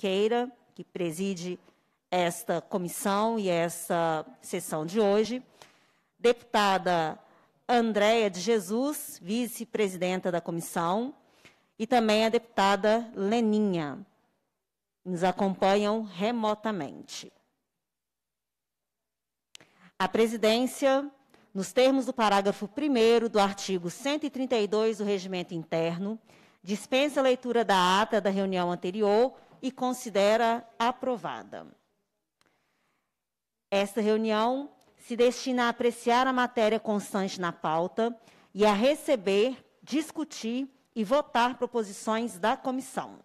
Siqueira, que preside esta comissão e esta sessão de hoje. Deputada Andréia de Jesus, vice-presidenta da comissão, e também a deputada Leninha, nos acompanham remotamente. A presidência, nos termos do parágrafo 1º do artigo 132 do Regimento Interno, dispensa a leitura da ata da reunião anterior e considera aprovada. Esta reunião se destina a apreciar a matéria constante na pauta e a receber, discutir e votar proposições da comissão.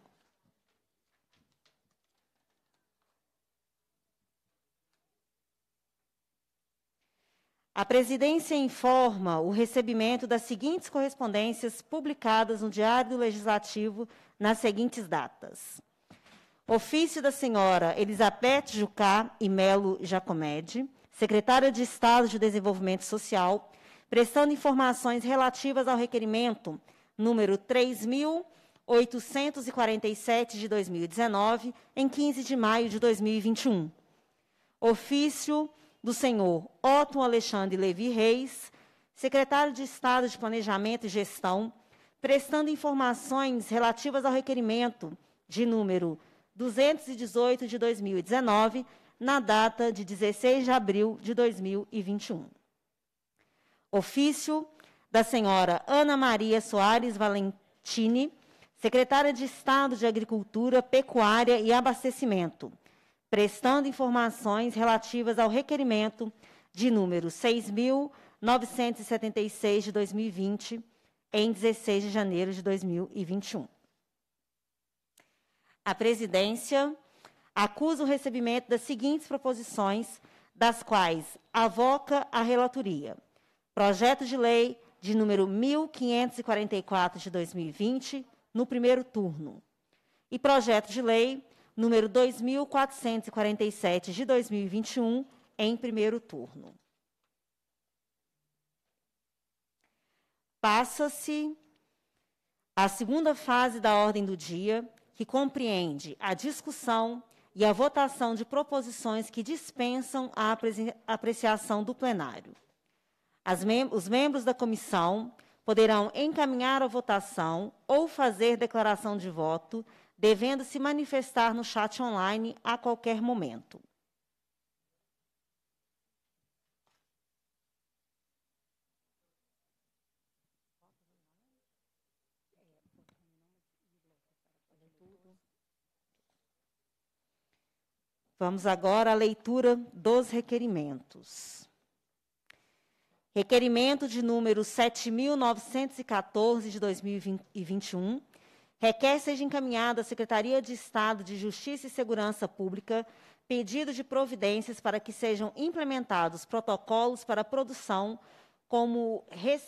A presidência informa o recebimento das seguintes correspondências publicadas no Diário do Legislativo nas seguintes datas. Ofício da senhora Elizabeth Jucá e Melo Jacomede, secretária de Estado de Desenvolvimento Social, prestando informações relativas ao requerimento número 3.847 de 2019, em 15 de maio de 2021. Ofício do senhor Otto Alexandre Levi Reis, secretário de Estado de Planejamento e Gestão, prestando informações relativas ao requerimento de número 218 de 2019, na data de 16 de abril de 2021. Ofício da senhora Ana Maria Soares Valentini, secretária de Estado de Agricultura, Pecuária e Abastecimento, prestando informações relativas ao requerimento de número 6.976 de 2020, em 16 de janeiro de 2021. A presidência acusa o recebimento das seguintes proposições, das quais avoca a relatoria. Projeto de lei de número 1.544 de 2020, no primeiro turno. E projeto de lei número 2.447 de 2021, em primeiro turno. Passa-se a segunda fase da ordem do dia, que compreende a discussão e a votação de proposições que dispensam a apreciação do plenário. Os membros da comissão poderão encaminhar a votação ou fazer declaração de voto, devendo se manifestar no chat online a qualquer momento. Vamos agora à leitura dos requerimentos. Requerimento de número 7.914 de 2021, requer seja encaminhado à Secretaria de Estado de Justiça e Segurança Pública pedido de providências para que sejam implementados protocolos para a produção, como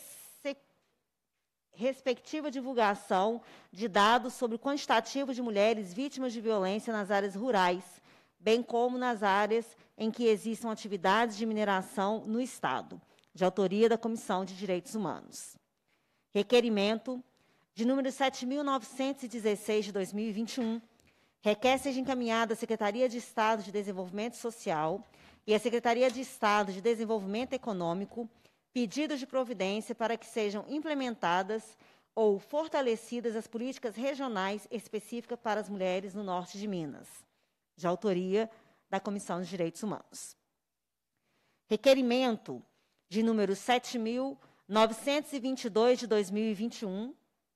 respectiva divulgação de dados sobre o quantitativo de mulheres vítimas de violência nas áreas rurais, bem como nas áreas em que existam atividades de mineração no Estado, de autoria da Comissão de Direitos Humanos. Requerimento de número 7.916 de 2021, requer seja encaminhada à Secretaria de Estado de Desenvolvimento Social e à Secretaria de Estado de Desenvolvimento Econômico pedidos de providência para que sejam implementadas ou fortalecidas as políticas regionais específicas para as mulheres no norte de Minas, de autoria da Comissão de Direitos Humanos. Requerimento de número 7.922 de 2021,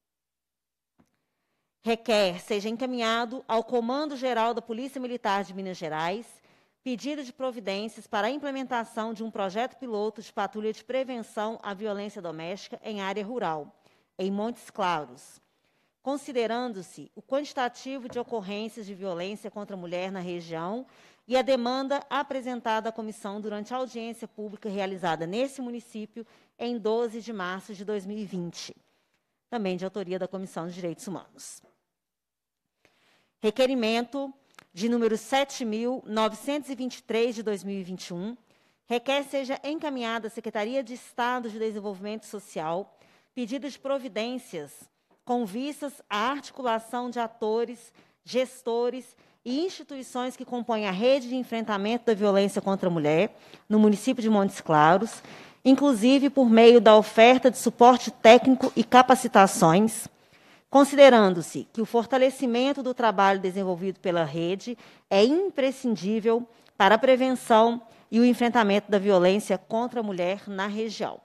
requer seja encaminhado ao Comando Geral da Polícia Militar de Minas Gerais pedido de providências para a implementação de um projeto piloto de patrulha de prevenção à violência doméstica em área rural, em Montes Claros, considerando-se o quantitativo de ocorrências de violência contra a mulher na região e a demanda apresentada à comissão durante a audiência pública realizada nesse município em 12 de março de 2020, também de autoria da Comissão de Direitos Humanos. Requerimento de número 7.923 de 2021, requer seja encaminhada à Secretaria de Estado de Desenvolvimento Social pedido de providências com vistas à articulação de atores, gestores e instituições que compõem a rede de enfrentamento da violência contra a mulher no município de Montes Claros, inclusive por meio da oferta de suporte técnico e capacitações, considerando-se que o fortalecimento do trabalho desenvolvido pela rede é imprescindível para a prevenção e o enfrentamento da violência contra a mulher na região.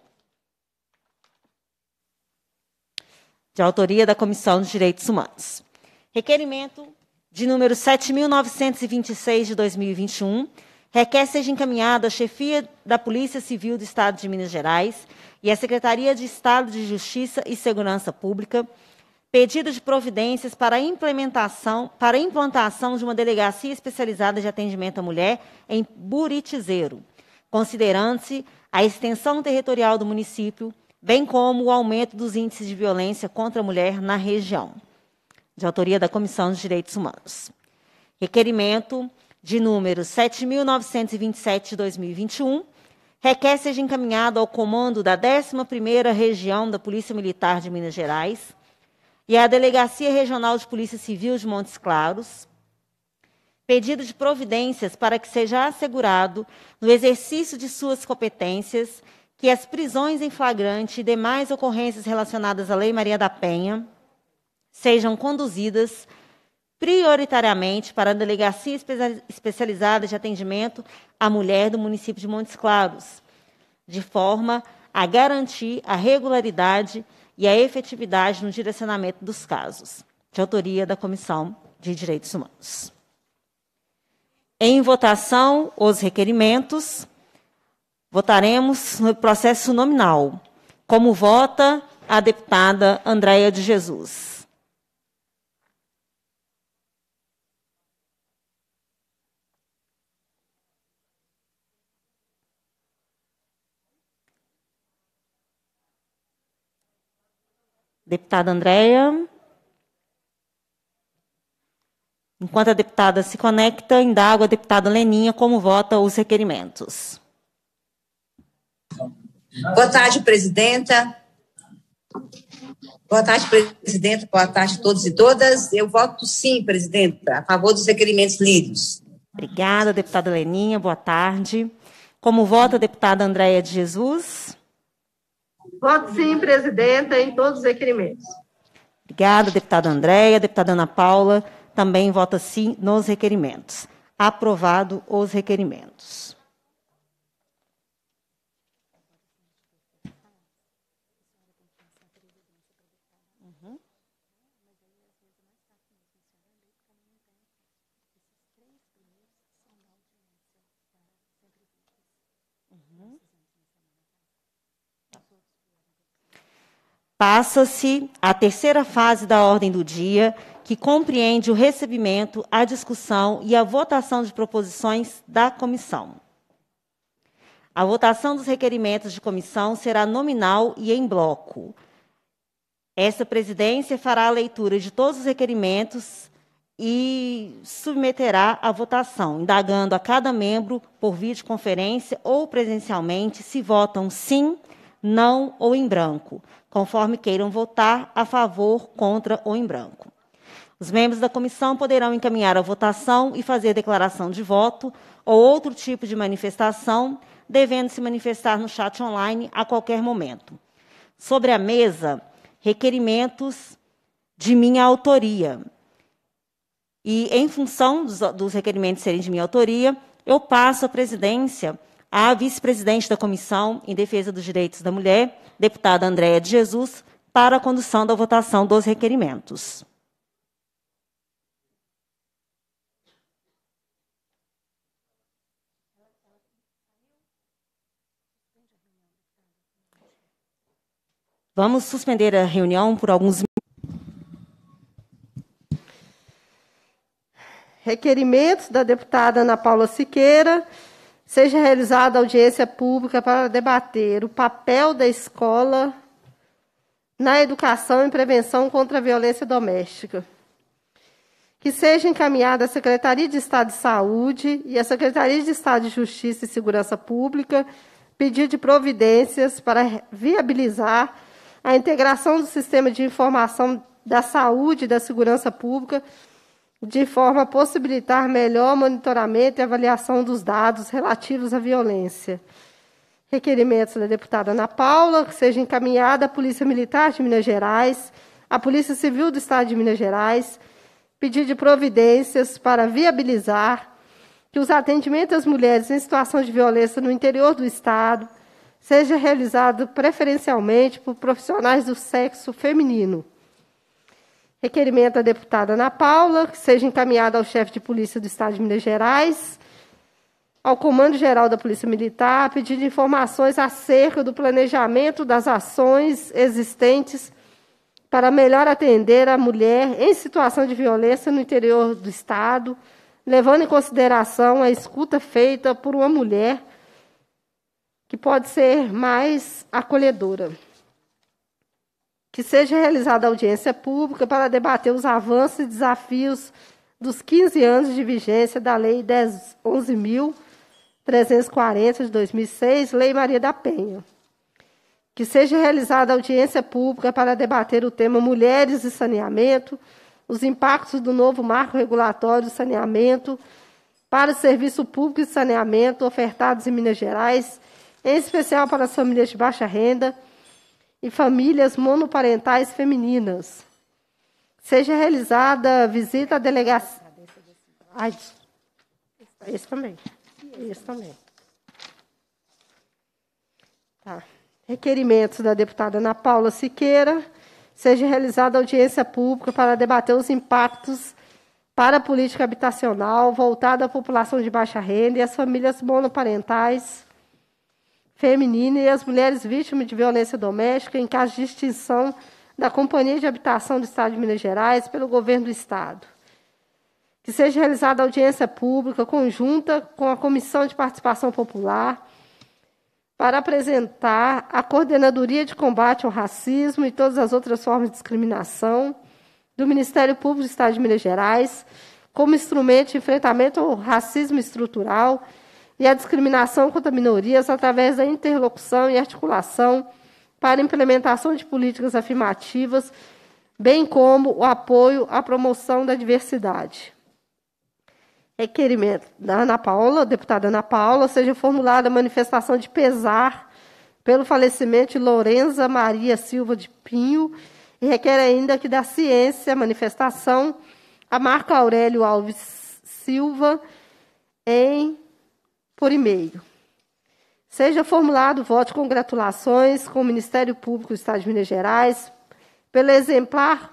De autoria da Comissão de Direitos Humanos. Requerimento de número 7.926 de 2021, requer seja encaminhado à Chefia da Polícia Civil do Estado de Minas Gerais e à Secretaria de Estado de Justiça e Segurança Pública pedido de providências para a implantação de uma delegacia especializada de atendimento à mulher em Buritizeiro, considerando-se a extensão territorial do município, bem como o aumento dos índices de violência contra a mulher na região. De autoria da Comissão de Direitos Humanos. Requerimento de número 7.927 de 2021, requer seja encaminhado ao comando da 11ª Região da Polícia Militar de Minas Gerais e à Delegacia Regional de Polícia Civil de Montes Claros, pedido de providências para que seja assegurado, no exercício de suas competências, que as prisões em flagrante e demais ocorrências relacionadas à Lei Maria da Penha sejam conduzidas prioritariamente para a Delegacia Especializada de Atendimento à Mulher do município de Montes Claros, de forma a garantir a regularidade e a efetividade no direcionamento dos casos, de autoria da Comissão de Direitos Humanos. Em votação, os requerimentos, votaremos no processo nominal. Como vota a deputada Andréia de Jesus? Deputada Andréia. Enquanto a deputada se conecta, indago a deputada Leninha como vota os requerimentos. Boa tarde, presidenta. Boa tarde, presidenta. Boa tarde a todos e todas. Eu voto sim, presidenta, a favor dos requerimentos lidos. Obrigada, deputada Leninha. Boa tarde. Como vota a deputada Andréia de Jesus? Voto sim, presidenta, em todos os requerimentos. Obrigada, deputada Andréia. Deputada Ana Paula também vota sim nos requerimentos. Aprovado os requerimentos. Passa-se a terceira fase da ordem do dia, que compreende o recebimento, a discussão e a votação de proposições da comissão. A votação dos requerimentos de comissão será nominal e em bloco. Esta presidência fará a leitura de todos os requerimentos e submeterá à votação, indagando a cada membro por videoconferência ou presencialmente se votam sim, não ou em branco, conforme queiram votar a favor, contra ou em branco. Os membros da comissão poderão encaminhar a votação e fazer declaração de voto ou outro tipo de manifestação, devendo se manifestar no chat online a qualquer momento. Sobre a mesa, requerimentos de minha autoria. E, em função dos requerimentos serem de minha autoria, eu passo a presidência à vice-presidente da Comissão em Defesa dos Direitos da Mulher, deputada Andréia de Jesus, para a condução da votação dos requerimentos. Vamos suspender a reunião por alguns minutos. Requerimentos da deputada Ana Paula Siqueira. Seja realizada audiência pública para debater o papel da escola na educação e prevenção contra a violência doméstica. Que seja encaminhada à Secretaria de Estado de Saúde e à Secretaria de Estado de Justiça e Segurança Pública pedido de providências para viabilizar a integração do Sistema de Informação da Saúde e da Segurança Pública de forma a possibilitar melhor monitoramento e avaliação dos dados relativos à violência. Requerimentos da deputada Ana Paula, que seja encaminhada à Polícia Militar de Minas Gerais, à Polícia Civil do Estado de Minas Gerais, pedido de providências para viabilizar que os atendimentos às mulheres em situação de violência no interior do Estado seja realizado preferencialmente por profissionais do sexo feminino. Requerimento da deputada Ana Paula, que seja encaminhado ao chefe de polícia do Estado de Minas Gerais, ao Comando-Geral da Polícia Militar, pedindo informações acerca do planejamento das ações existentes para melhor atender a mulher em situação de violência no interior do Estado, levando em consideração a escuta feita por uma mulher que pode ser mais acolhedora. Que seja realizada audiência pública para debater os avanços e desafios dos 15 anos de vigência da Lei 11.340 de 2006, Lei Maria da Penha. Que seja realizada audiência pública para debater o tema Mulheres e Saneamento, os impactos do novo marco regulatório de saneamento para o serviço público de saneamento ofertados em Minas Gerais, em especial para as famílias de baixa renda e famílias monoparentais femininas. Seja realizada visita à delegacia... Esse também. Esse também. Tá. Requerimentos da deputada Ana Paula Siqueira. Seja realizada audiência pública para debater os impactos para a política habitacional voltada à população de baixa renda e às famílias monoparentais femininas e as mulheres vítimas de violência doméstica em caso de extinção da Companhia de Habitação do Estado de Minas Gerais pelo Governo do Estado. Que seja realizada audiência pública conjunta com a Comissão de Participação Popular para apresentar a Coordenadoria de Combate ao Racismo e todas as outras formas de discriminação do Ministério Público do Estado de Minas Gerais como instrumento de enfrentamento ao racismo estrutural e à discriminação contra minorias através da interlocução e articulação para implementação de políticas afirmativas, bem como o apoio à promoção da diversidade. Requerimento da Ana Paula, deputada Ana Paula, seja formulada a manifestação de pesar pelo falecimento de Lorenza Maria Silva de Pinho e requer ainda que da ciência a manifestação a Marco Aurélio Alves Silva por e-mail. Seja formulado voto de congratulações com o Ministério Público do Estado de Minas Gerais pela exemplar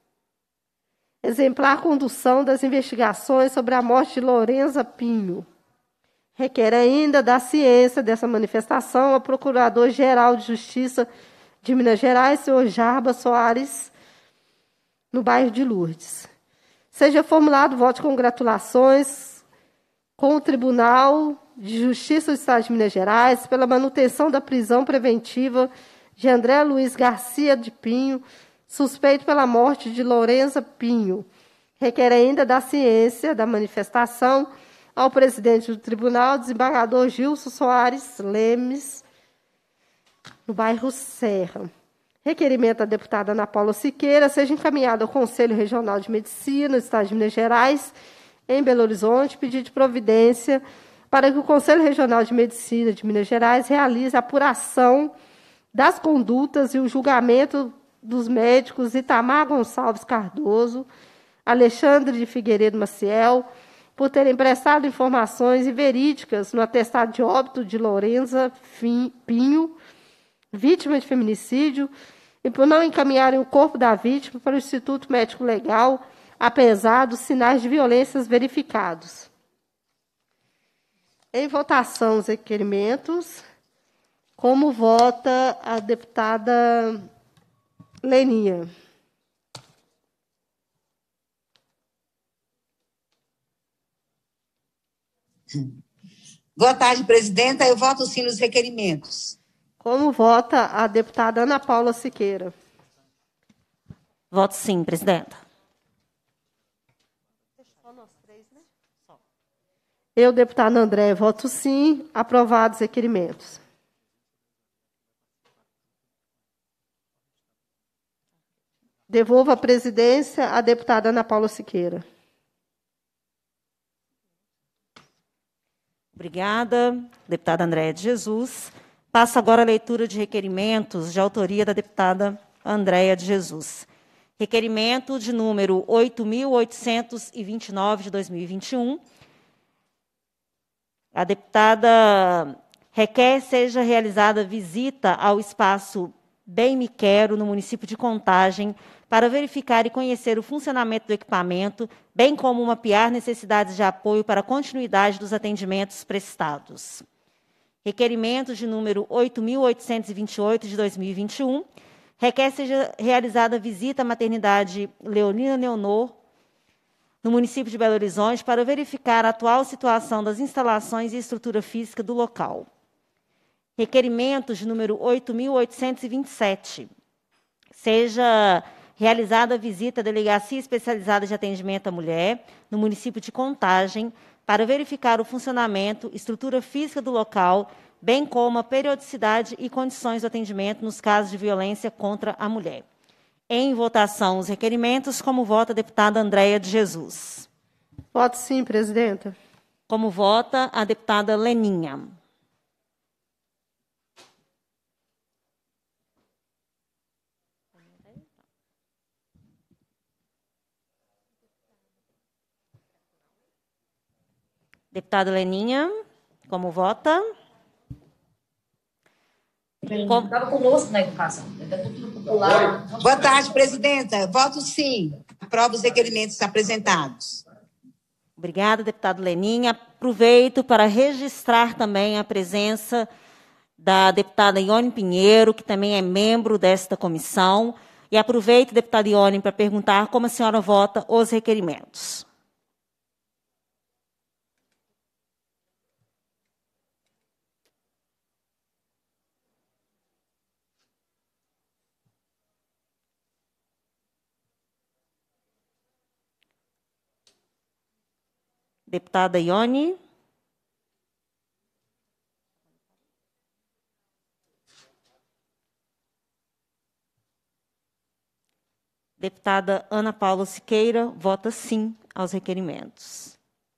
condução das investigações sobre a morte de Lorenza Pinho. Requer ainda da ciência dessa manifestação a Procurador-Geral de Justiça de Minas Gerais, senhor Jarbas Soares, no bairro de Lourdes. Seja formulado voto de congratulações com o Tribunal de Justiça do Estado de Minas Gerais pela manutenção da prisão preventiva de André Luiz Garcia de Pinho, suspeito pela morte de Lorenza Pinho. Requer ainda da ciência da manifestação ao presidente do tribunal, desembargador Gilson Soares Lemes, no bairro Serra. Requerimento da deputada Ana Paula Siqueira seja encaminhado ao Conselho Regional de Medicina do Estado de Minas Gerais, em Belo Horizonte, pedido de providência para que o Conselho Regional de Medicina de Minas Gerais realize a apuração das condutas e o julgamento dos médicos Itamar Gonçalves Cardoso, Alexandre de Figueiredo Maciel, por terem prestado informações inverídicas no atestado de óbito de Lorenza Pinho, vítima de feminicídio, e por não encaminharem o corpo da vítima para o Instituto Médico Legal, apesar dos sinais de violências verificados. Em votação, os requerimentos. Como vota a deputada Leninha? Boa tarde, presidenta. Eu voto sim nos requerimentos. Como vota a deputada Ana Paula Siqueira? Voto sim, presidenta. Eu, deputado André, voto sim. Aprovados os requerimentos. Devolvo a presidência à deputada Ana Paula Siqueira. Obrigada, deputada Andréia de Jesus. Passo agora a leitura de requerimentos de autoria da deputada Andréia de Jesus. Requerimento de número 8.829 de 2021. A deputada requer seja realizada visita ao espaço Bem Me Quero, no município de Contagem, para verificar e conhecer o funcionamento do equipamento, bem como mapear necessidades de apoio para a continuidade dos atendimentos prestados. Requerimento de número 8.828 de 2021. Requer seja realizada visita à maternidade Leonina Leonor, no município de Belo Horizonte, para verificar a atual situação das instalações e estrutura física do local. Requerimento de número 8.827. Seja realizada visita à Delegacia Especializada de Atendimento à Mulher, no município de Contagem, para verificar o funcionamento, estrutura física do local, bem como a periodicidade e condições do atendimento nos casos de violência contra a mulher. Em votação, os requerimentos. Como vota a deputada Andréia de Jesus? Voto sim, presidenta. Como vota a deputada Leninha? Deputada Leninha, como vota? Estava conosco na educação. Boa tarde, presidenta. Voto sim. Aprovo os requerimentos apresentados. Obrigada, deputada Leninha. Aproveito para registrar também a presença da deputada Ione Pinheiro, que também é membro desta comissão. E aproveito, deputada Ione, para perguntar como a senhora vota os requerimentos. Deputada Ione. Deputada Ana Paula Siqueira vota sim aos requerimentos.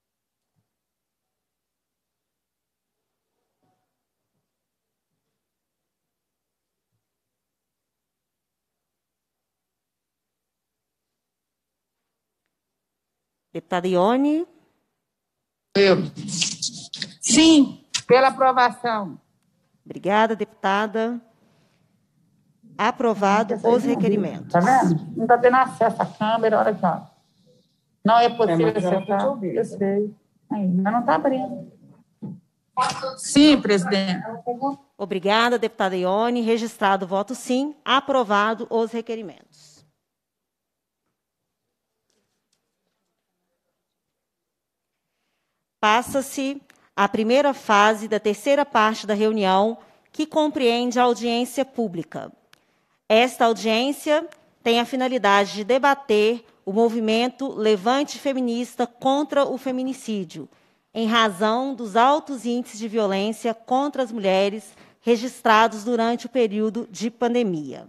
Deputada Ione. Sim, pela aprovação. Obrigada, deputada. Aprovado os requerimentos. Tá vendo? Não está tendo acesso à câmera, olha aqui, ó. Não é possível acessar. Eu sei. Ainda não está abrindo. Sim, presidente. Obrigada, deputada Ione. Registrado o voto sim. Aprovado os requerimentos. Passa-se a primeira fase da terceira parte da reunião, que compreende a audiência pública. Esta audiência tem a finalidade de debater o movimento Levante Feminista contra o feminicídio, em razão dos altos índices de violência contra as mulheres registrados durante o período de pandemia.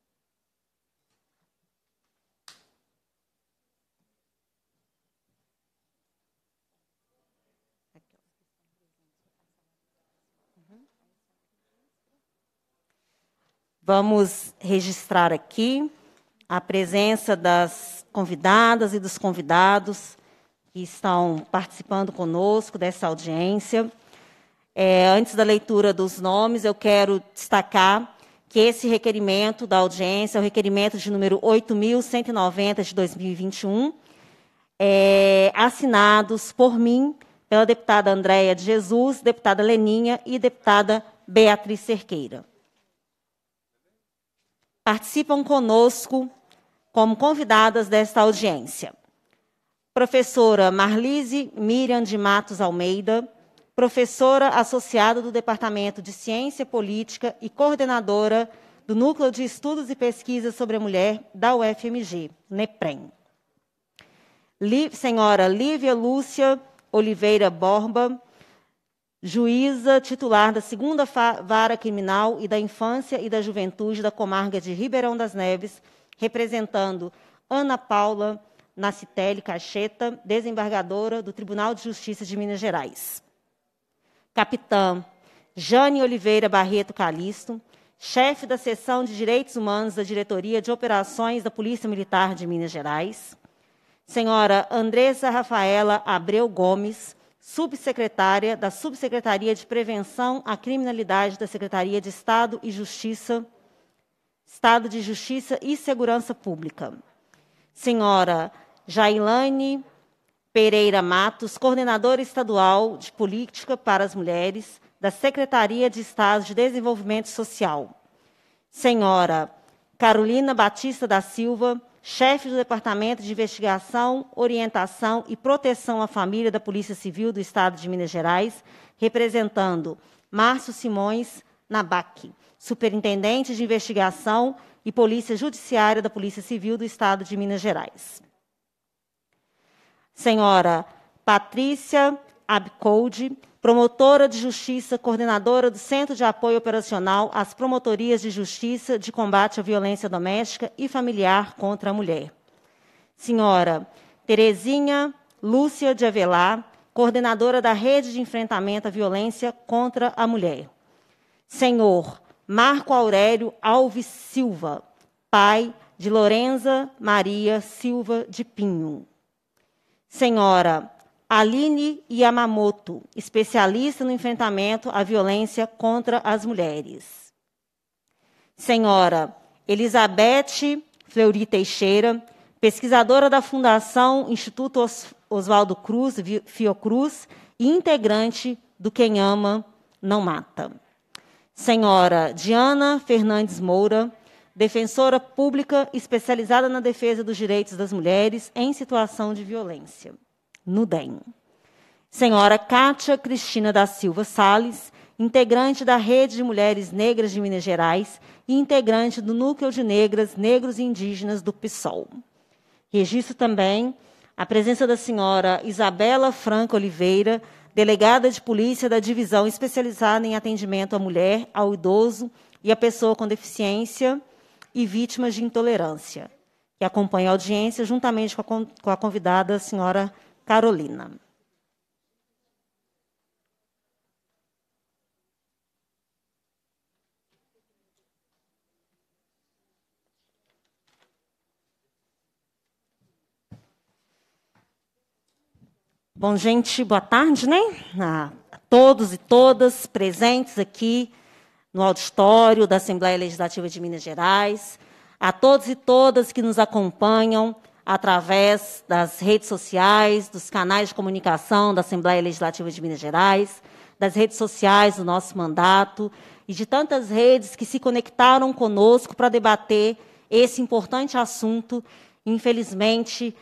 Vamos registrar aqui a presença das convidadas e dos convidados que estão participando conosco dessa audiência. Antes da leitura dos nomes, eu quero destacar que esse requerimento da audiência é o requerimento de número 8.190 de 2021, assinados por mim, pela deputada Andréia de Jesus, deputada Leninha e deputada Beatriz Cerqueira. Participam conosco, como convidadas desta audiência, professora Marlise Miriam de Matos Almeida, professora associada do Departamento de Ciência Política e coordenadora do Núcleo de Estudos e Pesquisas sobre a Mulher da UFMG, NEPREM. Senhora Lívia Lúcia Oliveira Borba, juíza titular da 2ª Vara Criminal e da Infância e da Juventude da Comarca de Ribeirão das Neves, representando Ana Paula Nacitelli Cacheta, desembargadora do Tribunal de Justiça de Minas Gerais. Capitã Jane Oliveira Barreto Calisto, chefe da Seção de Direitos Humanos da Diretoria de Operações da Polícia Militar de Minas Gerais. Senhora Andressa Rafaela Abreu Gomes, subsecretária da Subsecretaria de Prevenção à Criminalidade da Secretaria de Estado de Justiça e Segurança Pública. Senhora Jailane Pereira Matos, coordenadora estadual de Política para as Mulheres da Secretaria de Estado de Desenvolvimento Social. Senhora Carolina Batista da Silva, chefe do Departamento de Investigação, Orientação e Proteção à Família da Polícia Civil do Estado de Minas Gerais, representando Márcio Simões Nabac, superintendente de Investigação e Polícia Judiciária da Polícia Civil do Estado de Minas Gerais. Senhora Patrícia Abcolde, promotora de Justiça, coordenadora do Centro de Apoio Operacional às Promotorias de Justiça de Combate à Violência Doméstica e Familiar contra a Mulher. Senhora Terezinha Lúcia de Avelar, coordenadora da Rede de Enfrentamento à Violência contra a Mulher. Senhor Marco Aurélio Alves Silva, pai de Lorenza Maria Silva de Pinho. Senhora Aline Yamamoto, especialista no enfrentamento à violência contra as mulheres. Senhora Elizabeth Fleury Teixeira, pesquisadora da Fundação Instituto Oswaldo Cruz, Fiocruz, e integrante do Quem Ama Não Mata. Senhora Diana Fernandes Moura, defensora pública especializada na defesa dos direitos das mulheres em situação de violência, no DEM. Senhora Kátia Cristina da Silva Salles, integrante da Rede de Mulheres Negras de Minas Gerais e integrante do Núcleo de Negras, Negros e Indígenas do PSOL. Registro também a presença da senhora Isabela Franco Oliveira, delegada de polícia da Divisão Especializada em Atendimento à Mulher, ao Idoso e à Pessoa com Deficiência e Vítimas de Intolerância, que acompanha a audiência juntamente com a convidada, a senhora Carolina. Bom, gente, boa tarde, né? A todos e todas presentes aqui no auditório da Assembleia Legislativa de Minas Gerais, a todos e todas que nos acompanham através das redes sociais, dos canais de comunicação da Assembleia Legislativa de Minas Gerais, das redes sociais do nosso mandato e de tantas redes que se conectaram conosco para debater esse importante assunto, infelizmente,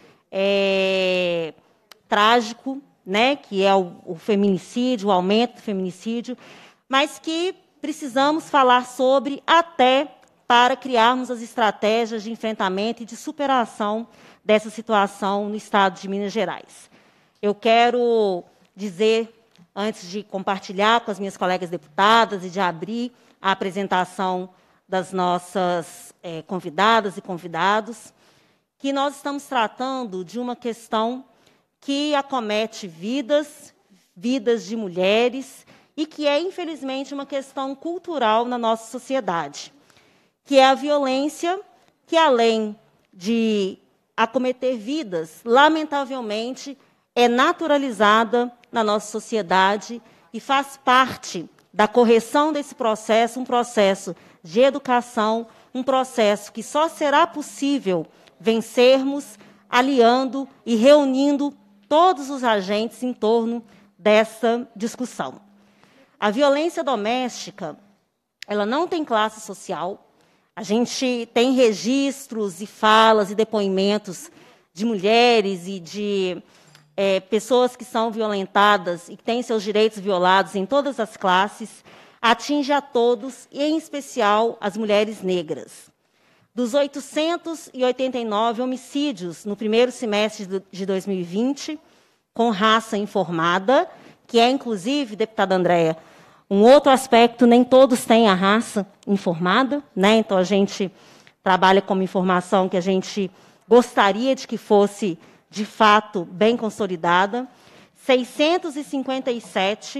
trágico, né, que é o feminicídio, o aumento do feminicídio, mas que precisamos falar sobre até para criarmos as estratégias de enfrentamento e de superação dessa situação no Estado de Minas Gerais. Eu quero dizer, antes de compartilhar com as minhas colegas deputadas e de abrir a apresentação das nossas convidadas e convidados, que nós estamos tratando de uma questão que acomete vidas de mulheres e que é, infelizmente, uma questão cultural na nossa sociedade, que é a violência que, além de acometer vidas, lamentavelmente, é naturalizada na nossa sociedade e faz parte da correção desse processo, um processo de educação, um processo que só será possível vencermos aliando e reunindo todos os agentes em torno dessa discussão. A violência doméstica, ela não tem classe social. A gente tem registros e falas e depoimentos de mulheres e de pessoas que são violentadas e que têm seus direitos violados em todas as classes, atinge a todos, e em especial as mulheres negras. Dos 889 homicídios no primeiro semestre de 2020, com raça informada, que é, inclusive, deputada Andréa, um outro aspecto, nem todos têm a raça informada, né? Então, a gente trabalha com uma informação que a gente gostaria de que fosse, de fato, bem consolidada. 657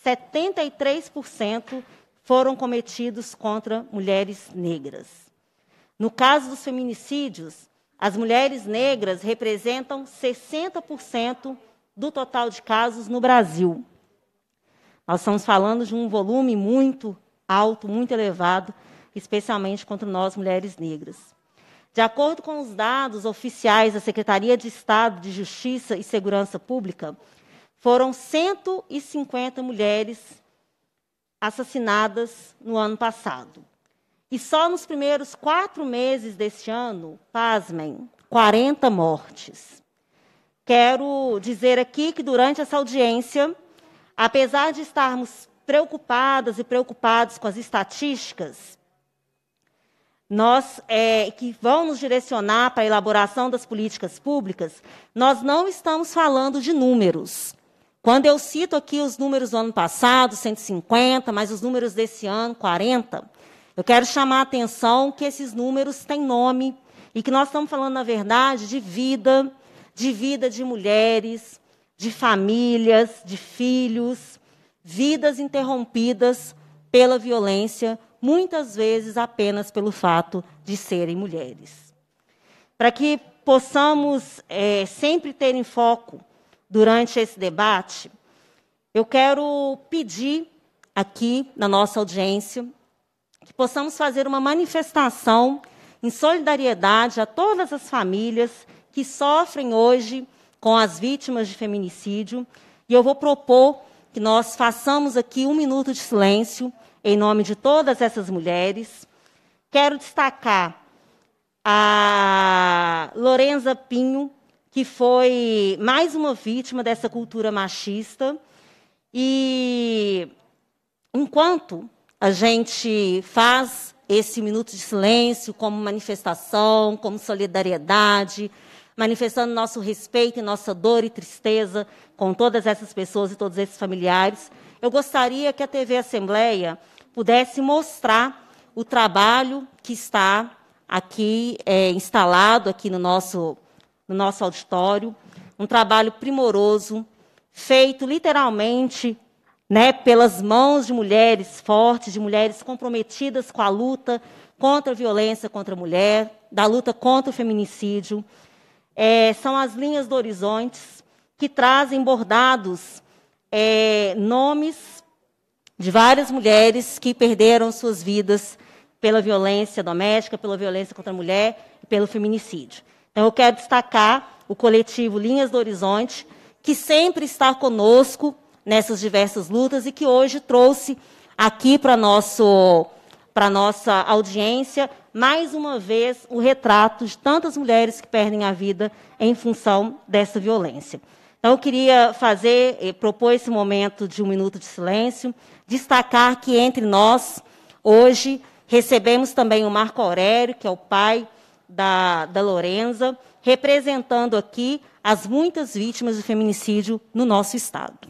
73% foram cometidos contra mulheres negras. No caso dos feminicídios, as mulheres negras representam 60% do total de casos no Brasil. Nós estamos falando de um volume muito alto, muito elevado, especialmente contra nós, mulheres negras. De acordo com os dados oficiais da Secretaria de Estado de Justiça e Segurança Pública, foram 150 mulheres assassinadas no ano passado. E só nos primeiros 4 meses deste ano, pasmem, 40 mortes. Quero dizer aqui que, durante essa audiência, apesar de estarmos preocupadas e preocupados com as estatísticas, que vão nos direcionar para a elaboração das políticas públicas, nós não estamos falando de números. Quando eu cito aqui os números do ano passado, 150, mas os números desse ano, 40, eu quero chamar a atenção que esses números têm nome e que nós estamos falando, na verdade, de vida de mulheres, de famílias, de filhos, vidas interrompidas pela violência, muitas vezes apenas pelo fato de serem mulheres. Para que possamos sempre ter em foco, durante esse debate, eu quero pedir aqui, na nossa audiência, que possamos fazer uma manifestação em solidariedade a todas as famílias que sofrem hoje com as vítimas de feminicídio. E eu vou propor que nós façamos aqui 1 minuto de silêncio em nome de todas essas mulheres. Quero destacar a Lorenza Pinho, que foi mais uma vítima dessa cultura machista. E, enquanto a gente faz esse minuto de silêncio como manifestação, como solidariedade, manifestando nosso respeito e nossa dor e tristeza com todas essas pessoas e todos esses familiares, eu gostaria que a TV Assembleia pudesse mostrar o trabalho que está aqui instalado aqui no nosso auditório, um trabalho primoroso, feito literalmente, pelas mãos de mulheres fortes, de mulheres comprometidas com a luta contra a violência contra a mulher, da luta contra o feminicídio. São as linhas do Horizonte, que trazem bordados nomes de várias mulheres que perderam suas vidas pela violência doméstica, pela violência contra a mulher e pelo feminicídio. Então, eu quero destacar o coletivo Linhas do Horizonte, que sempre está conosco nessas diversas lutas e que hoje trouxe aqui para a nossa audiência, mais uma vez, o retrato de tantas mulheres que perdem a vida em função dessa violência. Então, eu queria propor esse momento de 1 minuto de silêncio, destacar que entre nós, hoje, recebemos também o Marco Aurélio, que é o pai da Lorenza, representando aqui as muitas vítimas de feminicídio no nosso estado.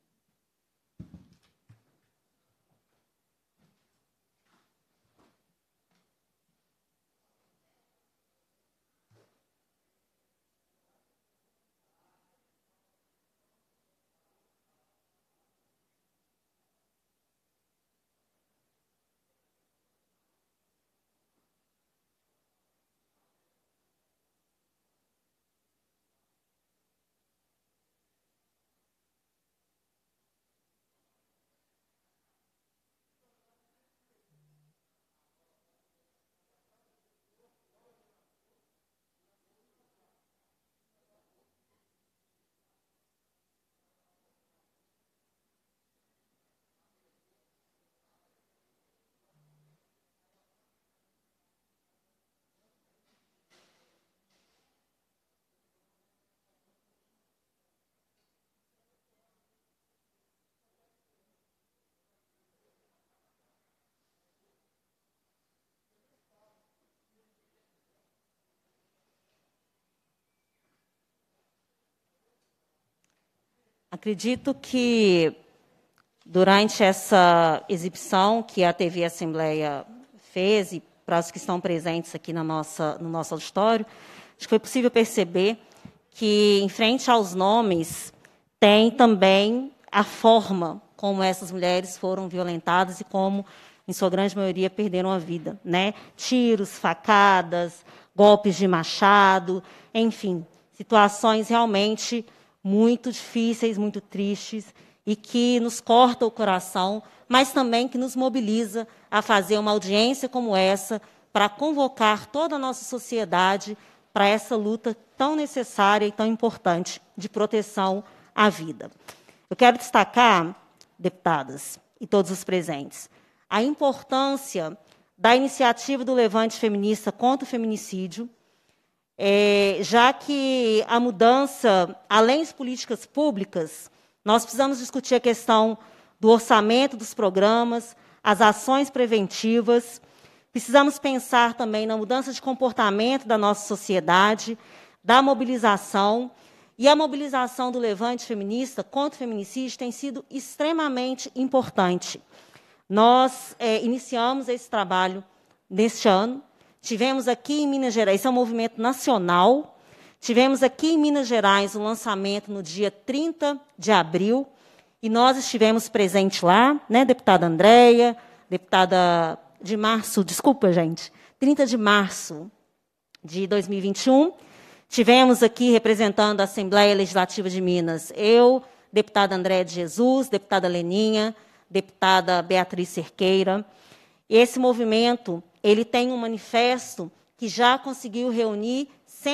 Acredito que, durante essa exibição que a TV Assembleia fez, e para os que estão presentes aqui no nosso auditório, acho que foi possível perceber que, em frente aos nomes, tem também a forma como essas mulheres foram violentadas e como, em sua grande maioria, perderam a vida, né? Tiros, facadas, golpes de machado, enfim, situações realmente muito difíceis, muito tristes, e que nos corta o coração, mas também que nos mobiliza a fazer uma audiência como essa, para convocar toda a nossa sociedade para essa luta tão necessária e tão importante de proteção à vida. Eu quero destacar, deputadas e todos os presentes, a importância da iniciativa do Levante Feminista contra o feminicídio, já que a mudança, além das políticas públicas, nós precisamos discutir a questão do orçamento dos programas, as ações preventivas, precisamos pensar também na mudança de comportamento da nossa sociedade, da mobilização, e a mobilização do Levante Feminista contra o feminicídio tem sido extremamente importante. Nós iniciamos esse trabalho neste ano, tivemos aqui em Minas Gerais, isso é um movimento nacional, tivemos aqui em Minas Gerais o lançamento no dia 30 de abril, e nós estivemos presentes lá, né, deputada Andréia, deputada de março, desculpa, gente, 30 de março de 2021, tivemos aqui, representando a Assembleia Legislativa de Minas, eu, deputada Andréia de Jesus, deputada Leninha, deputada Beatriz Cerqueira. Esse movimento ele tem um manifesto que já conseguiu reunir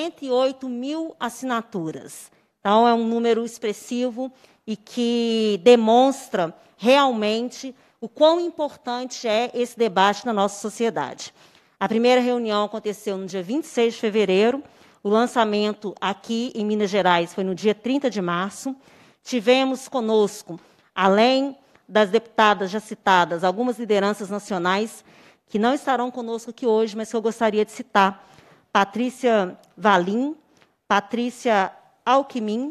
108 mil assinaturas. Então, é um número expressivo e que demonstra realmente o quão importante é esse debate na nossa sociedade. A primeira reunião aconteceu no dia 26 de fevereiro, o lançamento aqui em Minas Gerais foi no dia 30 de março. Tivemos conosco, além das deputadas já citadas, algumas lideranças nacionais que não estarão conosco aqui hoje, mas que eu gostaria de citar: Patrícia Valim, Patrícia Alckmin,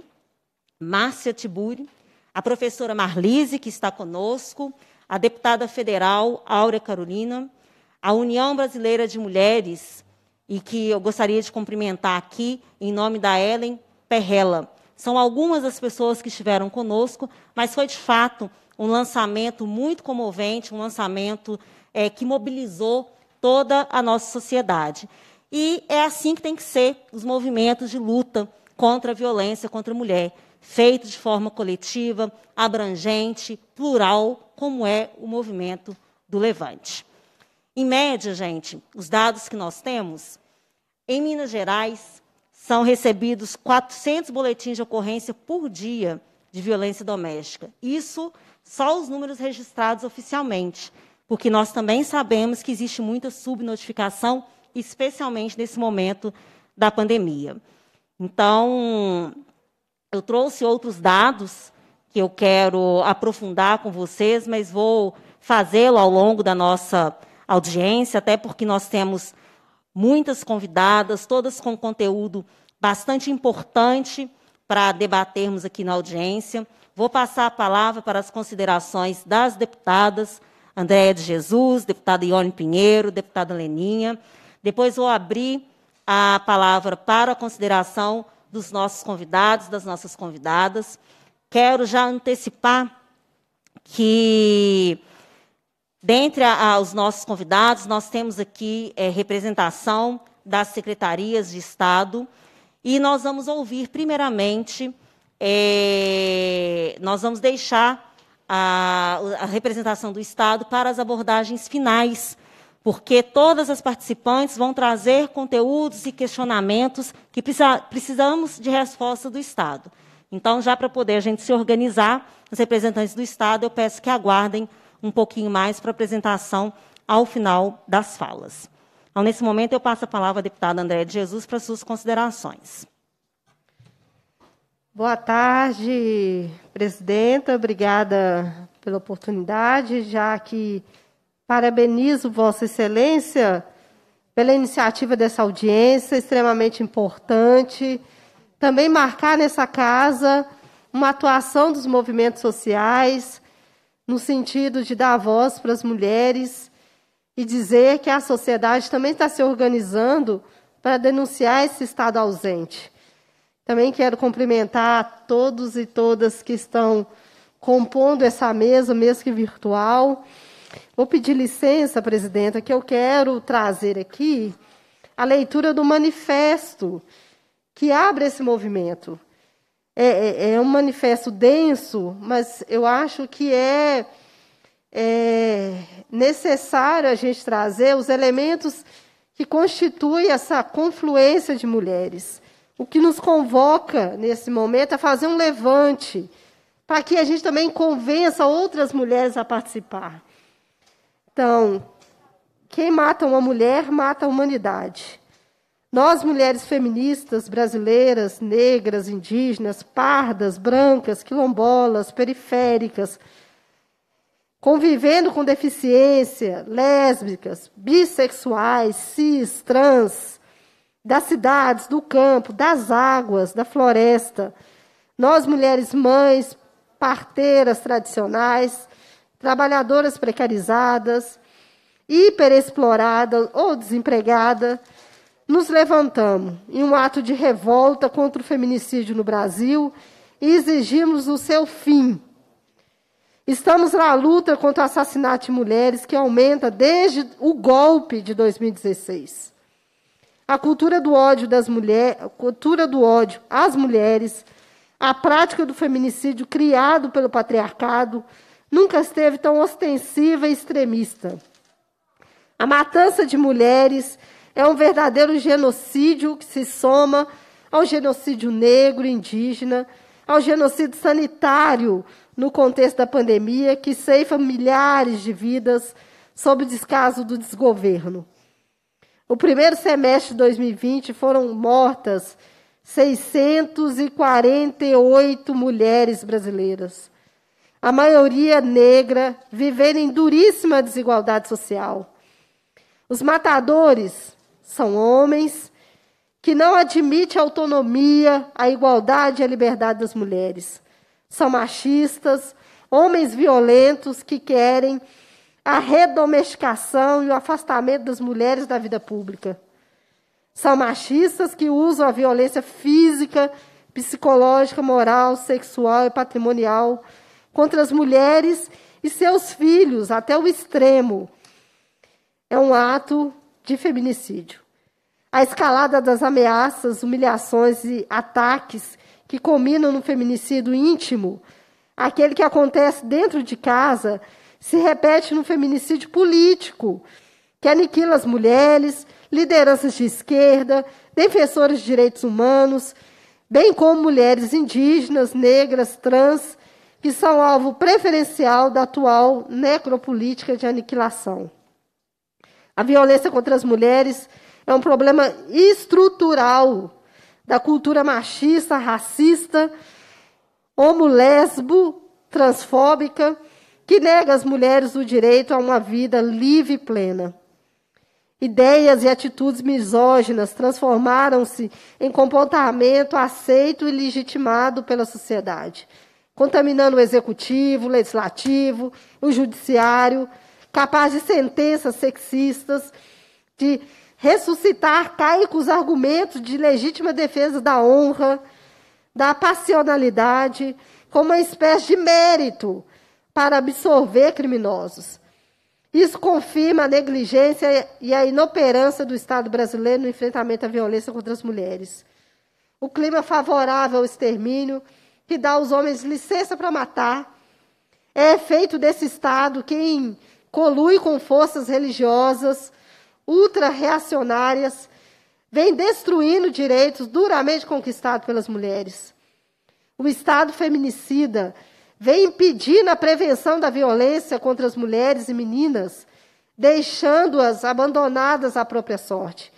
Márcia Tiburi, a professora Marlise, que está conosco, a deputada federal Áurea Carolina, a União Brasileira de Mulheres, e que eu gostaria de cumprimentar aqui, em nome da Ellen Perrella. São algumas das pessoas que estiveram conosco, mas foi, de fato, um lançamento muito comovente, um lançamento que mobilizou toda a nossa sociedade. E é assim que tem que ser os movimentos de luta contra a violência contra a mulher, feito de forma coletiva, abrangente, plural, como é o movimento do Levante. Em média, gente, os dados que nós temos, em Minas Gerais, são recebidos 400 boletins de ocorrência por dia de violência doméstica. Isso só os números registrados oficialmente, porque nós também sabemos que existe muita subnotificação, especialmente nesse momento da pandemia. Então, eu trouxe outros dados que eu quero aprofundar com vocês, mas vou fazê-lo ao longo da nossa audiência, até porque nós temos muitas convidadas, todas com conteúdo bastante importante para debatermos aqui na audiência. Vou passar a palavra para as considerações das deputadas Andréia de Jesus, deputada Ione Pinheiro, deputada Leninha. Depois vou abrir a palavra para a consideração dos nossos convidados, das nossas convidadas. Quero já antecipar que, dentre os nossos convidados, nós temos aqui representação das secretarias de Estado, e nós vamos ouvir, primeiramente, nós vamos deixar a representação do Estado para as abordagens finais, porque todas as participantes vão trazer conteúdos e questionamentos que precisamos de resposta do Estado. Então, já para poder a gente se organizar, os representantes do Estado, eu peço que aguardem um pouquinho mais para a apresentação ao final das falas. Então, nesse momento, eu passo a palavra à deputada Andréia de Jesus para suas considerações. Boa tarde, presidenta. Obrigada pela oportunidade, já que parabenizo Vossa Excelência pela iniciativa dessa audiência, extremamente importante. Também marcar nessa casa uma atuação dos movimentos sociais, no sentido de dar voz para as mulheres e dizer que a sociedade também está se organizando para denunciar esse estado ausente. Também quero cumprimentar todos e todas que estão compondo essa mesa, mesmo que virtual. Vou pedir licença, presidenta, que eu quero trazer aqui a leitura do manifesto que abre esse movimento. É um manifesto denso, mas eu acho que é necessário a gente trazer os elementos que constituem essa confluência de mulheres. O que nos convoca, nesse momento, é fazer um levante, para que a gente também convença outras mulheres a participar. Então, quem mata uma mulher, mata a humanidade. Nós, mulheres feministas brasileiras, negras, indígenas, pardas, brancas, quilombolas, periféricas, convivendo com deficiência, lésbicas, bissexuais, cis, trans, das cidades, do campo, das águas, da floresta. Nós, mulheres mães, parteiras tradicionais, trabalhadoras precarizadas, hiperexploradas ou desempregadas, nos levantamos em um ato de revolta contra o feminicídio no Brasil e exigimos o seu fim. Estamos na luta contra o assassinato de mulheres, que aumenta desde o golpe de 2016. A cultura do ódio das mulheres, a cultura do ódio às mulheres, a prática do feminicídio criado pelo patriarcado, nunca esteve tão ostensiva e extremista. A matança de mulheres é um verdadeiro genocídio que se soma ao genocídio negro, indígena, ao genocídio sanitário no contexto da pandemia, que ceifa milhares de vidas sob o descaso do desgoverno. No primeiro semestre de 2020 foram mortas 648 mulheres brasileiras, a maioria negra, vivendo em duríssima desigualdade social. Os matadores são homens que não admitem a autonomia, a igualdade e a liberdade das mulheres. São machistas, homens violentos que querem a redomesticação e o afastamento das mulheres da vida pública. São machistas que usam a violência física, psicológica, moral, sexual e patrimonial contra as mulheres e seus filhos, até o extremo. É um ato de feminicídio. A escalada das ameaças, humilhações e ataques que culminam no feminicídio íntimo, aquele que acontece dentro de casa, se repete no feminicídio político, que aniquila as mulheres, lideranças de esquerda, defensores de direitos humanos, bem como mulheres indígenas, negras, trans, que são alvo preferencial da atual necropolítica de aniquilação. A violência contra as mulheres é um problema estrutural da cultura machista, racista, homo-lesbo, transfóbica, que nega às mulheres o direito a uma vida livre e plena. Ideias e atitudes misóginas transformaram-se em comportamento aceito e legitimado pela sociedade, contaminando o executivo, o legislativo, o judiciário, capaz de sentenças sexistas, de ressuscitar arcaicos argumentos de legítima defesa da honra, da passionalidade, como uma espécie de mérito para absorver criminosos. Isso confirma a negligência e a inoperância do Estado brasileiro no enfrentamento à violência contra as mulheres. O clima favorável ao extermínio, que dá aos homens licença para matar, é efeito desse Estado que colui com forças religiosas ultra-reacionárias, vem destruindo direitos duramente conquistados pelas mulheres. O Estado feminicida vem impedindo a prevenção da violência contra as mulheres e meninas, deixando-as abandonadas à própria sorte,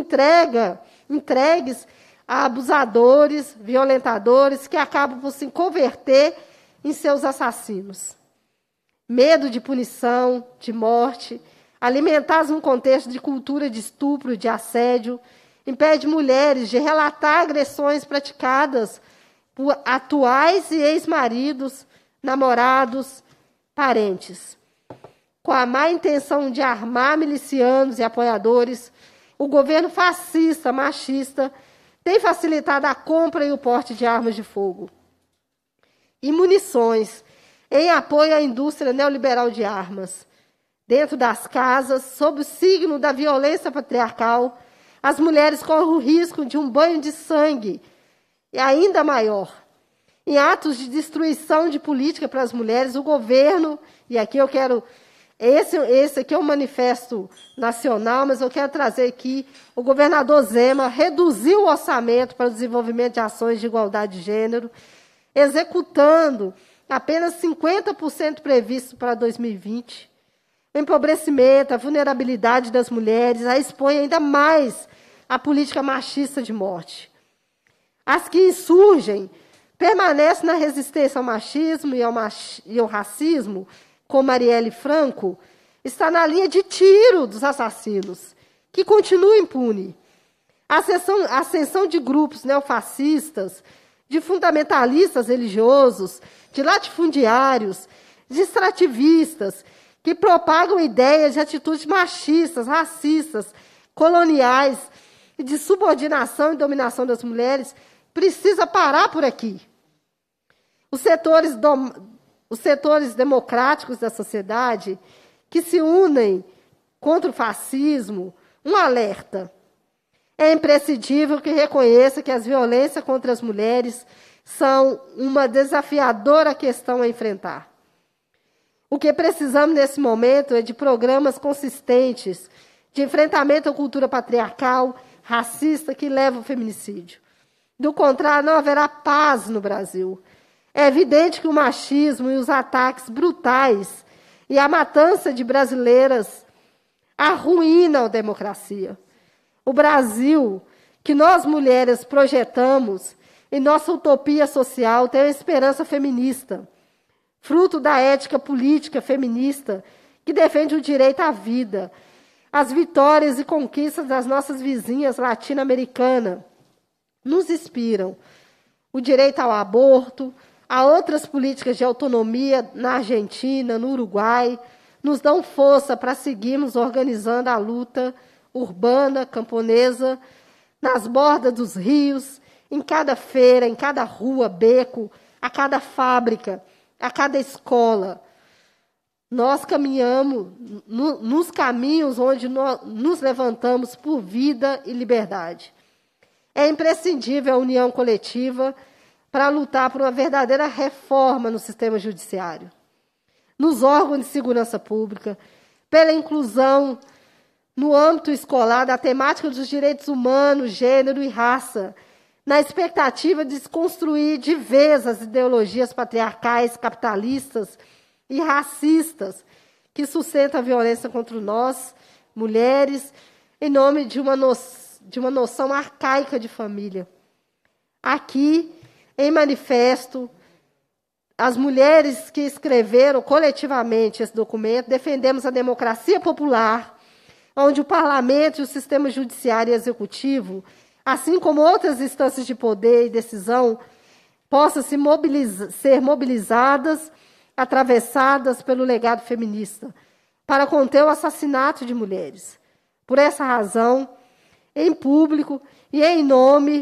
entregues a abusadores, violentadores, que acabam por se converter em seus assassinos. Medo de punição, de morte, alimentados num contexto de cultura de estupro, de assédio, impede mulheres de relatar agressões praticadas por atuais e ex-maridos, namorados, parentes. Com a má intenção de armar milicianos e apoiadores, o governo fascista, machista, tem facilitado a compra e o porte de armas de fogo e munições, em apoio à indústria neoliberal de armas. Dentro das casas, sob o signo da violência patriarcal, as mulheres correm o risco de um banho de sangue, e ainda maior. Em atos de destruição de política para as mulheres, o governo, e aqui eu quero... Esse aqui é um manifesto nacional, mas eu quero trazer aqui, o governador Zema reduziu o orçamento para o desenvolvimento de ações de igualdade de gênero, executando apenas 50% previsto para 2020. O empobrecimento, a vulnerabilidade das mulheres a expõe ainda mais a política machista de morte. As que insurgem permanecem na resistência ao machismo e ao racismo, como Marielle Franco, está na linha de tiro dos assassinos, que continua impune. A ascensão de grupos neofascistas, de fundamentalistas religiosos, de latifundiários, de extrativistas, que propagam ideias de atitudes machistas, racistas, coloniais e de subordinação e dominação das mulheres, precisa parar por aqui. Os setores democráticos da sociedade que se unem contra o fascismo, um alerta. É imprescindível que reconheça que as violências contra as mulheres são uma desafiadora questão a enfrentar. O que precisamos nesse momento é de programas consistentes de enfrentamento à cultura patriarcal, racista, que leva ao feminicídio. Do contrário, não haverá paz no Brasil. É evidente que o machismo e os ataques brutais e a matança de brasileiras arruinam a democracia. O Brasil, que nós mulheres projetamos em nossa utopia social, tem uma esperança feminista, fruto da ética política feminista que defende o direito à vida, as vitórias e conquistas das nossas vizinhas latino-americanas nos inspiram. O direito ao aborto, a outras políticas de autonomia na Argentina, no Uruguai, nos dão força para seguirmos organizando a luta urbana, camponesa, nas bordas dos rios, em cada feira, em cada rua, beco, a cada fábrica, a cada escola. Nós caminhamos nos caminhos onde nós nos levantamos por vida e liberdade. É imprescindível a união coletiva para lutar por uma verdadeira reforma no sistema judiciário, nos órgãos de segurança pública, pela inclusão no âmbito escolar da temática dos direitos humanos, gênero e raça, na expectativa de desconstruir de vez as ideologias patriarcais, capitalistas e racistas que sustentam a violência contra nós, mulheres, em nome de uma noção arcaica de família. Aqui, em manifesto, as mulheres que escreveram coletivamente esse documento, defendemos a democracia popular, onde o parlamento e o sistema judiciário e executivo, assim como outras instâncias de poder e decisão, possam ser mobilizadas, atravessadas pelo legado feminista, para conter o assassinato de mulheres. Por essa razão, em público e em nome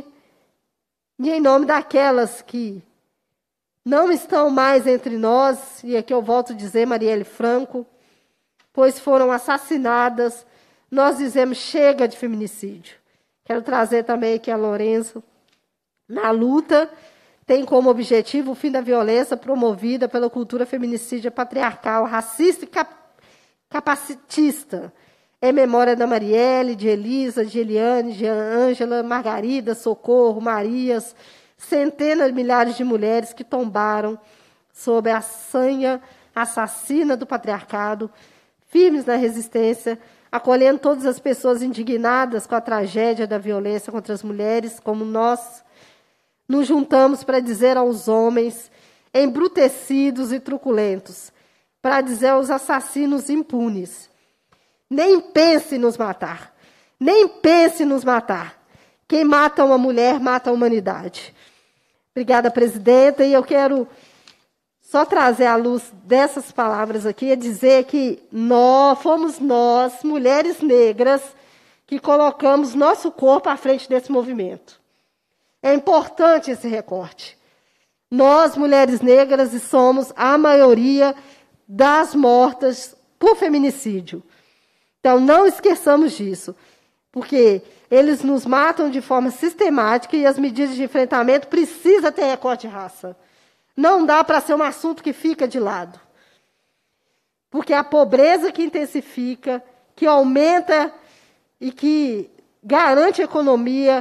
daquelas que não estão mais entre nós, e aqui eu volto a dizer Marielle Franco, pois foram assassinadas, nós dizemos chega de feminicídio. Quero trazer também aqui a Lourenço. Na luta, tem como objetivo o fim da violência promovida pela cultura feminicídia patriarcal, racista e capacitista. Em memória da Marielle, de Elisa, de Eliane, de Ângela, Margarida, Socorro, Marias, centenas de milhares de mulheres que tombaram sob a sanha assassina do patriarcado, firmes na resistência, acolhendo todas as pessoas indignadas com a tragédia da violência contra as mulheres, como nós nos juntamos para dizer aos homens embrutecidos e truculentos, para dizer aos assassinos impunes: nem pense em nos matar, nem pense em nos matar. Quem mata uma mulher, mata a humanidade. Obrigada, presidenta, e eu quero só trazer à luz dessas palavras aqui e dizer que fomos nós, mulheres negras, que colocamos nosso corpo à frente desse movimento. É importante esse recorte. Nós, mulheres negras, somos a maioria das mortas por feminicídio. Então, não esqueçamos disso, porque eles nos matam de forma sistemática e as medidas de enfrentamento precisam ter recorte de raça. Não dá para ser um assunto que fica de lado. Porque a pobreza que intensifica, que aumenta e que garante a economia,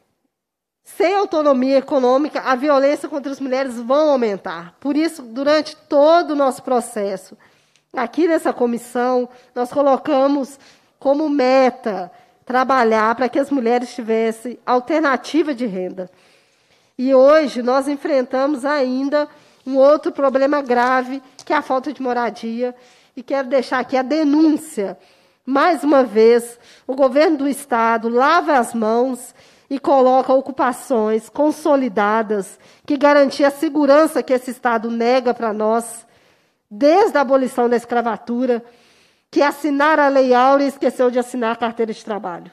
sem autonomia econômica, a violência contra as mulheres vão aumentar. Por isso, durante todo o nosso processo, aqui nessa comissão, nós colocamos como meta trabalhar para que as mulheres tivessem alternativa de renda. E hoje nós enfrentamos ainda um outro problema grave, que é a falta de moradia. E quero deixar aqui a denúncia. Mais uma vez, o governo do Estado lava as mãos e coloca ocupações consolidadas que garantem a segurança que esse Estado nega para nós, desde a abolição da escravatura, que assinar a Lei Áurea e esqueceu de assinar a carteira de trabalho.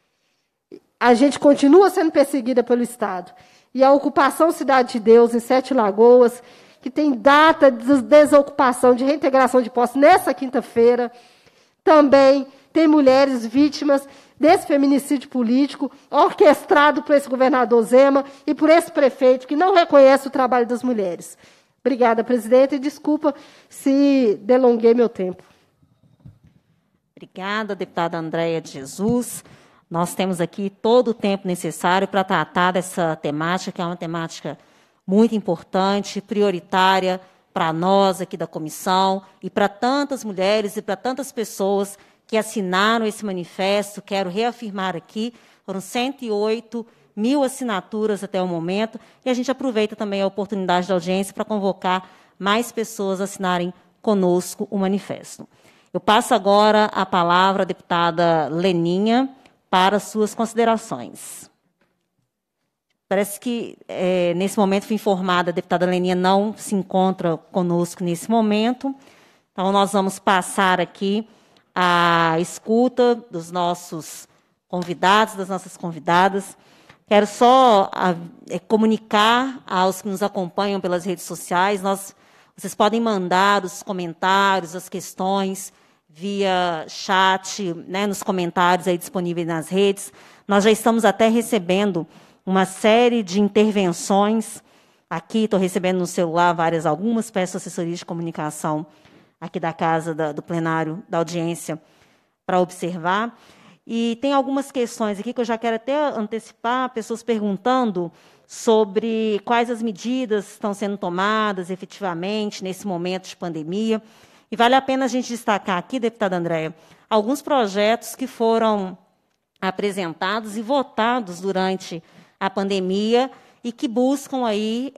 A gente continua sendo perseguida pelo Estado. E a ocupação Cidade de Deus, em Sete Lagoas, que tem data de desocupação, de reintegração de posse nessa quinta-feira, também tem mulheres vítimas desse feminicídio político, orquestrado por esse governador Zema e por esse prefeito, que não reconhece o trabalho das mulheres. Obrigada, presidenta, e desculpa se delonguei meu tempo. Obrigada, deputada Andréia de Jesus. Nós temos aqui todo o tempo necessário para tratar dessa temática, que é uma temática muito importante, prioritária para nós aqui da comissão e para tantas mulheres e para tantas pessoas que assinaram esse manifesto. Quero reafirmar aqui, foram 108 mil assinaturas até o momento, e a gente aproveita também a oportunidade da audiência para convocar mais pessoas a assinarem conosco o manifesto. Eu passo agora a palavra à deputada Leninha para suas considerações. Parece que, nesse momento, fui informada, a deputada Leninha não se encontra conosco nesse momento. Então, nós vamos passar aqui a escuta dos nossos convidados, das nossas convidadas. Quero só comunicar aos que nos acompanham pelas redes sociais, vocês podem mandar os comentários, as questões, via chat, né, nos comentários aí disponíveis nas redes. Nós já estamos até recebendo uma série de intervenções. Aqui estou recebendo no celular algumas, peço assessoria de comunicação aqui da casa, do plenário, da audiência, para observar. E tem algumas questões aqui que eu já quero até antecipar, pessoas perguntando sobre quais as medidas estão sendo tomadas efetivamente nesse momento de pandemia. E vale a pena a gente destacar aqui, deputada Andréia, alguns projetos que foram apresentados e votados durante a pandemia e que buscam aí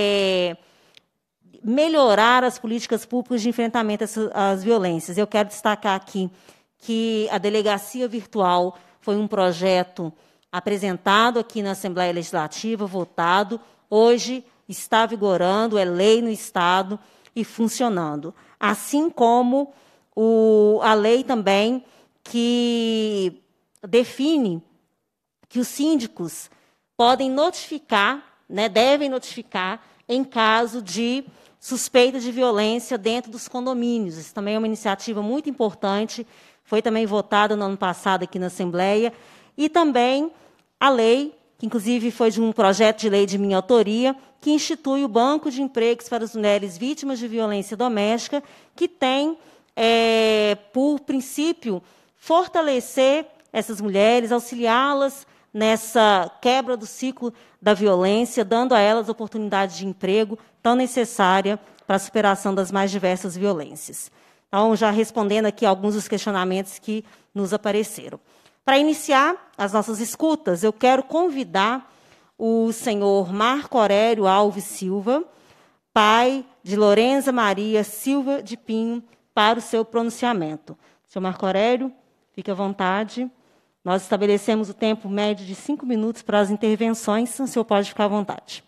melhorar as políticas públicas de enfrentamento às violências. Eu quero destacar aqui que a delegacia virtual foi um projeto apresentado aqui na Assembleia Legislativa, votado, hoje está vigorando, é lei no Estado e funcionando. Assim como a lei também que define que os síndicos podem notificar, né, devem notificar, em caso de suspeita de violência dentro dos condomínios. Isso também é uma iniciativa muito importante, foi também votada no ano passado aqui na Assembleia, e também a lei, que inclusive foi de um projeto de lei de minha autoria, que institui o Banco de Empregos para as Mulheres Vítimas de Violência Doméstica, que tem, por princípio, fortalecer essas mulheres, auxiliá-las nessa quebra do ciclo da violência, dando a elas oportunidade de emprego tão necessária para a superação das mais diversas violências. Então, já respondendo aqui alguns dos questionamentos que nos apareceram. Para iniciar as nossas escutas, eu quero convidar o senhor Marco Aurélio Alves Silva, pai de Lorenza Maria Silva de Pinho, para o seu pronunciamento. Senhor Marco Aurélio, fique à vontade. Nós estabelecemos o tempo médio de 5 minutos para as intervenções. O senhor pode ficar à vontade.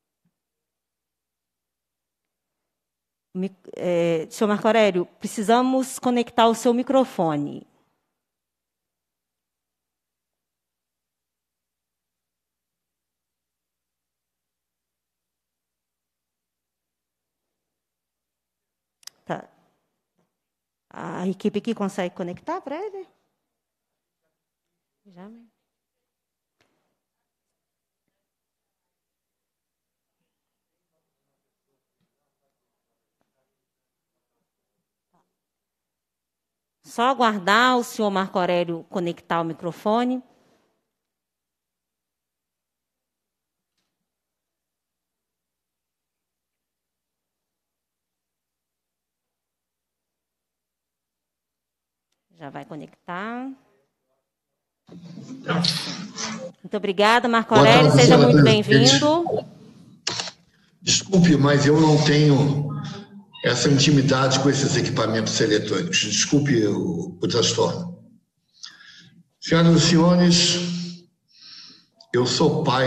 Senhor Marco Aurélio, precisamos conectar o seu microfone. Tá. A equipe aqui consegue conectar para ele? Já mesmo. Só aguardar o senhor Marco Aurélio conectar o microfone. Já vai conectar. Muito obrigada, Marco Aurélio. Seja muito bem-vindo. Desculpe, mas eu não tenho essa intimidade com esses equipamentos eletrônicos. Desculpe o transtorno. Senhoras e senhores, eu sou pai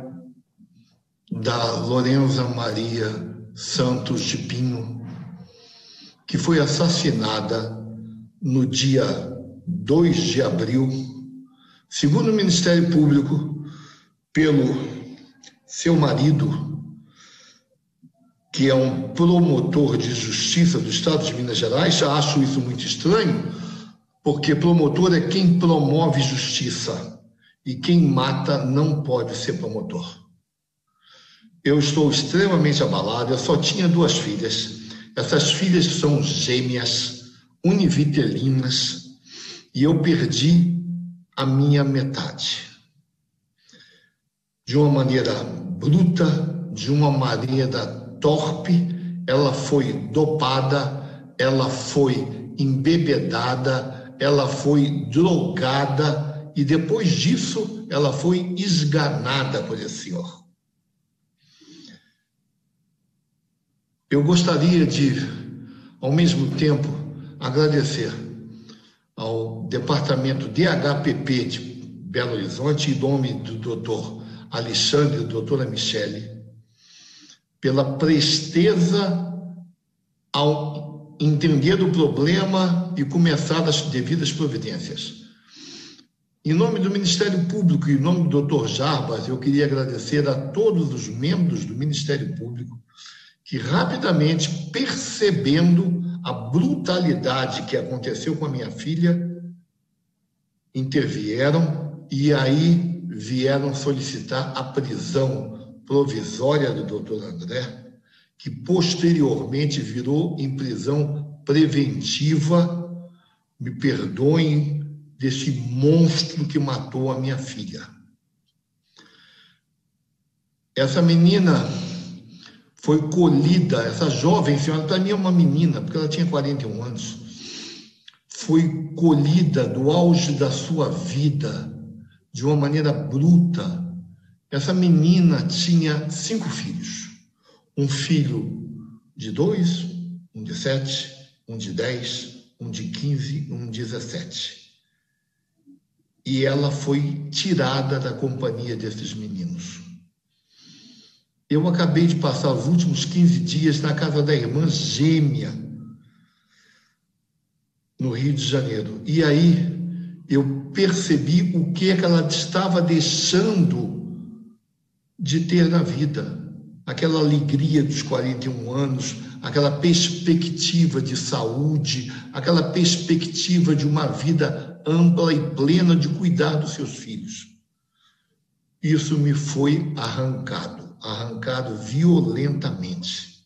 da Lorenza Maria Santos de Pinho, que foi assassinada no dia 2 de abril, segundo o Ministério Público, pelo seu marido, que é um promotor de justiça do Estado de Minas Gerais. Acho isso muito estranho, porque promotor é quem promove justiça e quem mata não pode ser promotor. Eu estou extremamente abalado. Eu só tinha 2 filhas. Essas filhas são gêmeas, univitelinas, e eu perdi a minha metade. De uma maneira bruta, de uma maneira torpe, ela foi dopada, ela foi embebedada, ela foi drogada e depois disso ela foi esganada por esse senhor. Eu gostaria de, ao mesmo tempo, agradecer ao Departamento DHPP de Belo Horizonte, em nome do doutor Alexandre e da doutora Michele, pela presteza ao entender o problema e começar as devidas providências. Em nome do Ministério Público e em nome do Dr. Jarbas, eu queria agradecer a todos os membros do Ministério Público que rapidamente, percebendo a brutalidade que aconteceu com a minha filha, intervieram e aí vieram solicitar a prisão provisória do doutor André, que posteriormente virou em prisão preventiva, me perdoem, desse monstro que matou a minha filha. Essa menina foi colhida, essa jovem senhora, para mim é uma menina, porque ela tinha 41 anos, foi colhida do auge da sua vida, de uma maneira bruta. Essa menina tinha 5 filhos. Um filho de 2, um de 7, um de 10, um de 15, um de 17. E ela foi tirada da companhia desses meninos. Eu acabei de passar os últimos 15 dias na casa da irmã gêmea, no Rio de Janeiro. E aí eu percebi o que é que ela estava deixando de ter na vida. Aquela alegria dos 41 anos, aquela perspectiva de saúde, aquela perspectiva de uma vida ampla e plena de cuidar dos seus filhos. Isso me foi arrancado violentamente.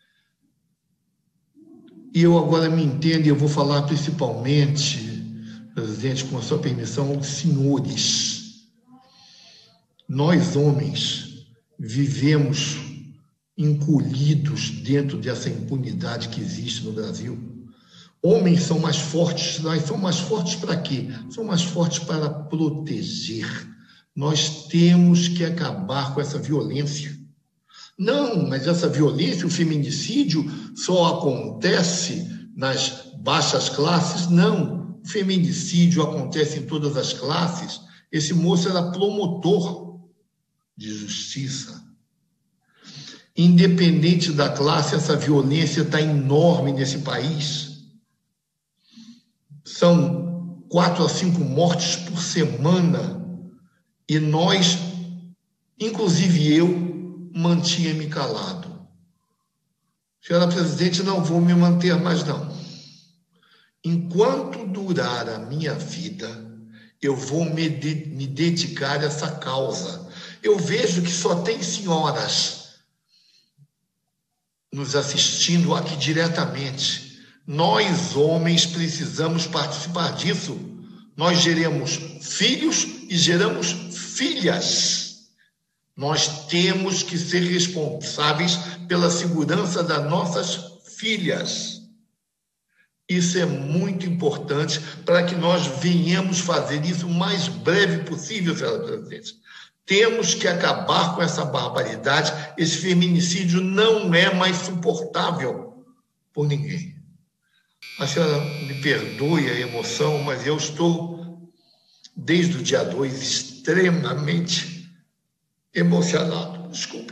E eu agora me entendo, e eu vou falar principalmente, presidente, com a sua permissão, aos senhores. Nós, homens, vivemos encolhidos dentro dessa impunidade que existe no Brasil. Homens são mais fortes, nós somos mais fortes para quê? São mais fortes para proteger. Nós temos que acabar com essa violência. Não, mas essa violência, o feminicídio, só acontece nas baixas classes? Não, o feminicídio acontece em todas as classes. Esse moço era promotor de justiça. Independente da classe, essa violência está enorme nesse país. São 4 a 5 mortes por semana e nós, inclusive eu, mantinha-me calado. Senhora presidente, não vou me manter mais, não. Enquanto durar a minha vida, eu vou me dedicar a essa causa. Eu vejo que só tem senhoras nos assistindo aqui diretamente. Nós, homens, precisamos participar disso. Nós geramos filhos e geramos filhas. Nós temos que ser responsáveis pela segurança das nossas filhas. Isso é muito importante para que nós venhamos fazer isso o mais breve possível, senhora presidente. Temos que acabar com essa barbaridade. Esse feminicídio não é mais suportável por ninguém. A senhora me perdoe a emoção, mas eu estou, desde o dia 2, extremamente emocionado. Desculpe.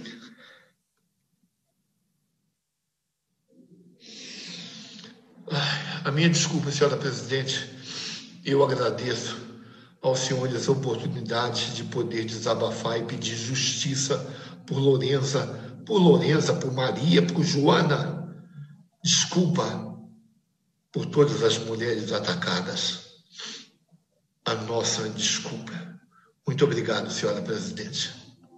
A minha desculpa, senhora presidente. Eu agradeço aos senhores a oportunidade de poder desabafar e pedir justiça por Lourença, por Maria, por Joana. Desculpa por todas as mulheres atacadas. A nossa desculpa. Muito obrigado, senhora presidente.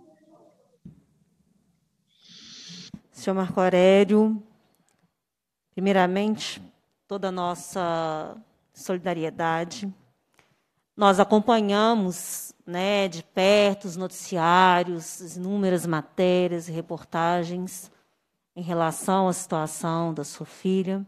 Senhor Marco Aurélio, primeiramente, toda a nossa solidariedade. Nós acompanhamos, de perto os noticiários, as inúmeras matérias e reportagens em relação à situação da sua filha.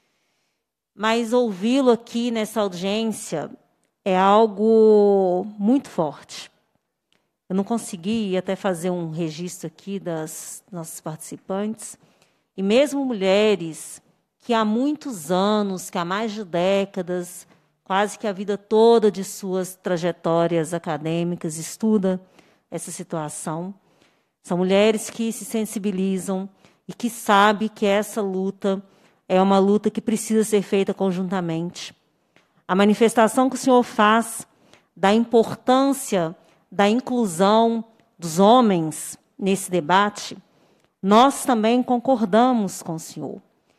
Mas ouvi-lo aqui nessa audiência é algo muito forte. Eu não consegui até fazer um registro aqui das nossas participantes, e mesmo mulheres que há muitos anos, que há mais de décadas, quase que a vida toda de suas trajetórias acadêmicas, estuda essa situação. São mulheres que se sensibilizam e que sabem que essa luta é uma luta que precisa ser feita conjuntamente. A manifestação que o senhor faz da importância da inclusão dos homens nesse debate, nós também concordamos com o senhor,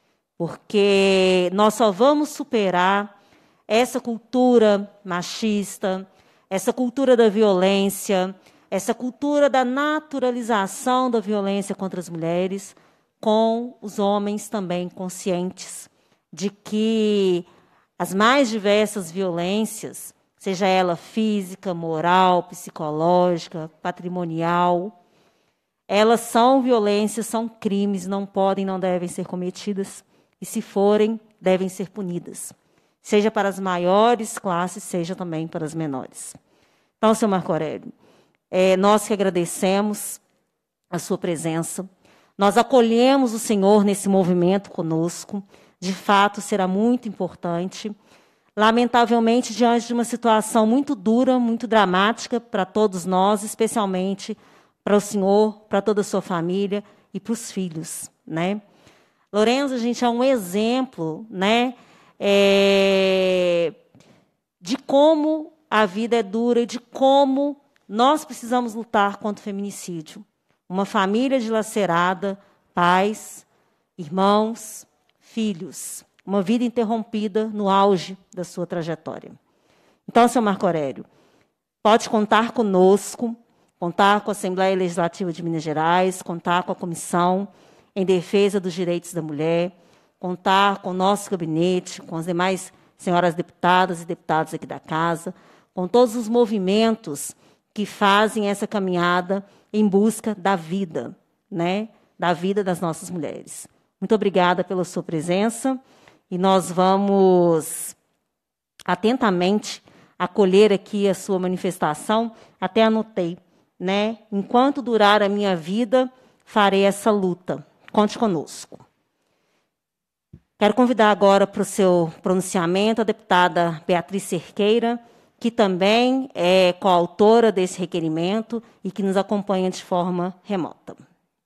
porque nós só vamos superar essa cultura machista, essa cultura da violência, essa cultura da naturalização da violência contra as mulheres, com os homens também conscientes de que as mais diversas violências, seja ela física, moral, psicológica, patrimonial, elas são violências, são crimes, não podem, não devem ser cometidas, e se forem, devem ser punidas, seja para as maiores classes, seja também para as menores. Então, senhor Marco Aurélio, nós que agradecemos a sua presença, nós acolhemos o senhor nesse movimento conosco, de fato será muito importante, lamentavelmente diante de uma situação muito dura, muito dramática para todos nós, especialmente para o senhor, para toda a sua família e para os filhos. Lourença, a gente é um exemplo de como a vida é dura e de como nós precisamos lutar contra o feminicídio. Uma família dilacerada, pais, irmãos, filhos, uma vida interrompida no auge da sua trajetória. Então, senhor Marco Aurélio, pode contar conosco, contar com a Assembleia Legislativa de Minas Gerais, contar com a Comissão em Defesa dos Direitos da Mulher, contar com o nosso gabinete, com as demais senhoras deputadas e deputados aqui da casa, com todos os movimentos que fazem essa caminhada em busca da vida, da vida das nossas mulheres. Muito obrigada pela sua presença e nós vamos atentamente acolher aqui a sua manifestação. Até anotei, enquanto durar a minha vida, farei essa luta. Conte conosco. Quero convidar agora para o seu pronunciamento a deputada Beatriz Cerqueira, que também é coautora desse requerimento e que nos acompanha de forma remota.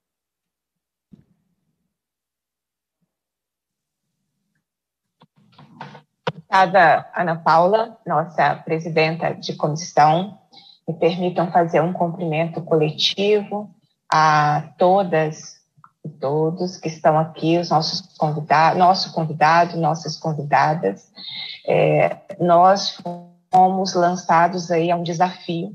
Deputada Ana Paula, nossa presidenta de comissão, me permitam fazer um cumprimento coletivo a todas e todos que estão aqui, os nossos convidados, nosso convidado, nossas convidadas. Nós fomos lançados aí a um desafio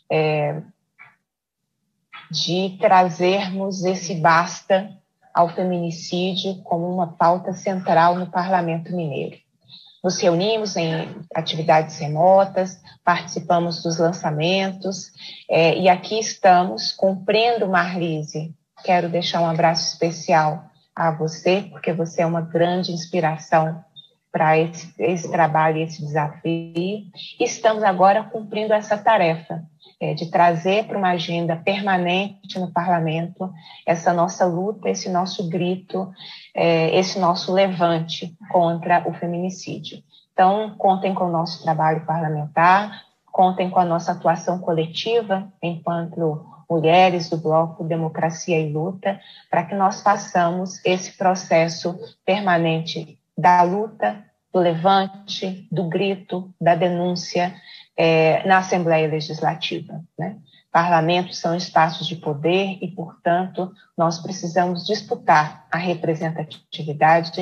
de trazermos esse basta ao feminicídio como uma pauta central no Parlamento Mineiro. Nos reunimos em atividades remotas, participamos dos lançamentos, e aqui estamos cumprindo, Marlise. Quero deixar um abraço especial a você, porque você é uma grande inspiração para esse trabalho e esse desafio. Estamos agora cumprindo essa tarefa, de trazer para uma agenda permanente no parlamento essa nossa luta, esse nosso grito, esse nosso levante contra o feminicídio. Então, contem com o nosso trabalho parlamentar, contem com a nossa atuação coletiva enquanto mulheres do Bloco Democracia e Luta, para que nós façamos esse processo permanente da luta, do levante, do grito, da denúncia, na Assembleia Legislativa, né? Parlamentos são espaços de poder e, portanto, nós precisamos disputar a representatividade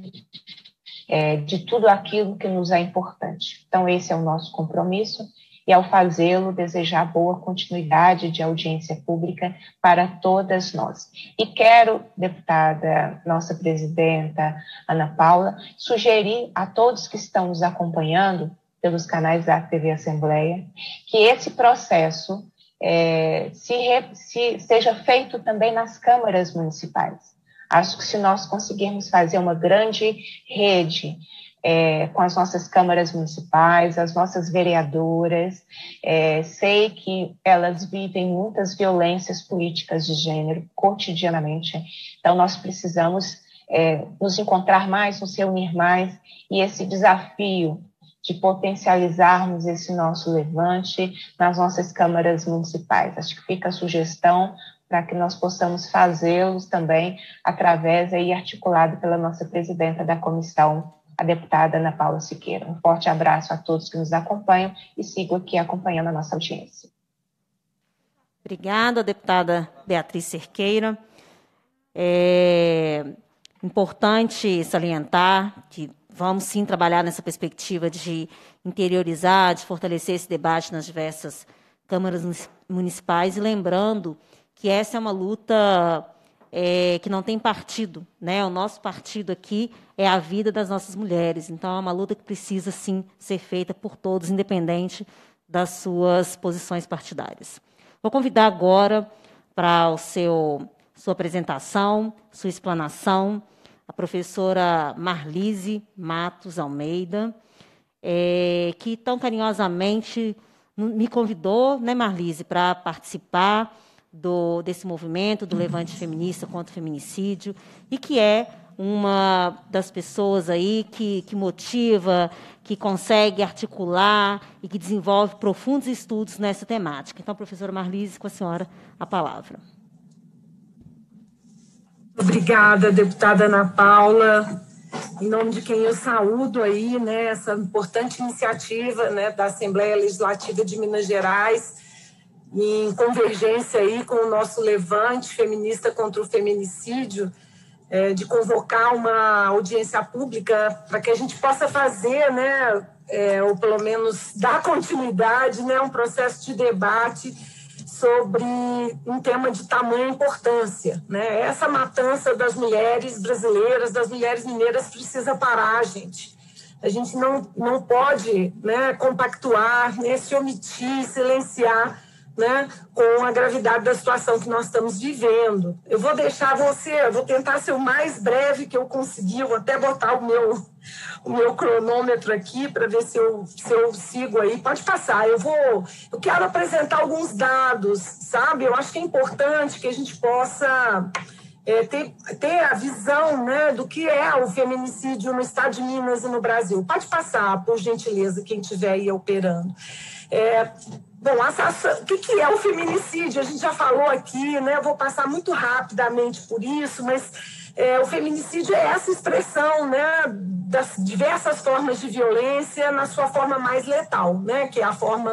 de tudo aquilo que nos é importante. Então, esse é o nosso compromisso e, ao fazê-lo, desejar boa continuidade de audiência pública para todas nós. E quero, deputada, nossa presidenta Ana Paula, sugerir a todos que estão nos acompanhando pelos canais da TV Assembleia, que esse processo seja feito também nas câmaras municipais. Acho que se nós conseguirmos fazer uma grande rede com as nossas câmaras municipais, as nossas vereadoras, sei que elas vivem muitas violências políticas de gênero cotidianamente, então nós precisamos nos encontrar mais, nos reunir mais, e esse desafio de potencializarmos esse nosso levante nas nossas câmaras municipais. Acho que fica a sugestão para que nós possamos fazê-los também através aí articulado pela nossa presidenta da comissão, a deputada Ana Paula Siqueira. Um forte abraço a todos que nos acompanham e sigo aqui acompanhando a nossa audiência. Obrigada, deputada Beatriz Cerqueira. É importante salientar que vamos sim trabalhar nessa perspectiva de interiorizar, de fortalecer esse debate nas diversas câmaras municipais, e lembrando que essa é uma luta que não tem partido, né? O nosso partido aqui é a vida das nossas mulheres, então é uma luta que precisa sim ser feita por todos, independente das suas posições partidárias. Vou convidar agora para sua apresentação, sua explanação, a professora Marlise Matos Almeida, que tão carinhosamente me convidou, né, Marlise, para participar desse movimento do Levante Feminista contra o Feminicídio, e que é uma das pessoas aí que motiva, que consegue articular e que desenvolve profundos estudos nessa temática. Então, professora Marlise, com a senhora a palavra. Obrigada, deputada Ana Paula. Em nome de quem eu saúdo aí, né, essa importante iniciativa, né, da Assembleia Legislativa de Minas Gerais, em convergência aí com o nosso levante feminista contra o feminicídio, de convocar uma audiência pública para que a gente possa fazer, né, ou pelo menos dar continuidade, né, um processo de debate sobre um tema de tamanha importância, né? Essa matança das mulheres brasileiras, das mulheres mineiras, precisa parar, gente. A gente não pode, né, compactuar, né, se omitir, silenciar, né, com a gravidade da situação que nós estamos vivendo. Eu vou tentar ser o mais breve que eu conseguir, eu vou até botar o meu cronômetro aqui para ver se eu sigo aí. Pode passar, eu quero apresentar alguns dados, sabe? Eu acho que é importante que a gente possa ter a visão, né, do que é o feminicídio no estado de Minas e no Brasil. Pode passar, por gentileza, quem estiver aí operando. Bom, o que é o feminicídio? A gente já falou aqui, né? Eu vou passar muito rapidamente por isso, mas o feminicídio é essa expressão, né, das diversas formas de violência na sua forma mais letal, né, que é a forma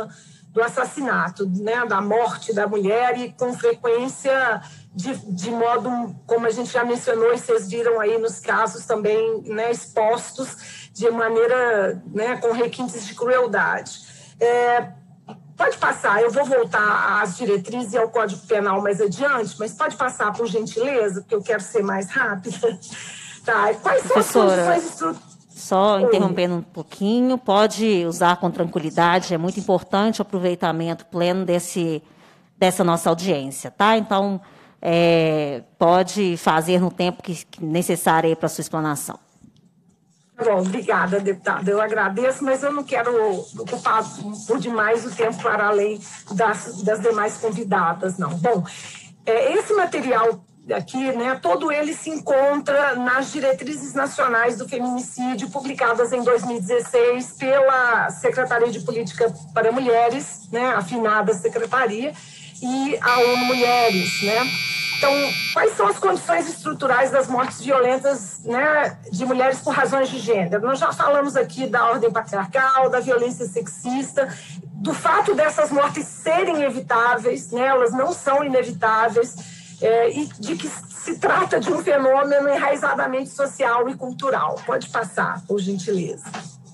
do assassinato, né, da morte da mulher, e com frequência de modo, como a gente já mencionou, e vocês viram aí nos casos também, né, expostos de maneira, né, com requintes de crueldade. Pode passar, eu vou voltar às diretrizes e ao Código Penal mais adiante, mas pode passar, por gentileza, porque eu quero ser mais rápida. Tá, quais são as condições estruturais? Só interrompendo um pouquinho, pode usar com tranquilidade, é muito importante o aproveitamento pleno dessa nossa audiência, tá? Então, pode fazer no tempo que necessário para a sua explanação. Bom, obrigada, deputada. Eu agradeço, mas eu não quero ocupar por demais o tempo para além das demais convidadas, não. Bom, esse material aqui, né, todo ele se encontra nas diretrizes nacionais do feminicídio, publicadas em 2016 pela Secretaria de Política para Mulheres, né, afinada secretaria, e a ONU Mulheres, né? Então, quais são as condições estruturais das mortes violentas, né, de mulheres por razões de gênero? Nós já falamos aqui da ordem patriarcal, da violência sexista, do fato dessas mortes serem evitáveis, né, elas não são inevitáveis, e de que se trata de um fenômeno enraizadamente social e cultural. Pode passar, por gentileza.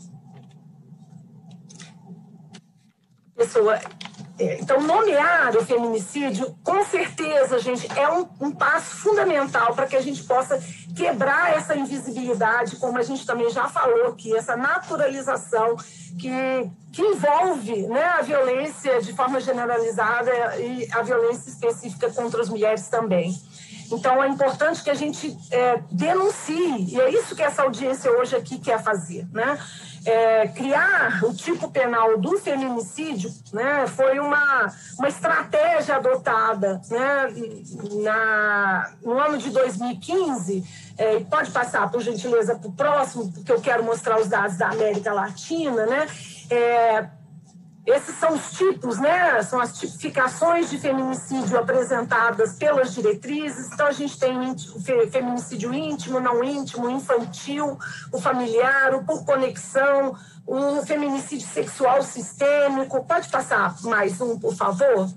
Então, nomear o feminicídio, com certeza, gente, é um passo fundamental para que a gente possa quebrar essa invisibilidade, como a gente também já falou aqui, essa naturalização que envolve, né, a violência de forma generalizada e a violência específica contra as mulheres também. Então, é importante que a gente denuncie, e é isso que essa audiência hoje aqui quer fazer, né? Criar o tipo penal do feminicídio, né, foi uma estratégia adotada, né, no ano de 2015. Pode passar, por gentileza, para o próximo, porque eu quero mostrar os dados da América Latina, né? Esses são os tipos, né? São as tipificações de feminicídio apresentadas pelas diretrizes. Então, a gente tem o feminicídio íntimo, não íntimo, infantil, o familiar, o por conexão, o feminicídio sexual sistêmico. Pode passar mais um, por favor?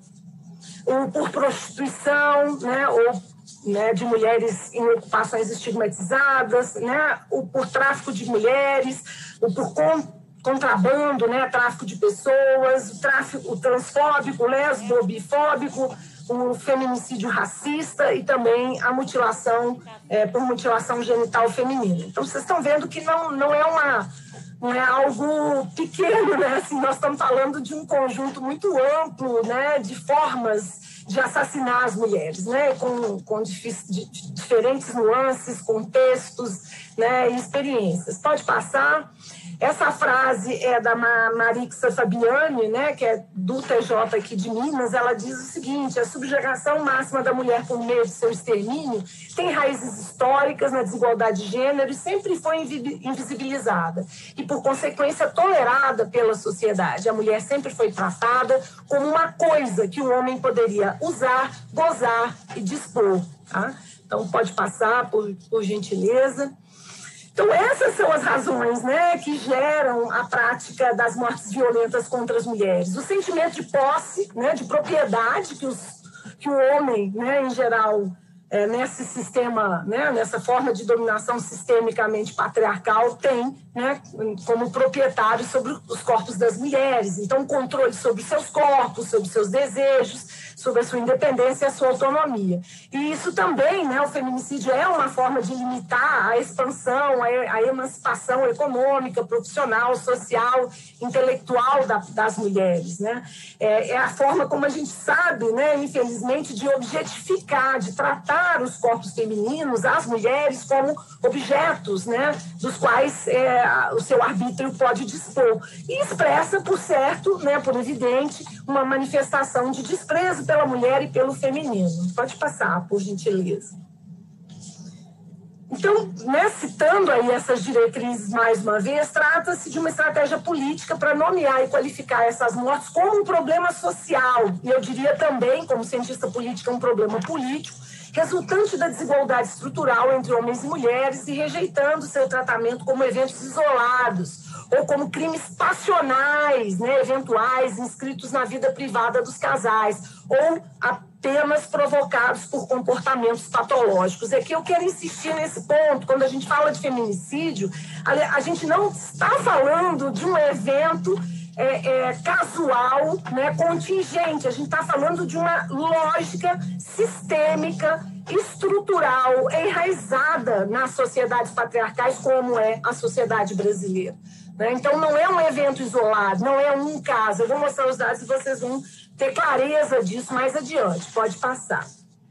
O por prostituição, né? Ou, né, de mulheres em ocupações estigmatizadas, né? O por tráfico de mulheres, o por contrabando, né, tráfico de pessoas, o transfóbico, lésbico, bifóbico, o feminicídio racista e também a mutilação por mutilação genital feminina. Então, vocês estão vendo que não é algo pequeno, né? Assim, nós estamos falando de um conjunto muito amplo, né, de formas de assassinar as mulheres, né, com diferentes nuances, contextos, né, e experiências. Pode passar. Essa frase é da Marixa Fabiani, né, que é do TJ aqui de Minas. Ela diz o seguinte: a subjugação máxima da mulher por meio de seu extermínio tem raízes históricas na desigualdade de gênero e sempre foi invisibilizada e, por consequência, tolerada pela sociedade. A mulher sempre foi tratada como uma coisa que o homem poderia usar, gozar e dispor. Tá? Então, pode passar, por gentileza. Então, essas são as razões, né, que geram a prática das mortes violentas contra as mulheres. O sentimento de posse, né, de propriedade que o homem, né, em geral, nesse sistema, né, nessa forma de dominação sistemicamente patriarcal, tem, né, como proprietário sobre os corpos das mulheres. Então, controle sobre seus corpos, sobre seus desejos, sobre a sua independência e a sua autonomia. E isso também, né, o feminicídio é uma forma de limitar a expansão, a emancipação econômica, profissional, social, intelectual das mulheres, né? É a forma como a gente sabe, né, infelizmente, de objetificar, de tratar os corpos femininos, as mulheres, como objetos, né, dos quais o seu arbítrio pode dispor. E expressa, por certo, né, por evidente, uma manifestação de desprezo pela mulher e pelo feminino. Pode passar, por gentileza. Então, né, citando aí essas diretrizes mais uma vez, trata-se de uma estratégia política para nomear e qualificar essas mortes como um problema social, e eu diria também, como cientista política, um problema político, resultante da desigualdade estrutural entre homens e mulheres e rejeitando seu tratamento como eventos isolados ou como crimes passionais, né, eventuais, inscritos na vida privada dos casais, ou apenas provocados por comportamentos patológicos. É que eu quero insistir nesse ponto. Quando a gente fala de feminicídio, a gente não está falando de um evento casual, né, contingente. A gente está falando de uma lógica sistêmica, estrutural, enraizada nas sociedades patriarcais, como é a sociedade brasileira. Né? Então, não é um evento isolado, não é um caso. Eu vou mostrar os dados e vocês vão ter clareza disso mais adiante. Pode passar.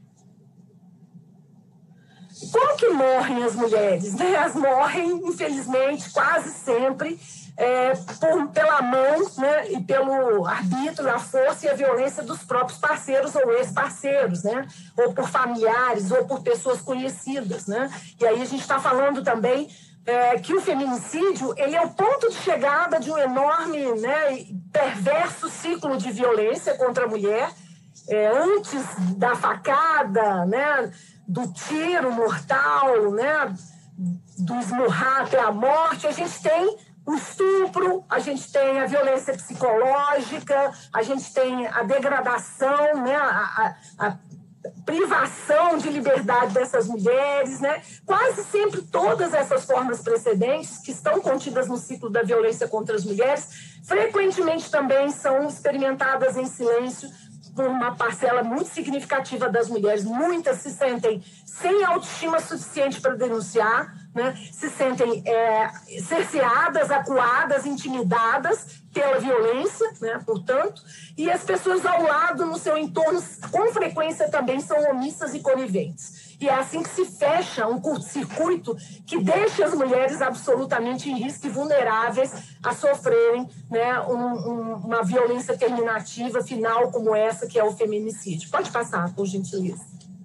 Como que morrem as mulheres? Né? Elas morrem, infelizmente, quase sempre pela mão, né, e pelo arbítrio, a força e a violência dos próprios parceiros ou ex-parceiros, né, ou por familiares, ou por pessoas conhecidas. Né? E aí a gente está falando também que o feminicídio ele é o ponto de chegada de um enorme, né, perverso ciclo de violência contra a mulher, antes da facada, né, do tiro mortal, né, do esmurrar até a morte. A gente tem o estupro, a gente tem a violência psicológica, a gente tem a degradação, né, a privação de liberdade dessas mulheres, né? Quase sempre todas essas formas precedentes que estão contidas no ciclo da violência contra as mulheres, frequentemente também são experimentadas em silêncio por uma parcela muito significativa das mulheres. Muitas se sentem sem autoestima suficiente para denunciar, né? Se sentem cerceadas, acuadas, intimidadas pela violência, né? Portanto, e as pessoas ao lado, no seu entorno, com frequência também são omissas e coniventes. E é assim que se fecha um curto-circuito que deixa as mulheres absolutamente em risco e vulneráveis a sofrerem, né, uma violência terminativa final como essa, que é o feminicídio. Pode passar, por gentileza.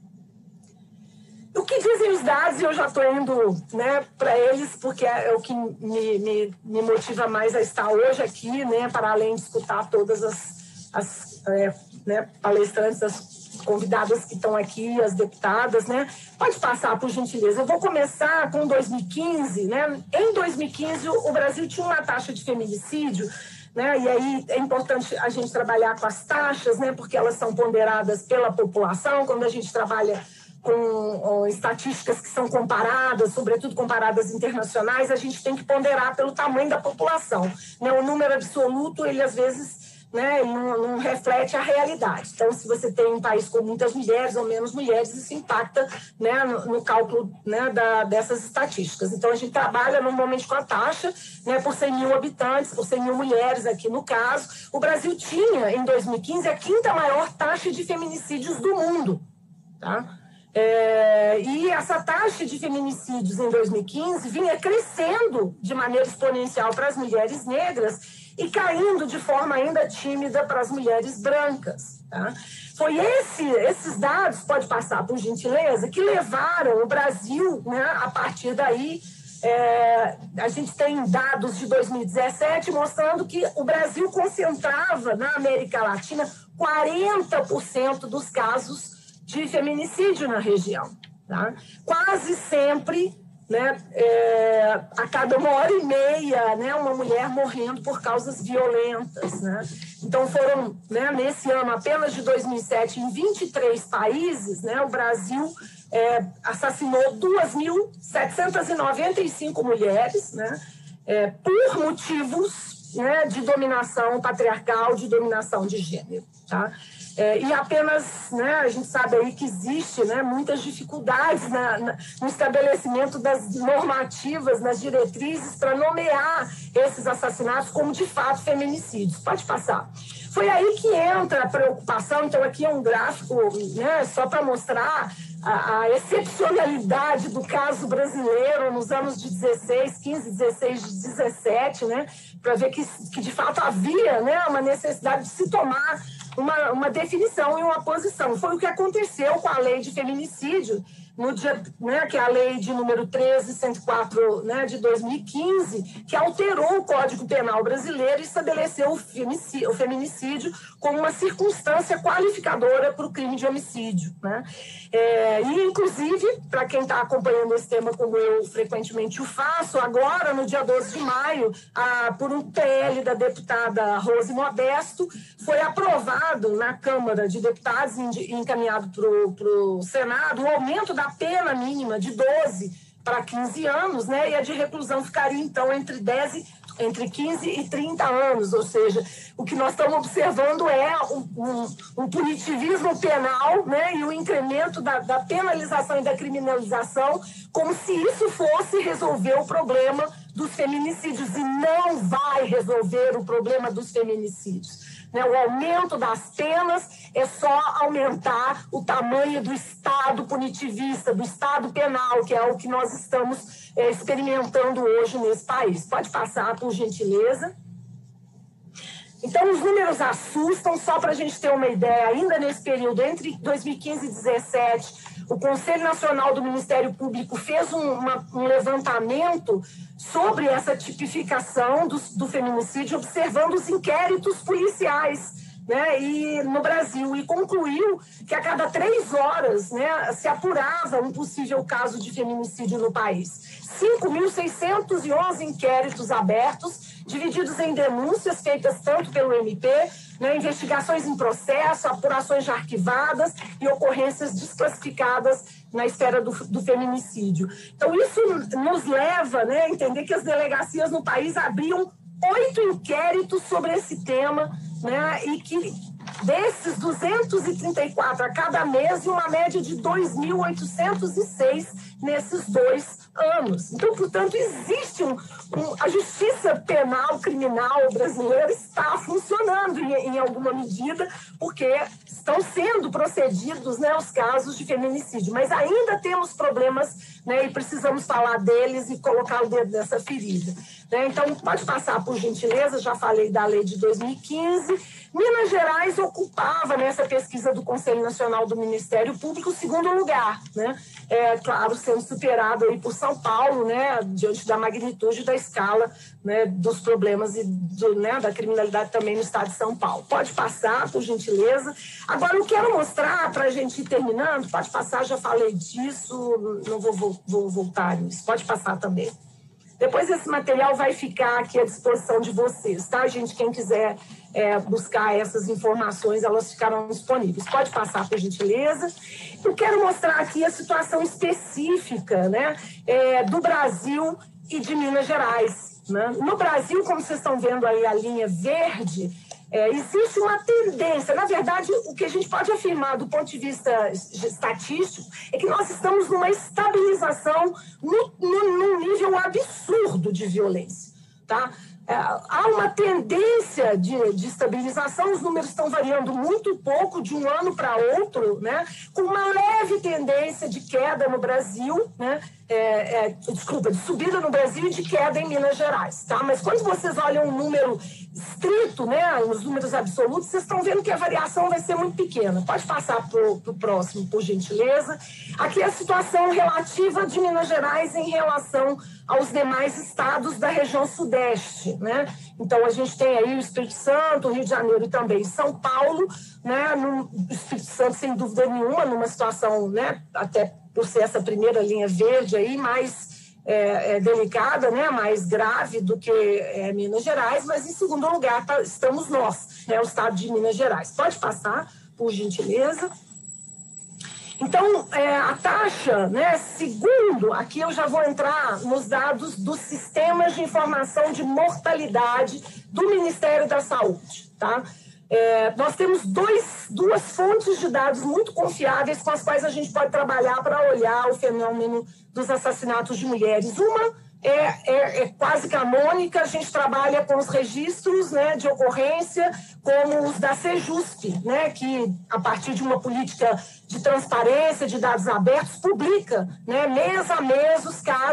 O que dizem os dados, e eu já estou indo, né, para eles, porque é o que me motiva mais a estar hoje aqui, né, para além de escutar todas as né, palestrantes, as convidadas que estão aqui, as deputadas, né? Pode passar, por gentileza. Eu vou começar com 2015, né? Em 2015, o Brasil tinha uma taxa de feminicídio, né? E aí é importante a gente trabalhar com as taxas, né? Porque elas são ponderadas pela população. Quando a gente trabalha com estatísticas que são comparadas, sobretudo comparadas internacionais, a gente tem que ponderar pelo tamanho da população, né? O número absoluto, ele às vezes, né, não reflete a realidade. Então, se você tem um país com muitas mulheres ou menos mulheres, isso impacta, né, no cálculo, né, dessas estatísticas. Então, a gente trabalha normalmente com a taxa, né, por 100 mil habitantes, por 100 mil mulheres aqui no caso. O Brasil tinha, em 2015, a quinta maior taxa de feminicídios do mundo. Tá? E essa taxa de feminicídios em 2015 vinha crescendo de maneira exponencial para as mulheres negras e caindo de forma ainda tímida para as mulheres brancas. Tá? Foi esses dados, pode passar por gentileza, que levaram o Brasil, né, a partir daí, a gente tem dados de 2017 mostrando que o Brasil concentrava na América Latina 40% dos casos de feminicídio na região. Tá? Quase sempre, né, a cada 1h30, né, uma mulher morrendo por causas violentas. Né? Então, foram, né, nesse ano, apenas de 2007, em 23 países, né, o Brasil assassinou 2.795 mulheres, né, por motivos, né, de dominação patriarcal, de dominação de gênero. Tá? E apenas, né, a gente sabe aí que existe, né, muitas dificuldades no estabelecimento das normativas, nas diretrizes para nomear esses assassinatos como, de fato, feminicídios. Pode passar. Foi aí que entra a preocupação. Então, aqui é um gráfico, né, só para mostrar a excepcionalidade do caso brasileiro nos anos de 16, 15, 16, 17, né, para ver que, de fato, havia, né, uma necessidade de se tomar uma definição e uma posição. Foi o que aconteceu com a lei de feminicídio, no dia, né, que é a lei de número 13.104, né, de 2015, que alterou o Código Penal brasileiro e estabeleceu o feminicídio como uma circunstância qualificadora para o crime de homicídio, né? E, inclusive, para quem está acompanhando esse tema como eu frequentemente o faço, agora, no dia 12 de maio, por um PL da deputada Rose Modesto, foi aprovado na Câmara de Deputados e encaminhado para o Senado o aumento da pena mínima de 12 para 15 anos, né? E a de reclusão ficaria, então, entre 15 e 30 anos, ou seja, o que nós estamos observando é um punitivismo penal, né, e o incremento da penalização e da criminalização, como se isso fosse resolver o problema dos feminicídios, e não vai resolver o problema dos feminicídios. O aumento das penas é só aumentar o tamanho do Estado punitivista, do Estado penal, que é o que nós estamos experimentando hoje nesse país. Pode passar, por gentileza. Então, os números assustam, só para a gente ter uma ideia, ainda nesse período, entre 2015 e 2017, o Conselho Nacional do Ministério Público fez um levantamento sobre essa tipificação do feminicídio, observando os inquéritos policiais, né, e no Brasil, e concluiu que a cada 3 horas, né, se apurava um possível caso de feminicídio no país. 5.611 inquéritos abertos, divididos em denúncias feitas tanto pelo MP, né, investigações em processo, apurações já arquivadas e ocorrências desclassificadas na esfera do feminicídio. Então, isso nos leva, né, a entender que as delegacias no país abriam 8 inquéritos sobre esse tema, né, e que desses 234 a cada mês, e uma média de 2.806 nesses 2 anos. Então, portanto, existe a justiça penal criminal brasileira está funcionando em alguma medida, porque estão sendo procedidos, né, os casos de feminicídio, mas ainda temos problemas, né, e precisamos falar deles e colocar o dedo nessa ferida, né? Então, pode passar, por gentileza, já falei da lei de 2015. Minas Gerais ocupava, nessa pesquisa do Conselho Nacional do Ministério Público, o 2º lugar, né? Claro, sendo superado aí por São Paulo, né, diante da magnitude da escala, né, dos problemas e né, da criminalidade também no estado de São Paulo. Pode passar, por gentileza. Agora, eu quero mostrar, para a gente ir terminando, pode passar, já falei disso, não vou voltar nisso. Pode passar também. Depois esse material vai ficar aqui à disposição de vocês, tá, gente? Quem quiser buscar essas informações, elas ficarão disponíveis. Pode passar, por gentileza. Eu quero mostrar aqui a situação específica, né, do Brasil e de Minas Gerais, né? No Brasil, como vocês estão vendo aí a linha verde, existe uma tendência, na verdade, o que a gente pode afirmar do ponto de vista estatístico é que nós estamos numa estabilização num nível absurdo de violência, tá? Há uma tendência de estabilização, os números estão variando muito pouco de um ano para outro, né? Com uma leve tendência de queda no Brasil, né? De subida no Brasil e de queda em Minas Gerais, tá? Mas quando vocês olham um número estrito, né, os números absolutos, vocês estão vendo que a variação vai ser muito pequena. Pode passar para o próximo, por gentileza. Aqui é a situação relativa de Minas Gerais em relação aos demais estados da região sudeste, né? Então, a gente tem aí o Espírito Santo, o Rio de Janeiro e também São Paulo, né? No Espírito Santo, sem dúvida nenhuma, numa situação, né, até por ser essa primeira linha verde aí, mais delicada, né, mais grave do que Minas Gerais, mas em segundo lugar estamos nós, né, o estado de Minas Gerais. Pode passar, por gentileza. Então, a taxa, né, segundo, aqui eu já vou entrar nos dados dos sistemas de informação de mortalidade do Ministério da Saúde, tá? Nós temos duas fontes de dados muito confiáveis com as quais a gente pode trabalhar para olhar o fenômeno dos assassinatos de mulheres. Uma é quase canônica, a gente trabalha com os registros, né, de ocorrência, como os da Sejusp, né, que, a partir de uma política de transparência, de dados abertos, publica, né, mês a mês os casos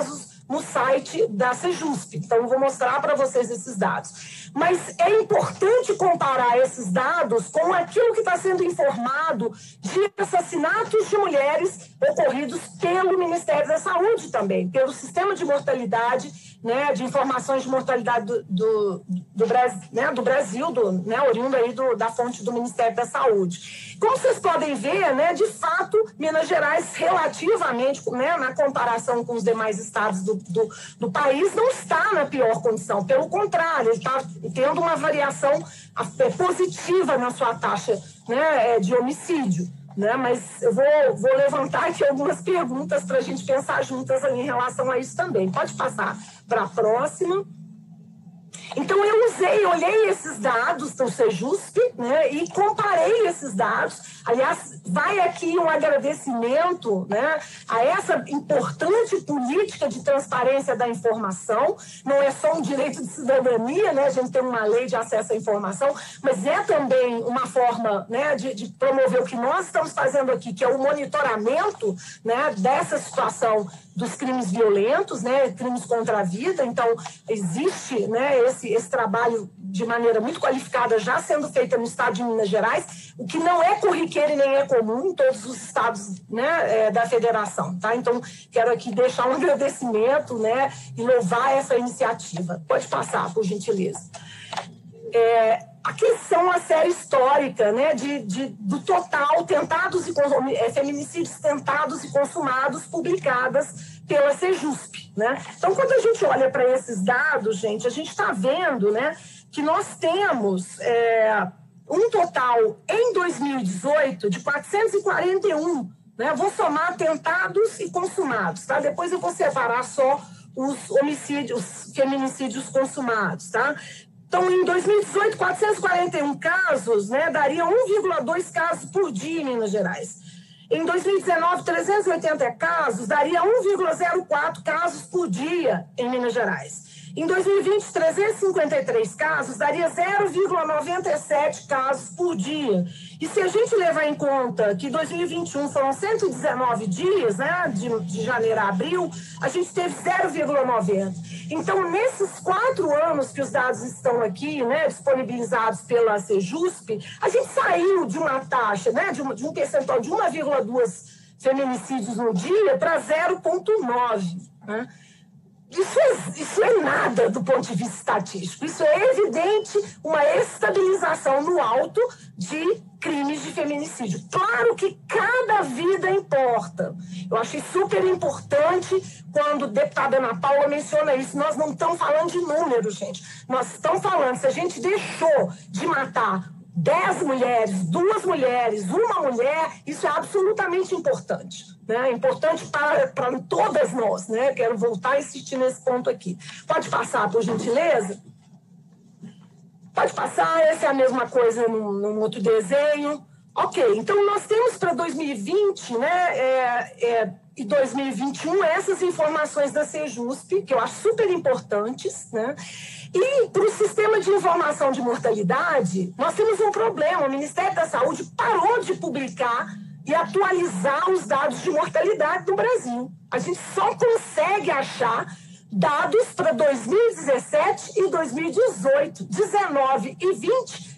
no site da Sejusp. Então, eu vou mostrar para vocês esses dados. Mas é importante comparar esses dados com aquilo que está sendo informado de assassinatos de mulheres ocorridos pelo Ministério da Saúde também, pelo sistema de mortalidade, né, de informações de mortalidade do Brasil, oriundo aí da fonte do Ministério da Saúde. Como vocês podem ver, né, de fato, Minas Gerais, relativamente, né, na comparação com os demais estados do país, não está na pior condição. Pelo contrário, ele está tendo uma variação positiva na sua taxa, né, de homicídio. Né? Mas eu vou levantar aqui algumas perguntas para a gente pensar juntas em relação a isso também. Pode passar para a próxima. Então, eu olhei esses dados do Sejusp, né, e comparei esses dados. Aliás, vai aqui um agradecimento, né, a essa importante política de transparência da informação. Não é só um direito de cidadania, né, a gente tem uma lei de acesso à informação, mas é também uma forma, né, de promover o que nós estamos fazendo aqui, que é o monitoramento, né, dessa situação dos crimes violentos, né, crimes contra a vida. Então, existe, né, esse trabalho de maneira muito qualificada já sendo feita no estado de Minas Gerais, o que não é corriqueiro e nem é comum em todos os estados, né, da federação. Tá? Então, quero aqui deixar um agradecimento, né, e louvar essa iniciativa. Pode passar, por gentileza. Aqui são a série histórica, né, do total feminicídios tentados e consumados publicadas pela Sejusp, né? Então, quando a gente olha para esses dados, gente, a gente está vendo, né, que nós temos um total em 2018 de 441, né? Vou somar tentados e consumados, tá? Depois eu vou separar só os feminicídios consumados, tá? Então, em 2018, 441 casos, né, daria 1,2 casos por dia em Minas Gerais. Em 2019, 380 casos, daria 1,04 casos por dia em Minas Gerais. Em 2020, 353 casos, daria 0,97 casos por dia. E se a gente levar em conta que 2021 foram 119 dias, né, de janeiro a abril, a gente teve 0,90. Então, nesses 4 anos que os dados estão aqui, né, disponibilizados pela Sejusp, a gente saiu de uma taxa, né, de um percentual de 1,2 feminicídios no dia para 0,9, né? Isso é nada do ponto de vista estatístico. Isso é evidente uma estabilização no alto de crimes de feminicídio. Claro que cada vida importa. Eu achei super importante quando a deputada Ana Paula menciona isso. Nós não estamos falando de números, gente. Nós estamos falando, se a gente deixou de matar 10 mulheres, 2 mulheres, 1 mulher, isso é absolutamente importante, né? Importante para todas nós, né? Quero voltar a insistir nesse ponto aqui. Pode passar, por gentileza? Pode passar, essa é a mesma coisa num outro desenho. Ok, então nós temos para 2020, né, e 2021 essas informações da Sejusp, que eu acho super importantes, né? E para o sistema de informação de mortalidade, nós temos um problema. O Ministério da Saúde parou de publicar e atualizar os dados de mortalidade do Brasil. A gente só consegue achar dados para 2017 e 2018. 19 e 20,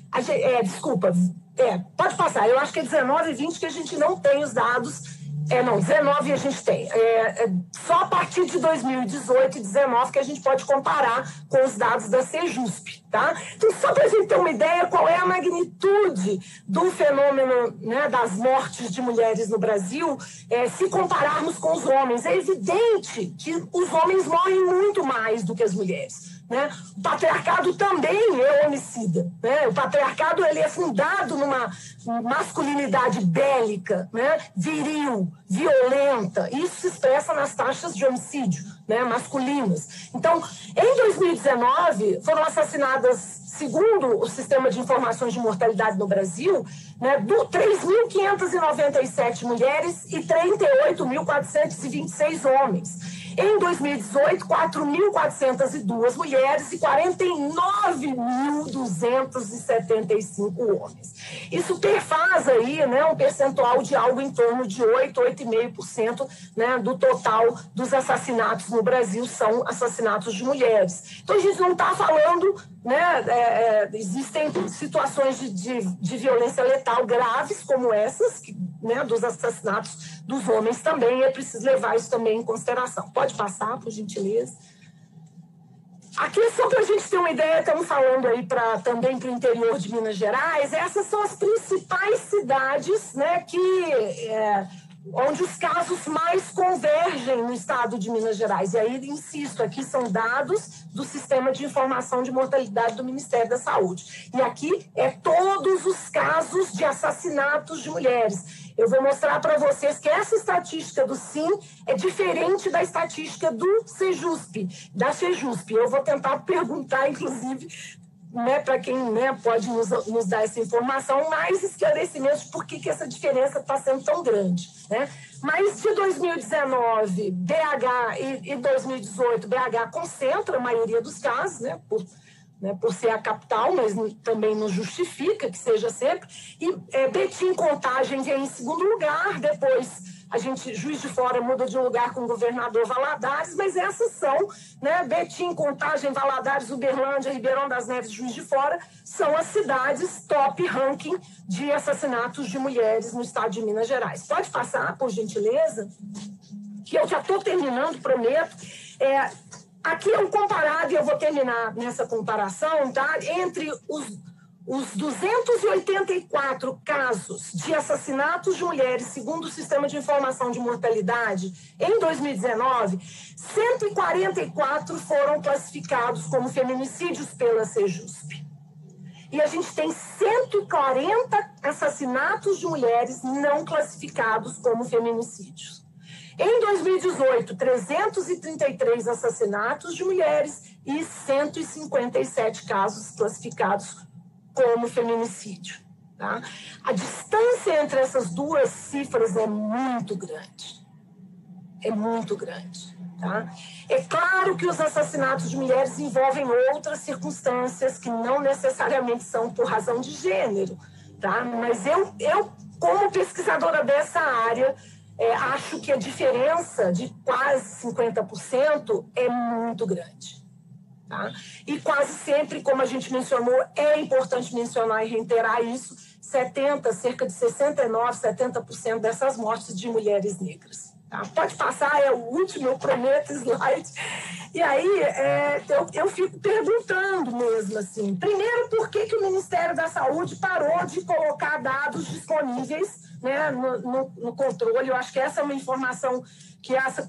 pode passar. Eu acho que é 19 e 20 que a gente não tem os dados. 19 a gente tem. Só a partir de 2018 e 19 que a gente pode comparar com os dados da Sejusp, tá? Então, só para a gente ter uma ideia qual é a magnitude do fenômeno, né, das mortes de mulheres no Brasil, se compararmos com os homens. É evidente que os homens morrem muito mais do que as mulheres. Né? O patriarcado também é homicida, né? O patriarcado ele é fundado numa masculinidade bélica, né? Viril, violenta. Isso se expressa nas taxas de homicídio, né? Masculinas. Então, em 2019, foram assassinadas, segundo o Sistema de Informações de Mortalidade no Brasil, né, 3.597 mulheres e 38.426 homens. Em 2018, 4.402 mulheres e 49.275 homens. Isso perfaz aí, né, um percentual de algo em torno de 8,5%, né, do total dos assassinatos no Brasil são assassinatos de mulheres. Então, a gente não está falando, né, existem situações de violência letal graves como essas, né, dos assassinatos dos homens também, é preciso levar isso também em consideração. Pode passar, por gentileza. Aqui, só para a gente ter uma ideia, estamos falando aí também para o interior de Minas Gerais, essas são as principais cidades, né, onde os casos mais convergem no estado de Minas Gerais. E aí, insisto, aqui são dados do Sistema de Informação de Mortalidade do Ministério da Saúde. E aqui é todos os casos de assassinatos de mulheres. Eu vou mostrar para vocês que essa estatística do SIM é diferente da estatística do Sejusp, da Sejusp. Eu vou tentar perguntar, inclusive, né, para quem, né, pode nos dar essa informação, mais esclarecimentos de por que essa diferença está sendo tão grande, né? Mas de 2019, BH e 2018, BH concentra a maioria dos casos, né, por ser a capital, mas também não justifica que seja sempre. E Betim, Contagem vem em segundo lugar, depois Juiz de Fora muda de lugar com o governador Valadares, mas essas são, né, Betim, Contagem, Valadares, Uberlândia, Ribeirão das Neves, Juiz de Fora, são as cidades top ranking de assassinatos de mulheres no estado de Minas Gerais. Pode passar, por gentileza? Que eu já estou terminando, prometo. Aqui é um comparado, e eu vou terminar nessa comparação, tá? Entre os 284 casos de assassinatos de mulheres, segundo o Sistema de Informação de Mortalidade, em 2019, 144 foram classificados como feminicídios pela Sejusp. E a gente tem 140 assassinatos de mulheres não classificados como feminicídios. Em 2018, 333 assassinatos de mulheres e 157 casos classificados como feminicídio. Tá? A distância entre essas duas cifras é muito grande. É muito grande. Tá? É claro que os assassinatos de mulheres envolvem outras circunstâncias que não necessariamente são por razão de gênero. Tá? Mas eu como pesquisadora dessa área, acho que a diferença de quase 50% é muito grande. Tá? E quase sempre, como a gente mencionou, é importante mencionar e reiterar isso, cerca de 69%, 70% dessas mortes de mulheres negras. Tá? Pode passar, é o último, eu prometo, slide. E aí, eu fico perguntando mesmo, assim, primeiro, por que o Ministério da Saúde parou de colocar dados disponíveis, né, no controle? Eu acho que essa é uma informação que essa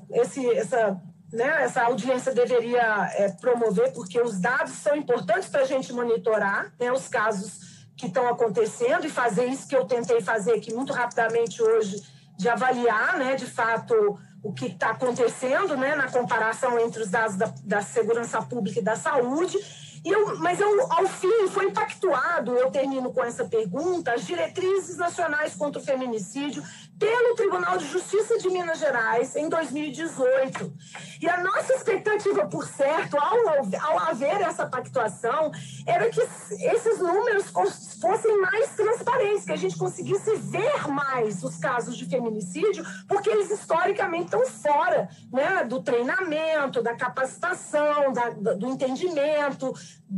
audiência deveria promover, porque os dados são importantes para a gente monitorar, né, os casos que estão acontecendo e fazer isso que eu tentei fazer aqui muito rapidamente hoje, de avaliar, né, de fato, o que está acontecendo, né, na comparação entre os dados da segurança pública e da saúde. Mas ao fim, foi impactuado, eu termino com essa pergunta, as diretrizes nacionais contra o feminicídio pelo Tribunal de Justiça de Minas Gerais em 2018. E a nossa expectativa, por certo, ao haver essa pactuação, era que esses números fossem mais transparentes, que a gente conseguisse ver mais os casos de feminicídio, porque eles historicamente estão fora, né, do treinamento, da capacitação, do entendimento,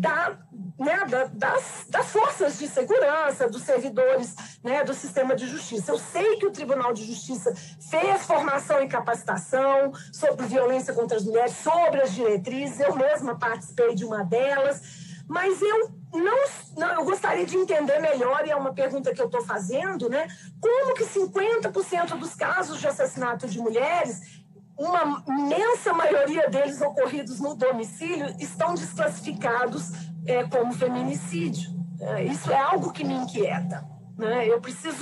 das forças de segurança, dos servidores, né, do sistema de justiça. Eu sei que o Tribunal de Justiça fez formação e capacitação sobre violência contra as mulheres, sobre as diretrizes, eu mesma participei de uma delas, mas eu gostaria de entender melhor, e é uma pergunta que eu estou fazendo, né, como que 50% dos casos de assassinato de mulheres, uma imensa maioria deles ocorridos no domicílio, estão desclassificados como feminicídio. Isso é algo que me inquieta. Né? Eu preciso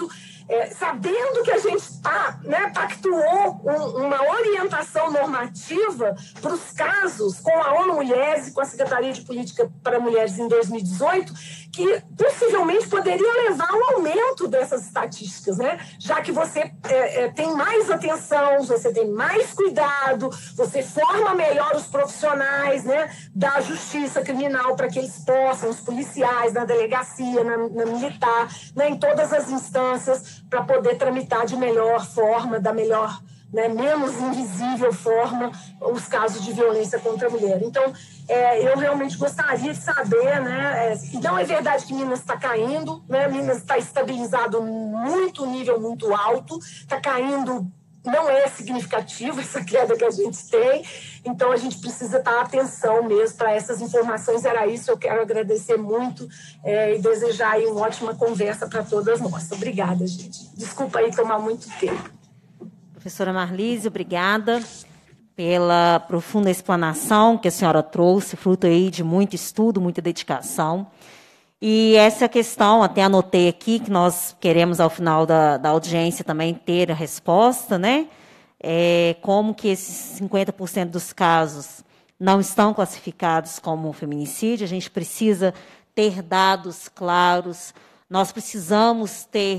sabendo que a gente pactuou uma orientação normativa para os casos com a ONU Mulheres e com a Secretaria de Política para Mulheres em 2018, que possivelmente poderia levar ao aumento dessas estatísticas, né? Já que você tem mais atenção, você tem mais cuidado, você forma melhor os profissionais, né, da justiça criminal para que eles possam, os policiais, na delegacia, na militar, né, em todas as instâncias, para poder tramitar de melhor forma, da melhor, né, menos invisível forma, os casos de violência contra a mulher. Então, eu realmente gostaria de saber, né, não é verdade que Minas está caindo, né, Minas está estabilizado muito, nível muito alto, está caindo, não é significativo essa queda que a gente tem, então a gente precisa dar atenção mesmo para essas informações. Era isso, eu quero agradecer muito e desejar aí uma ótima conversa para todas nós. Obrigada, gente. Desculpa aí tomar muito tempo. Professora Marlise, obrigada pela profunda explanação que a senhora trouxe, fruto aí de muito estudo, muita dedicação. E essa questão, até anotei aqui, que nós queremos, ao final da audiência, também ter a resposta, né? Como que esses 50% dos casos não estão classificados como feminicídio. A gente precisa ter dados claros, nós precisamos ter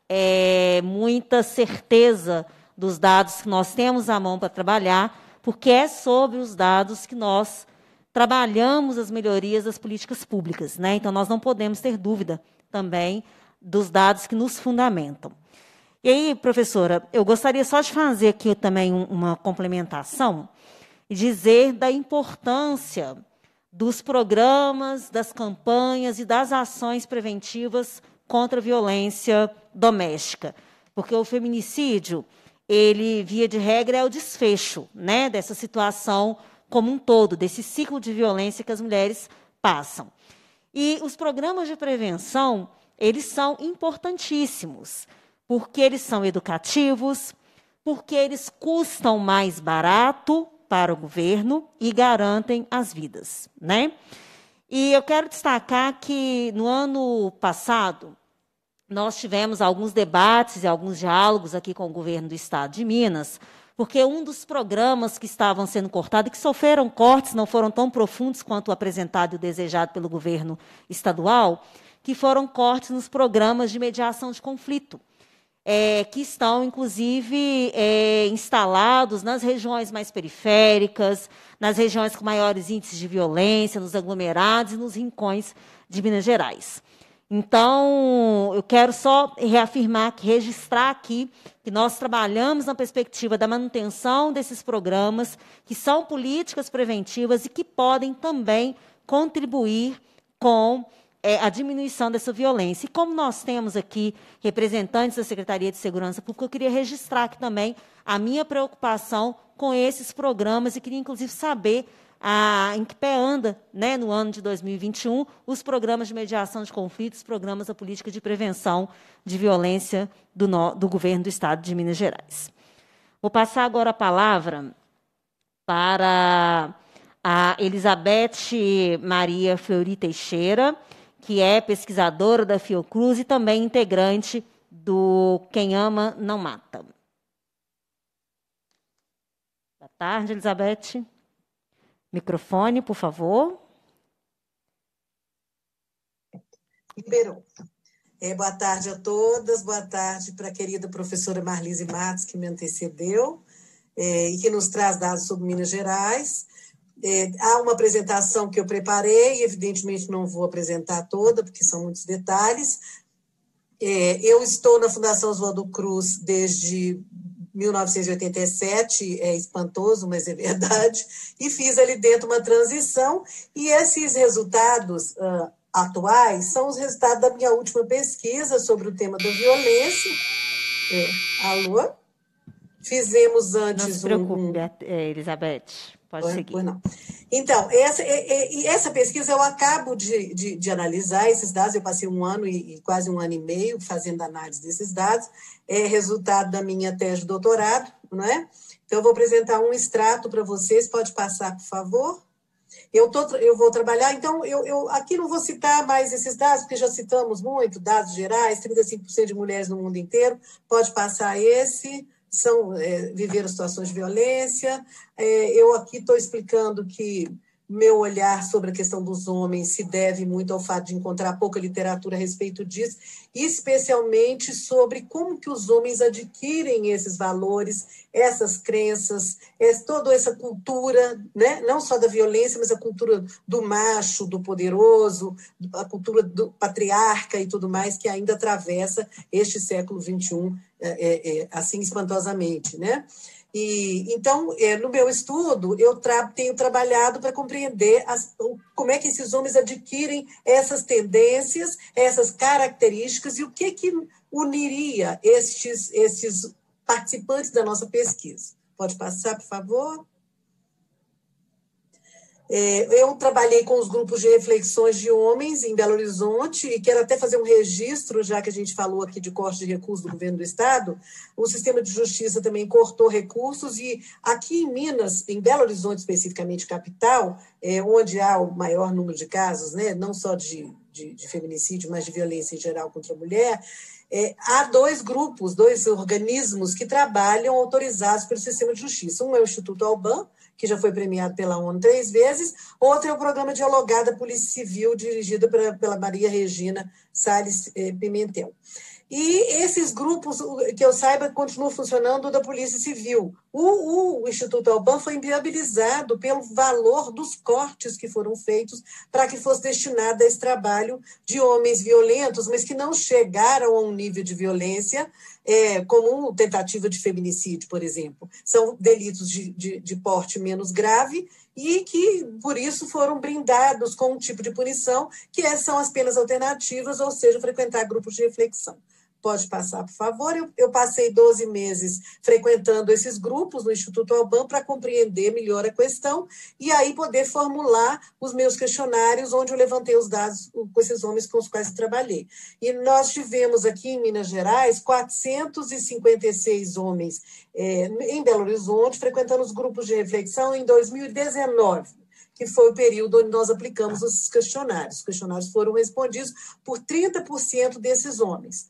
muita certeza dos dados que nós temos à mão para trabalhar, porque é sobre os dados que nós trabalhamos as melhorias das políticas públicas, né? Então, nós não podemos ter dúvida também dos dados que nos fundamentam. E aí, professora, eu gostaria só de fazer aqui também uma complementação e dizer da importância dos programas, das campanhas e das ações preventivas contra a violência doméstica, porque o feminicídio, ele, via de regra, é o desfecho, né, dessa situação como um todo, desse ciclo de violência que as mulheres passam. E os programas de prevenção, eles são importantíssimos, porque eles são educativos, porque eles custam mais barato para o governo e garantem as vidas, né? E eu quero destacar que, no ano passado, nós tivemos alguns debates e alguns diálogos aqui com o governo do Estado de Minas, porque um dos programas que estavam sendo cortados, que sofreram cortes, não foram tão profundos quanto o apresentado e o desejado pelo governo estadual, que foram cortes nos programas de mediação de conflito, que estão, inclusive, instalados nas regiões mais periféricas, nas regiões com maiores índices de violência, nos aglomerados e nos rincões de Minas Gerais. Então, eu quero só reafirmar, registrar aqui, que nós trabalhamos na perspectiva da manutenção desses programas, que são políticas preventivas e que podem também contribuir com a diminuição dessa violência. E como nós temos aqui representantes da Secretaria de Segurança Pública, eu queria registrar aqui também a minha preocupação com esses programas e queria, inclusive, saber em que pé anda, né, no ano de 2021, os programas de mediação de conflitos, programas da política de prevenção de violência do governo do Estado de Minas Gerais. Vou passar agora a palavra para a Elizabeth Maria Fleury Teixeira, que é pesquisadora da Fiocruz e também integrante do Quem Ama Não Mata. Boa tarde, Elizabeth. Microfone, por favor. Liberou. Boa tarde a todas, boa tarde para a querida professora Marlise Matos, que me antecedeu, e que nos traz dados sobre Minas Gerais. Há uma apresentação que eu preparei, evidentemente não vou apresentar toda, porque são muitos detalhes. Eu estou na Fundação Oswaldo Cruz desde 1987, é espantoso, mas é verdade, e fiz ali dentro uma transição, e esses resultados atuais são os resultados da minha última pesquisa sobre o tema da violência. Alô? Fizemos antes... Não se preocupe, Elizabeth, pode seguir. Pois não. Então, essa pesquisa eu acabo de analisar esses dados, eu passei um ano e quase um ano e meio fazendo análise desses dados, é resultado da minha tese de doutorado, não é? Então, eu vou apresentar um extrato para vocês, pode passar, por favor? eu vou trabalhar, então eu aqui não vou citar mais esses dados, porque já citamos muito, dados gerais, 35% de mulheres no mundo inteiro, pode passar esse, viveram situações de violência. Eu aqui estou explicando que meu olhar sobre a questão dos homens se deve muito ao fato de encontrar pouca literatura a respeito disso, especialmente sobre como que os homens adquirem esses valores, essas crenças, toda essa cultura, né? Não só da violência, mas a cultura do macho, do poderoso, a cultura do patriarca e tudo mais, que ainda atravessa este século XXI assim espantosamente, né? Então, no meu estudo, eu tenho trabalhado para compreender como é que esses homens adquirem essas tendências, essas características e o que uniria estes participantes da nossa pesquisa. Pode passar, por favor? Eu trabalhei com os grupos de reflexões de homens em Belo Horizonte e quero até fazer um registro, já que a gente falou aqui de corte de recursos do governo do Estado. O sistema de justiça também cortou recursos e aqui em Minas, em Belo Horizonte especificamente, capital, onde há o maior número de casos, né, não só de feminicídio, mas de violência em geral contra a mulher, há dois organismos que trabalham autorizados pelo sistema de justiça. Um é o Instituto Alban, que já foi premiado pela ONU 3 vezes, outro é o Programa Dialogada Polícia Civil, dirigido pela Maria Regina Salles Pimentel. E esses grupos, que eu saiba, continuam funcionando da Polícia Civil. O Instituto Alban foi inviabilizado pelo valor dos cortes que foram feitos para que fosse destinado a esse trabalho de homens violentos, mas que não chegaram a um nível de violência como tentativa de feminicídio, por exemplo. São delitos de porte menos grave e que, por isso, foram brindados com um tipo de punição, que são as penas alternativas, ou seja, frequentar grupos de reflexão. Pode passar, por favor. Eu passei 12 meses frequentando esses grupos no Instituto Alban para compreender melhor a questão e aí poder formular os meus questionários, onde eu levantei os dados com esses homens com os quais eu trabalhei. E nós tivemos aqui em Minas Gerais 456 homens em Belo Horizonte, frequentando os grupos de reflexão em 2019. Que foi o período onde nós aplicamos esses questionários. Os questionários foram respondidos por 30% desses homens.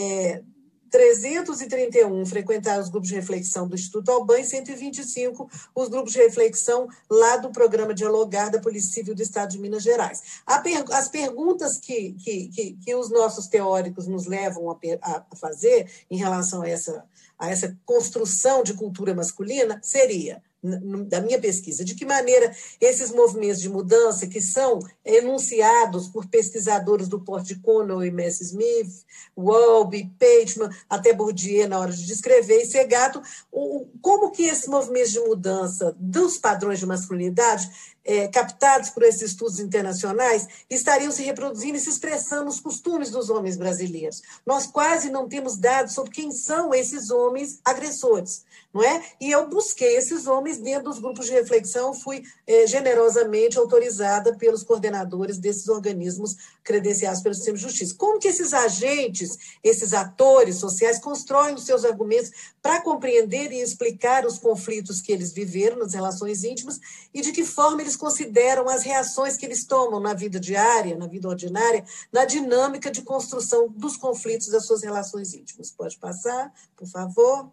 331 frequentaram os grupos de reflexão do Instituto Alban e 125 os grupos de reflexão lá do Programa Dialogar da Polícia Civil do Estado de Minas Gerais. As perguntas que os nossos teóricos nos levam a fazer em relação a essa construção de cultura masculina seria, da minha pesquisa, de que maneira esses movimentos de mudança, que são enunciados por pesquisadores do porte de Connell e Messer-Smith, Wolbe, Pateman, até Bourdieu na hora de descrever, e Segato, como que esses movimentos de mudança dos padrões de masculinidade, captados por esses estudos internacionais, estariam se reproduzindo e se expressando nos costumes dos homens brasileiros. Nós quase não temos dados sobre quem são esses homens agressores, não é? E eu busquei esses homens dentro dos grupos de reflexão, fui generosamente autorizada pelos coordenadores desses organismos credenciados pelo sistema de justiça. Como que esses agentes, esses atores sociais constroem os seus argumentos para compreender e explicar os conflitos que eles viveram nas relações íntimas e de que forma eles consideram as reações que eles tomam na vida diária, na vida ordinária, na dinâmica de construção dos conflitos das suas relações íntimas. Pode passar, por favor?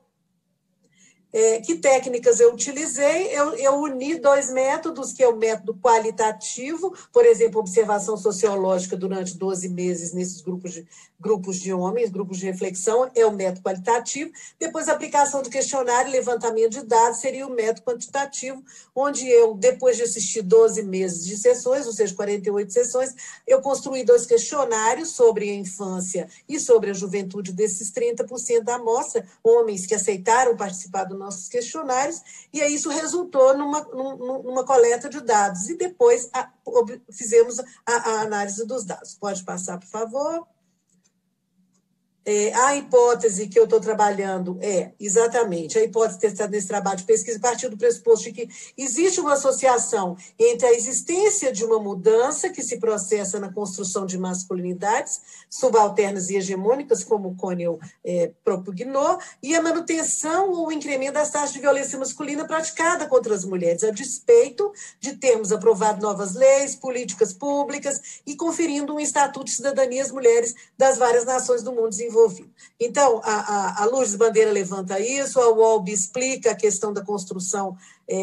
Que técnicas eu utilizei? Eu uni dois métodos, que é o método qualitativo, por exemplo, observação sociológica durante 12 meses nesses grupos de homens, grupos de reflexão, é o método qualitativo. Depois, a aplicação de questionário e levantamento de dados seria o método quantitativo, onde eu, depois de assistir 12 meses de sessões, ou seja, 48 sessões, eu construí 2 questionários sobre a infância e sobre a juventude desses 30% da amostra, homens que aceitaram participar do nossos questionários, e aí isso resultou numa coleta de dados, e depois fizemos a análise dos dados. Pode passar, por favor? A hipótese que eu estou trabalhando exatamente, a hipótese testada nesse trabalho de pesquisa partiu do pressuposto de que existe uma associação entre a existência de uma mudança que se processa na construção de masculinidades subalternas e hegemônicas, como o Connell propugnou, e a manutenção ou incremento das taxas de violência masculina praticada contra as mulheres, a despeito de termos aprovado novas leis, políticas públicas e conferindo um estatuto de cidadania às mulheres das várias nações do mundo desenvolvido. Então, a Lourdes Bandeira levanta isso, a UOLB explica a questão da construção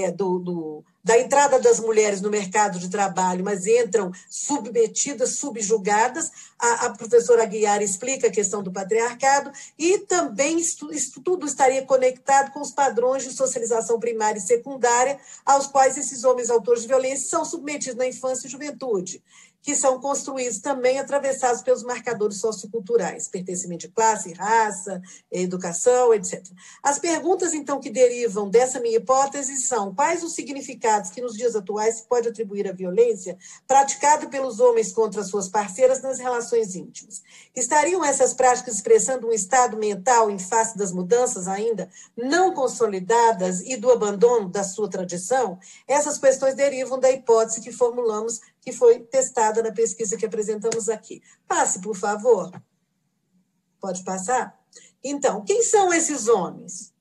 da entrada das mulheres no mercado de trabalho, mas entram submetidas, subjugadas. A professora Aguiar explica a questão do patriarcado e também isso tudo estaria conectado com os padrões de socialização primária e secundária aos quais esses homens autores de violência são submetidos na infância e juventude, que são construídos também atravessados pelos marcadores socioculturais, pertencimento de classe, raça, educação, etc. As perguntas, então, que derivam dessa minha hipótese são: quais os significados que nos dias atuais se pode atribuir à violência praticada pelos homens contra suas parceiras nas relações íntimas? Estariam essas práticas expressando um estado mental em face das mudanças ainda não consolidadas e do abandono da sua tradição? Essas questões derivam da hipótese que formulamos, que foi testada na pesquisa que apresentamos aqui. Passe, por favor. Pode passar? Então, quem são esses homens?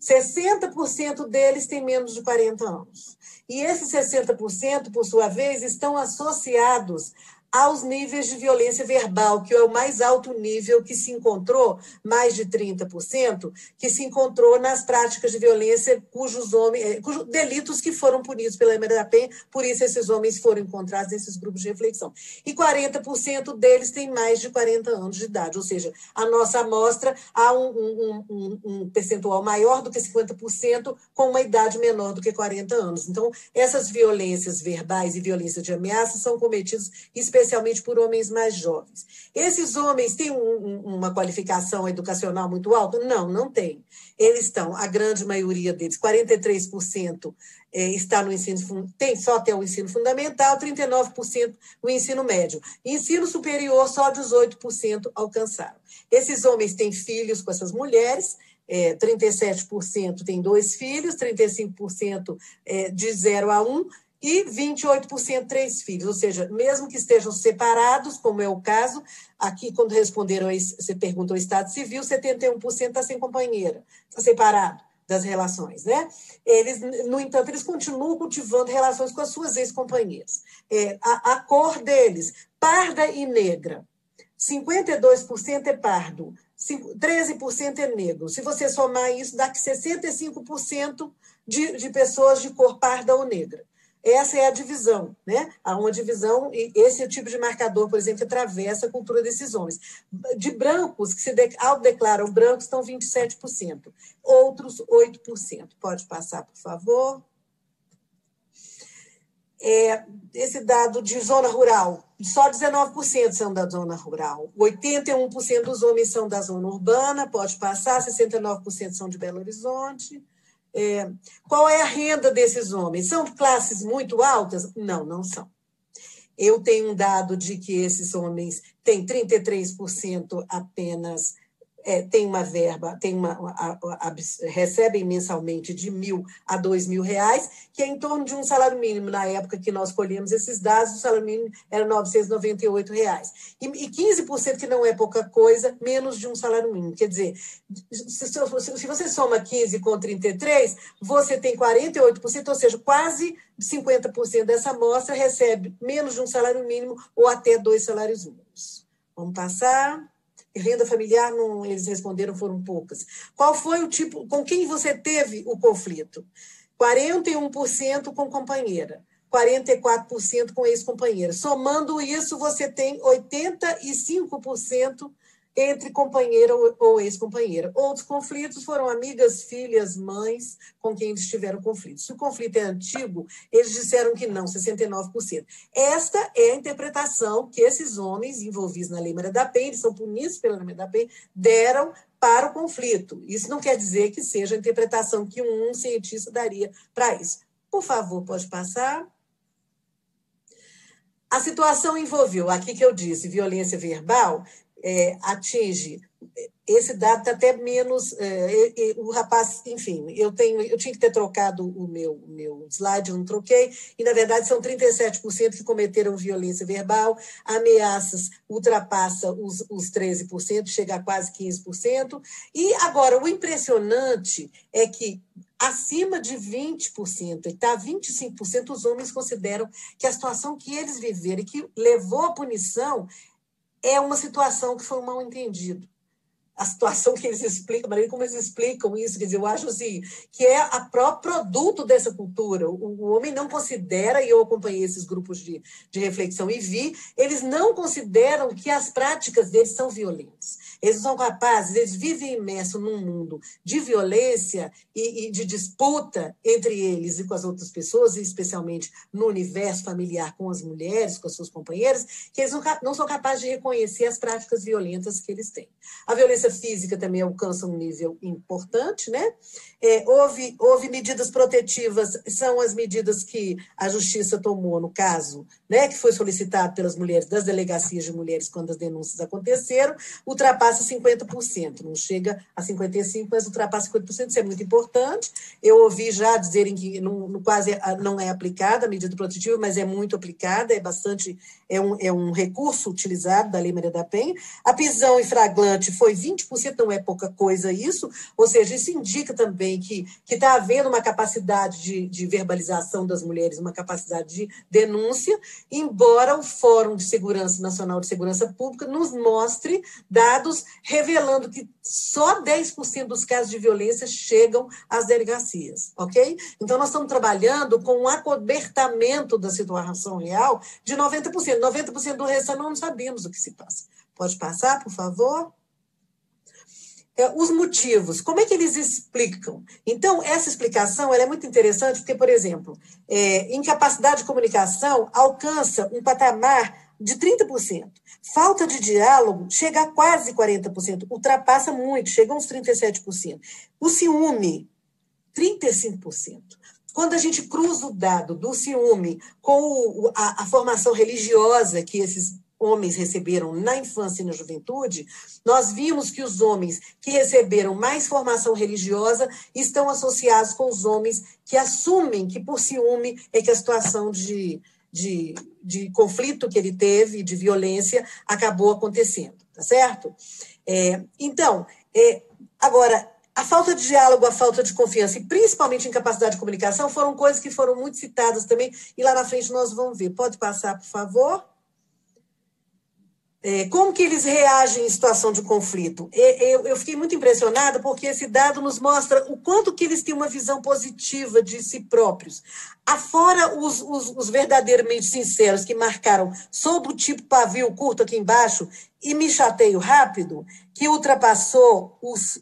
60% deles têm menos de 40 anos. E esses 60%, por sua vez, estão associados aos níveis de violência verbal, que é o mais alto nível que se encontrou, mais de 30%, que se encontrou nas práticas de violência cujos delitos que foram punidos pela lei da Penha, por isso esses homens foram encontrados nesses grupos de reflexão. E 40% deles têm mais de 40 anos de idade, ou seja, a nossa amostra há um percentual maior do que 50% com uma idade menor do que 40 anos. Então, essas violências verbais e violências de ameaça são cometidas especialmente por homens mais jovens. Esses homens têm uma qualificação educacional muito alta? Não, não tem. Eles estão, a grande maioria deles, 43% está no ensino, tem só até o ensino fundamental, 39% no ensino médio. Ensino superior, só 18% alcançaram. Esses homens têm filhos com essas mulheres, 37% têm 2 filhos, 35% de 0 a 1, e 28% 3 filhos, ou seja, mesmo que estejam separados, como é o caso, aqui quando responderam, você pergunta ao Estado Civil, 71% está sem companheira, está separado das relações, né? Eles, no entanto, eles continuam cultivando relações com as suas ex-companheiras. A cor deles, parda e negra, 52% é pardo, 13% é negro. Se você somar isso, dá que 65% de pessoas de cor parda ou negra. Essa é a divisão, né? Há uma divisão, e esse é o tipo de marcador, por exemplo, que atravessa a cultura desses homens. De brancos, que se autodeclaram brancos, estão 27%, outros 8%. Pode passar, por favor. Esse dado de zona rural, só 19% são da zona rural, 81% dos homens são da zona urbana, pode passar, 69% são de Belo Horizonte. Qual é a renda desses homens? São classes muito altas? Não, não são. Eu tenho um dado de que esses homens têm 33% apenas, tem uma verba, recebem mensalmente de R$1.000 a R$2.000, que é em torno de um salário mínimo. Na época que nós colhemos esses dados, o salário mínimo era R$998. E 15%, que não é pouca coisa, menos de um salário mínimo. Quer dizer, se você soma 15 com 33, você tem 48%, ou seja, quase 50% dessa amostra recebe menos de um salário mínimo ou até 2 salários mínimos. Vamos passar. Renda familiar, não, eles responderam, foram poucas. Qual foi o tipo, com quem você teve o conflito? 41% com companheira, 44% com ex-companheira. Somando isso, você tem 85% entre companheira ou ex-companheira. Outros conflitos foram amigas, filhas, mães, com quem eles tiveram conflito. Se o conflito é antigo, eles disseram que não, 69%. Esta é a interpretação que esses homens envolvidos na Lei Maria da Penha, eles são punidos pela Lei Maria da Penha, deram para o conflito. Isso não quer dizer que seja a interpretação que um cientista daria para isso. Por favor, pode passar. A situação envolveu, aqui que eu disse, violência verbal, atinge... Esse dado está até menos... o rapaz, enfim, eu tinha que ter trocado o meu slide, eu não troquei, e, na verdade, são 37% que cometeram violência verbal, ameaças ultrapassa os 13%, chega a quase 15%. E, agora, o impressionante é que acima de 20%, está 25%, os homens consideram que a situação que eles viveram e que levou à punição é uma situação que foi um mal-entendido. A situação que eles explicam, a maneira como eles explicam isso, quer dizer, eu acho assim, que é a próprio produto dessa cultura. O homem não considera, e eu acompanhei esses grupos de reflexão e vi, eles não consideram que as práticas deles são violentas. Eles são capazes, eles vivem imersos num mundo de violência e de disputa entre eles e com as outras pessoas, e especialmente no universo familiar com as mulheres, com as suas companheiras, que eles não são capazes de reconhecer as práticas violentas que eles têm. A violência física também alcança um nível importante, né? Houve medidas protetivas, são as medidas que a Justiça tomou, no caso, né, que foi solicitado pelas mulheres, das delegacias de mulheres, quando as denúncias aconteceram, ultrapassa 50%, não chega a 55%, mas ultrapassa 50%, isso é muito importante. Eu ouvi já dizerem que quase não é aplicada a medida protetiva, mas é muito aplicada, é um recurso utilizado da Lei Maria da Penha. A prisão em flagrante foi 20%, não é pouca coisa isso, ou seja, isso indica também que está havendo uma capacidade de verbalização das mulheres, uma capacidade de denúncia, embora o Fórum de Segurança Nacional de Segurança Pública nos mostre dados revelando que só 10% dos casos de violência chegam às delegacias, ok? Então, nós estamos trabalhando com um acobertamento da situação real de 90%. 90% do resto nós não sabemos o que se passa. Pode passar, por favor? Os motivos, como é que eles explicam? Então, essa explicação ela é muito interessante, porque, por exemplo, incapacidade de comunicação alcança um patamar de 30%. Falta de diálogo chega a quase 40%, ultrapassa muito, chega a uns 37%. O ciúme, 35%. Quando a gente cruza o dado do ciúme com a formação religiosa que esses homens receberam na infância e na juventude, nós vimos que os homens que receberam mais formação religiosa estão associados com os homens que assumem que por ciúme é que a situação de conflito que ele teve, de violência, acabou acontecendo, tá certo? Agora, a falta de diálogo, a falta de confiança e principalmente a incapacidade de comunicação foram coisas que foram muito citadas também e lá na frente nós vamos ver. Pode passar, por favor? Como que eles reagem em situação de conflito? Eu fiquei muito impressionada porque esse dado nos mostra o quanto que eles têm uma visão positiva de si próprios. Afora os verdadeiramente sinceros que marcaram, sou do tipo pavio curto aqui embaixo e me chateio rápido, que ultrapassou os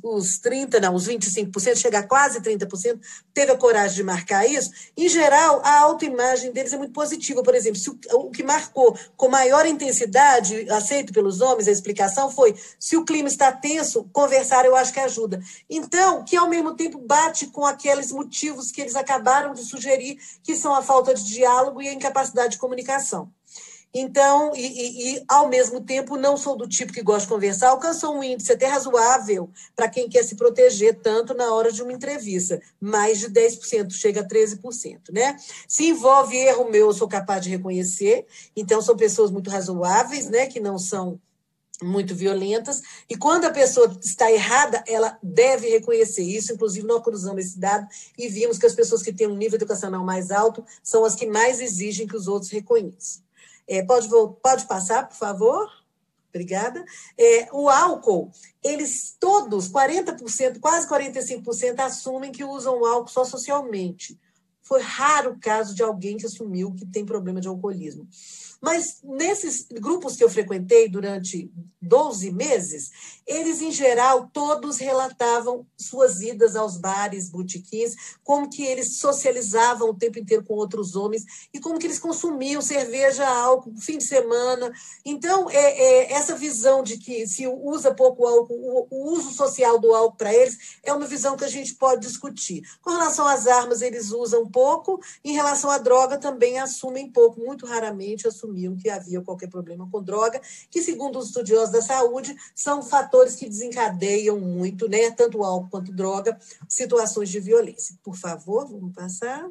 25%, chega a quase 30%, teve a coragem de marcar isso. Em geral, a autoimagem deles é muito positiva. Por exemplo, o que marcou com maior intensidade, aceito pelos homens, a explicação foi, se o clima está tenso, conversar eu acho que ajuda. Então, que ao mesmo tempo bate com aqueles motivos que eles acabaram de sugerir, que são a falta de diálogo e a incapacidade de comunicação. Então, ao mesmo tempo, não sou do tipo que gosta de conversar, alcançou um índice até razoável para quem quer se proteger tanto na hora de uma entrevista, mais de 10%, chega a 13%, né? Se envolve erro meu, eu sou capaz de reconhecer, então são pessoas muito razoáveis, né, que não são muito violentas, e quando a pessoa está errada, ela deve reconhecer isso. Inclusive, nós cruzamos esse dado e vimos que as pessoas que têm um nível educacional mais alto são as que mais exigem que os outros reconheçam. Pode passar, por favor? Obrigada. O álcool, eles todos, 40%, quase 45%, assumem que usam o álcool só socialmente. Foi raro o caso de alguém que assumiu que tem problema de alcoolismo. Mas nesses grupos que eu frequentei durante 12 meses, eles, em geral, todos relatavam suas idas aos bares, botequins, como que eles socializavam o tempo inteiro com outros homens e como que eles consumiam cerveja, álcool, fim de semana. Então, essa visão de que se usa pouco álcool, o uso social do álcool para eles é uma visão que a gente pode discutir. Com relação às armas, eles usam pouco. Em relação à droga, também assumem pouco, muito raramente assumiam que havia qualquer problema com droga, que, segundo os estudiosos da saúde, são fatores que desencadeiam muito, né, tanto álcool quanto droga, situações de violência. Por favor, vamos passar.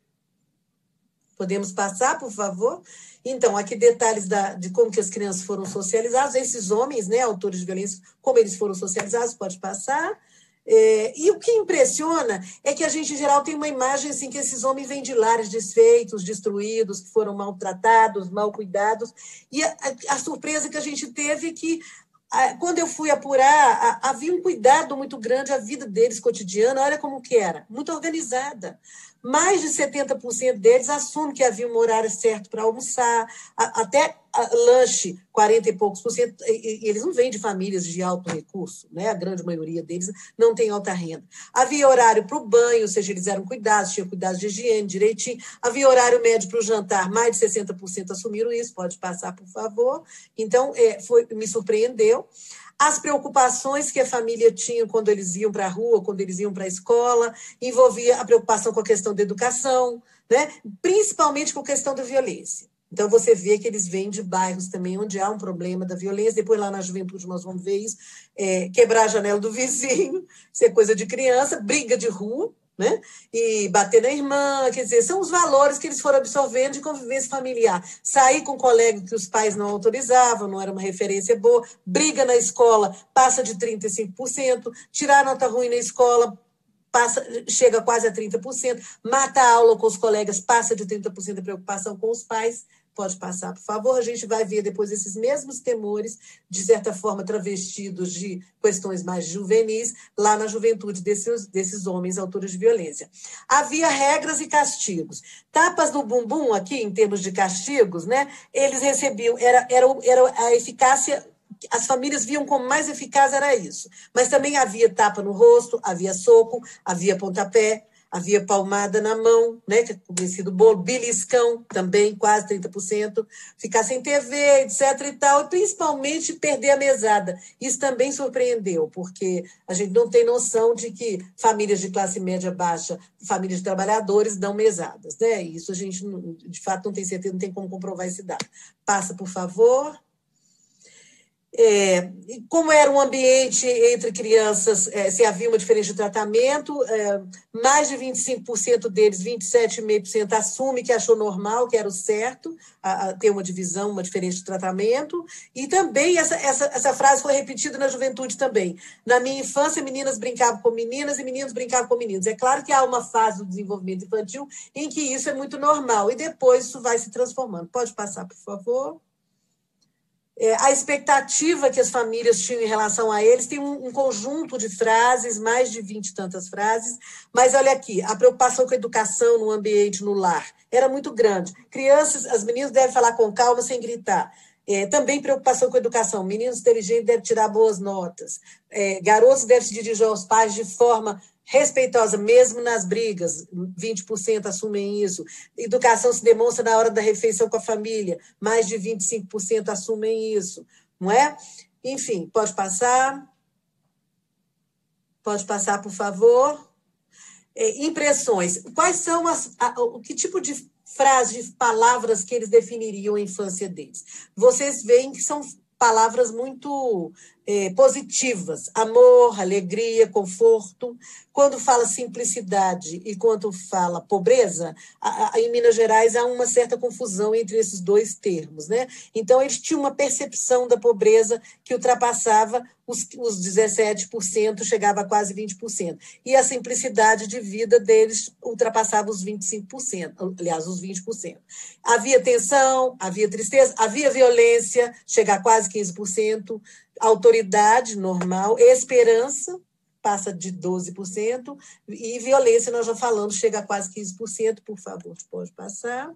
Podemos passar, por favor? Então, aqui detalhes de como que as crianças foram socializadas, esses homens, né, autores de violência, como eles foram socializados, pode passar. E o que impressiona é que a gente, em geral, tem uma imagem assim, que esses homens vêm de lares desfeitos, destruídos, que foram maltratados, mal cuidados, e a surpresa que a gente teve é que, quando eu fui apurar, havia um cuidado muito grande, a vida deles cotidiana, olha como que era, muito organizada. Mais de 70% deles assumem que havia um horário certo para almoçar, até lanche, 40 e poucos por cento, e eles não vêm de famílias de alto recurso, né? A grande maioria deles não tem alta renda. Havia horário para o banho, ou seja, eles eram cuidados, tinham cuidados de higiene direitinho. Havia horário médio para o jantar, mais de 60% assumiram isso, pode passar, por favor. Então, me surpreendeu. As preocupações que a família tinha quando eles iam para a rua, quando eles iam para a escola, envolvia a preocupação com a questão da educação, né? Principalmente com a questão da violência. Então, você vê que eles vêm de bairros também onde há um problema da violência. Depois, lá na juventude, nós vamos ver isso. Quebrar a janela do vizinho, isso é coisa de criança, briga de rua, né? E bater na irmã, quer dizer, são os valores que eles foram absorvendo de convivência familiar. Sair com um colega que os pais não autorizavam, não era uma referência boa, briga na escola, passa de 35%, tirar nota ruim na escola, chega quase a 30%, mata a aula com os colegas, passa de 30% de preocupação com os pais. Pode passar, por favor. A gente vai ver depois esses mesmos temores, de certa forma travestidos de questões mais juvenis, lá na juventude desses homens autores de violência. Havia regras e castigos. Tapas no bumbum, aqui, em termos de castigos, né? Eles recebiam, era a eficácia. As famílias viam como mais eficaz era isso. Mas também havia tapa no rosto, havia soco, havia pontapé, havia palmada na mão, né, que é conhecido bolo, beliscão, também quase 30%, ficar sem TV, etc. e tal, e principalmente perder a mesada. Isso também surpreendeu, porque a gente não tem noção de que famílias de classe média baixa, famílias de trabalhadores, dão mesadas, né? Isso a gente, de fato, não tem certeza, não tem como comprovar esse dado. Passa, por favor. Como era um ambiente entre crianças, se havia uma diferença de tratamento, mais de 25% deles, 27,5%, assume que achou normal, que era o certo, ter uma divisão, uma diferença de tratamento, e também essa frase foi repetida na juventude também. Na minha infância, meninas brincavam com meninas e meninos brincavam com meninos. É claro que há uma fase do desenvolvimento infantil em que isso é muito normal, e depois isso vai se transformando. Pode passar, por favor. A expectativa que as famílias tinham em relação a eles tem um conjunto de frases, mais de 20 e tantas frases, mas olha aqui, a preocupação com a educação no ambiente, no lar, era muito grande. Crianças, as meninas devem falar com calma, sem gritar. Também preocupação com a educação, meninos inteligentes devem tirar boas notas, garotos devem se dirigir aos pais de forma respeitosa, mesmo nas brigas, 20% assumem isso. Educação se demonstra na hora da refeição com a família, mais de 25% assumem isso, não é? Enfim, pode passar. Pode passar, por favor. Impressões. Quais são que tipo de frases, de palavras que eles definiriam a infância deles? Vocês veem que são palavras muito positivas, amor, alegria, conforto. Quando fala simplicidade e quando fala pobreza, em Minas Gerais há uma certa confusão entre esses dois termos, né? Então, eles tinham uma percepção da pobreza que ultrapassava os 17%, chegava a quase 20%. E a simplicidade de vida deles ultrapassava os 25%, aliás, os 20%. Havia tensão, havia tristeza, havia violência, chega a quase 15%, autoridade normal, esperança, passa de 12%, e violência, nós já falamos, chega a quase 15%, por favor, pode passar.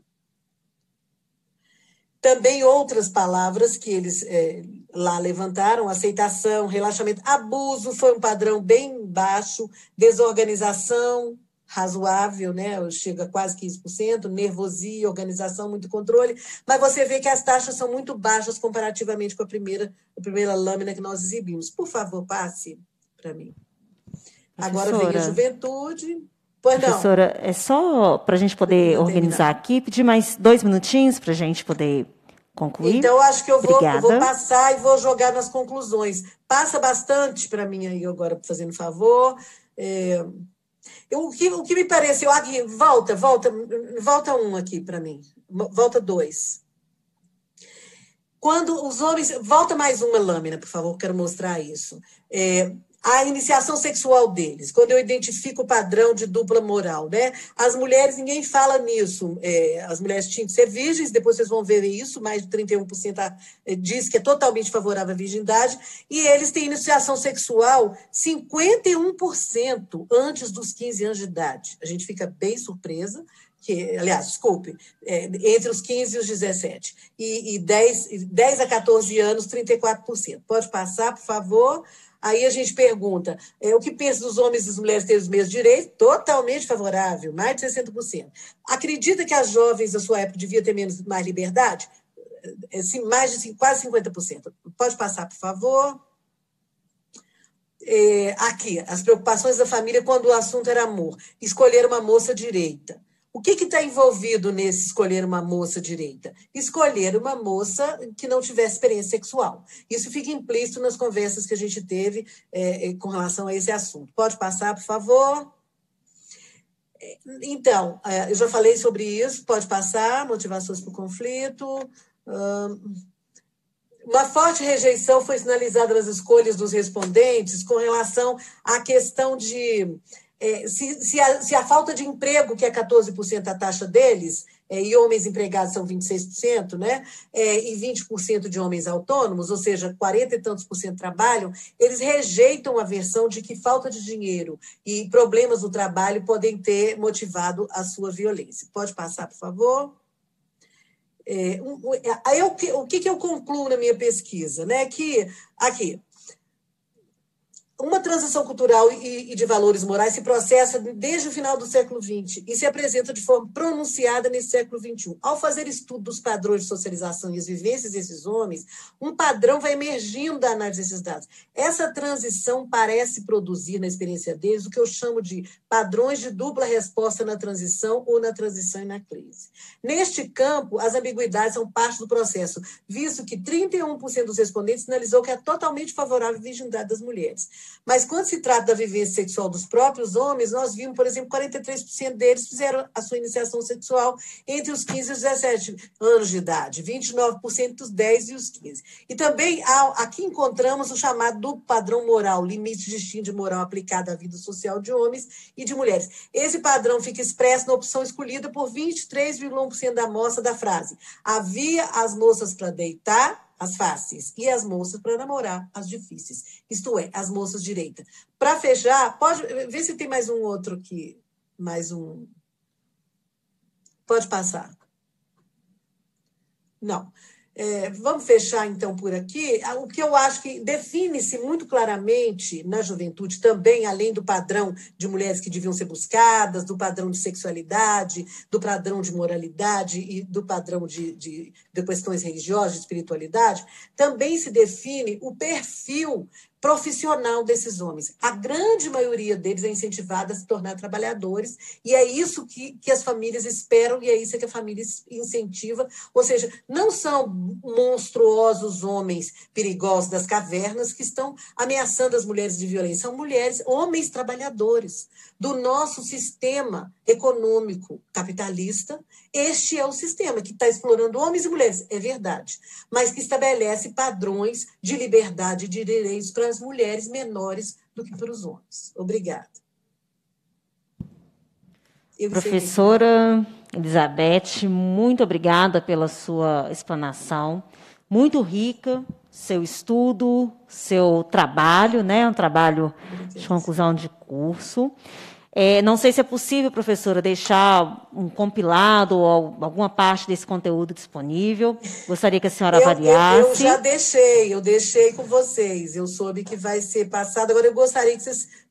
Também outras palavras que eles lá levantaram, aceitação, relaxamento, abuso foi um padrão bem baixo, desorganização, razoável, né? Chega a quase 15%, nervosia, organização, muito controle, mas você vê que as taxas são muito baixas comparativamente com a primeira lâmina que nós exibimos. Por favor, passe para mim. Agora vem a juventude. Pois não. Professora, é só para a gente poder organizar aqui, pedir mais 2 minutinhos para a gente poder concluir. Então, acho que eu vou passar e vou jogar nas conclusões. Passa bastante para mim aí agora, fazendo favor. O que me pareceu aqui, volta um aqui para mim, volta 2. Quando os homens, volta mais uma lâmina, por favor, quero mostrar isso. A iniciação sexual deles, quando eu identifico o padrão de dupla moral, né? As mulheres, ninguém fala nisso. As mulheres tinham que ser virgens, depois vocês vão ver isso, mais de 31% diz que é totalmente favorável à virgindade, e eles têm iniciação sexual 51% antes dos 15 anos de idade. A gente fica bem surpresa, entre os 15 e os 17. E 10 a 14 anos, 34%. Pode passar, por favor? Aí a gente pergunta, o que pensa dos homens e das mulheres terem os mesmos direitos? Totalmente favorável, mais de 60%. Acredita que as jovens da sua época deviam ter mais liberdade? Quase 50%. Pode passar, por favor? Aqui, as preocupações da família quando o assunto era amor. Escolher uma moça direita. O que está envolvido nesse escolher uma moça direita? Escolher uma moça que não tivesse experiência sexual. Isso fica implícito nas conversas que a gente teve com relação a esse assunto. Pode passar, por favor? Então, eu já falei sobre isso. Pode passar, motivações para o conflito. Uma forte rejeição foi sinalizada nas escolhas dos respondentes com relação à questão de... Se a falta de emprego, que é 14% a taxa deles, e homens empregados são 26%, né? E 20% de homens autônomos, ou seja, 40 e tantos por cento trabalham, eles rejeitam a versão de que falta de dinheiro e problemas no trabalho podem ter motivado a sua violência. Pode passar, por favor? O que eu concluo na minha pesquisa? Né? Que, aqui, uma transição cultural e de valores morais se processa desde o final do século XX e se apresenta de forma pronunciada nesse século XXI. Ao fazer estudo dos padrões de socialização e as vivências desses homens, um padrão vai emergindo da análise desses dados. Essa transição parece produzir, na experiência deles, o que eu chamo de padrões de dupla resposta na transição ou na transição e na crise. Neste campo, as ambiguidades são parte do processo, visto que 31% dos respondentes sinalizou que é totalmente favorável à virgindade das mulheres. Mas quando se trata da vivência sexual dos próprios homens, nós vimos, por exemplo, 43% deles fizeram a sua iniciação sexual entre os 15 e os 17 anos de idade, 29% dos 10 e os 15. E também aqui encontramos o chamado duplo padrão moral, limite distinto de moral aplicado à vida social de homens e de mulheres. Esse padrão fica expresso na opção escolhida por 23,1% da amostra da frase: havia as moças para deitar, as fáceis, e as moças para namorar, as difíceis. Isto é, as moças direita. Para fechar, pode ver se tem mais um outro aqui. Mais um. Pode passar. Não. Vamos fechar, então, por aqui. O que eu acho que define-se muito claramente na juventude também, além do padrão de mulheres que deviam ser buscadas, do padrão de sexualidade, do padrão de moralidade e do padrão de questões religiosas, de espiritualidade, também se define o perfil profissional desses homens. A grande maioria deles é incentivada a se tornar trabalhadores, e é isso que as famílias esperam, e é isso que a família incentiva. Ou seja, não são monstruosos homens perigosos das cavernas que estão ameaçando as mulheres de violência, são homens trabalhadores do nosso sistema econômico capitalista. Este é o sistema que está explorando homens e mulheres, é verdade, mas que estabelece padrões de liberdade e de direitos para as mulheres menores do que para os homens. Obrigada. Professora Elizabeth, muito obrigada pela sua explanação, muito rica, seu estudo, seu trabalho, né? Um trabalho de conclusão de curso. Não sei se é possível, professora, deixar um compilado ou alguma parte desse conteúdo disponível. Gostaria que a senhora avaliasse. Eu já deixei, eu deixei com vocês. Eu soube que vai ser passado. Agora, eu gostaria que vocês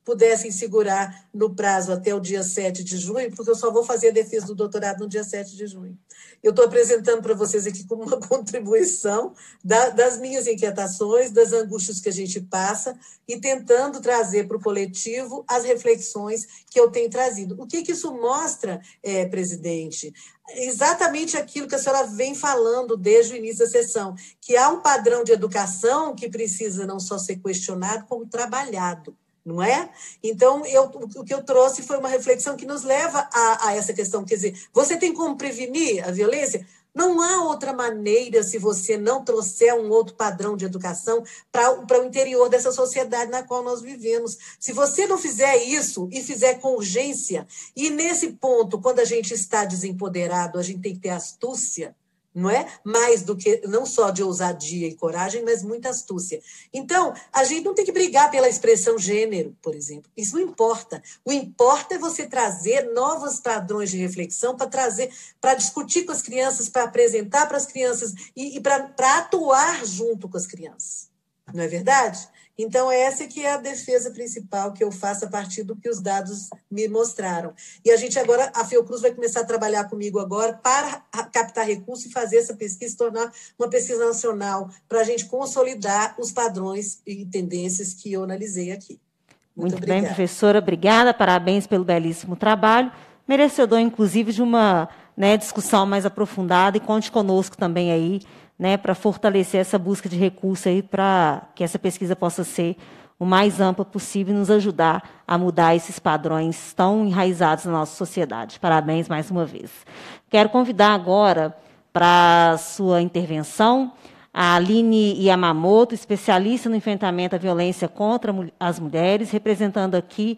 pudessem segurar no prazo até o dia 7 de junho, porque eu só vou fazer a defesa do doutorado no dia 7 de junho. Eu estou apresentando para vocês aqui como uma contribuição das minhas inquietações, das angústias que a gente passa e tentando trazer para o coletivo as reflexões que eu tenho trazido. O que isso mostra, presidente? Exatamente aquilo que a senhora vem falando desde o início da sessão, que há um padrão de educação que precisa não só ser questionado, como trabalhado. Não é? Então, o que eu trouxe foi uma reflexão que nos leva a essa questão. Quer dizer, você tem como prevenir a violência? Não há outra maneira se você não trouxer um outro padrão de educação para o interior dessa sociedade na qual nós vivemos. Se você não fizer isso e fizer com urgência, e nesse ponto, quando a gente está desempoderado, a gente tem que ter astúcia, não é? Mais do que, não só de ousadia e coragem, mas muita astúcia. Então, a gente não tem que brigar pela expressão gênero, por exemplo. Isso não importa. O importa é você trazer novos padrões de reflexão para discutir com as crianças, para apresentar para as crianças e para atuar junto com as crianças. Não é verdade? Então, essa que é a defesa principal que eu faço a partir do que os dados me mostraram. E a gente agora, a Fiocruz vai começar a trabalhar comigo agora para captar recursos e fazer essa pesquisa se tornar uma pesquisa nacional, para a gente consolidar os padrões e tendências que eu analisei aqui. Muito bem, professora, obrigada, parabéns pelo belíssimo trabalho, merecedor, inclusive, de uma discussão mais aprofundada, e conte conosco também aí, para fortalecer essa busca de recursos aí, para que essa pesquisa possa ser o mais ampla possível e nos ajudar a mudar esses padrões tão enraizados na nossa sociedade. Parabéns mais uma vez. Quero convidar agora para a sua intervenção a Aline Yamamoto, especialista no enfrentamento à violência contra as mulheres, representando aqui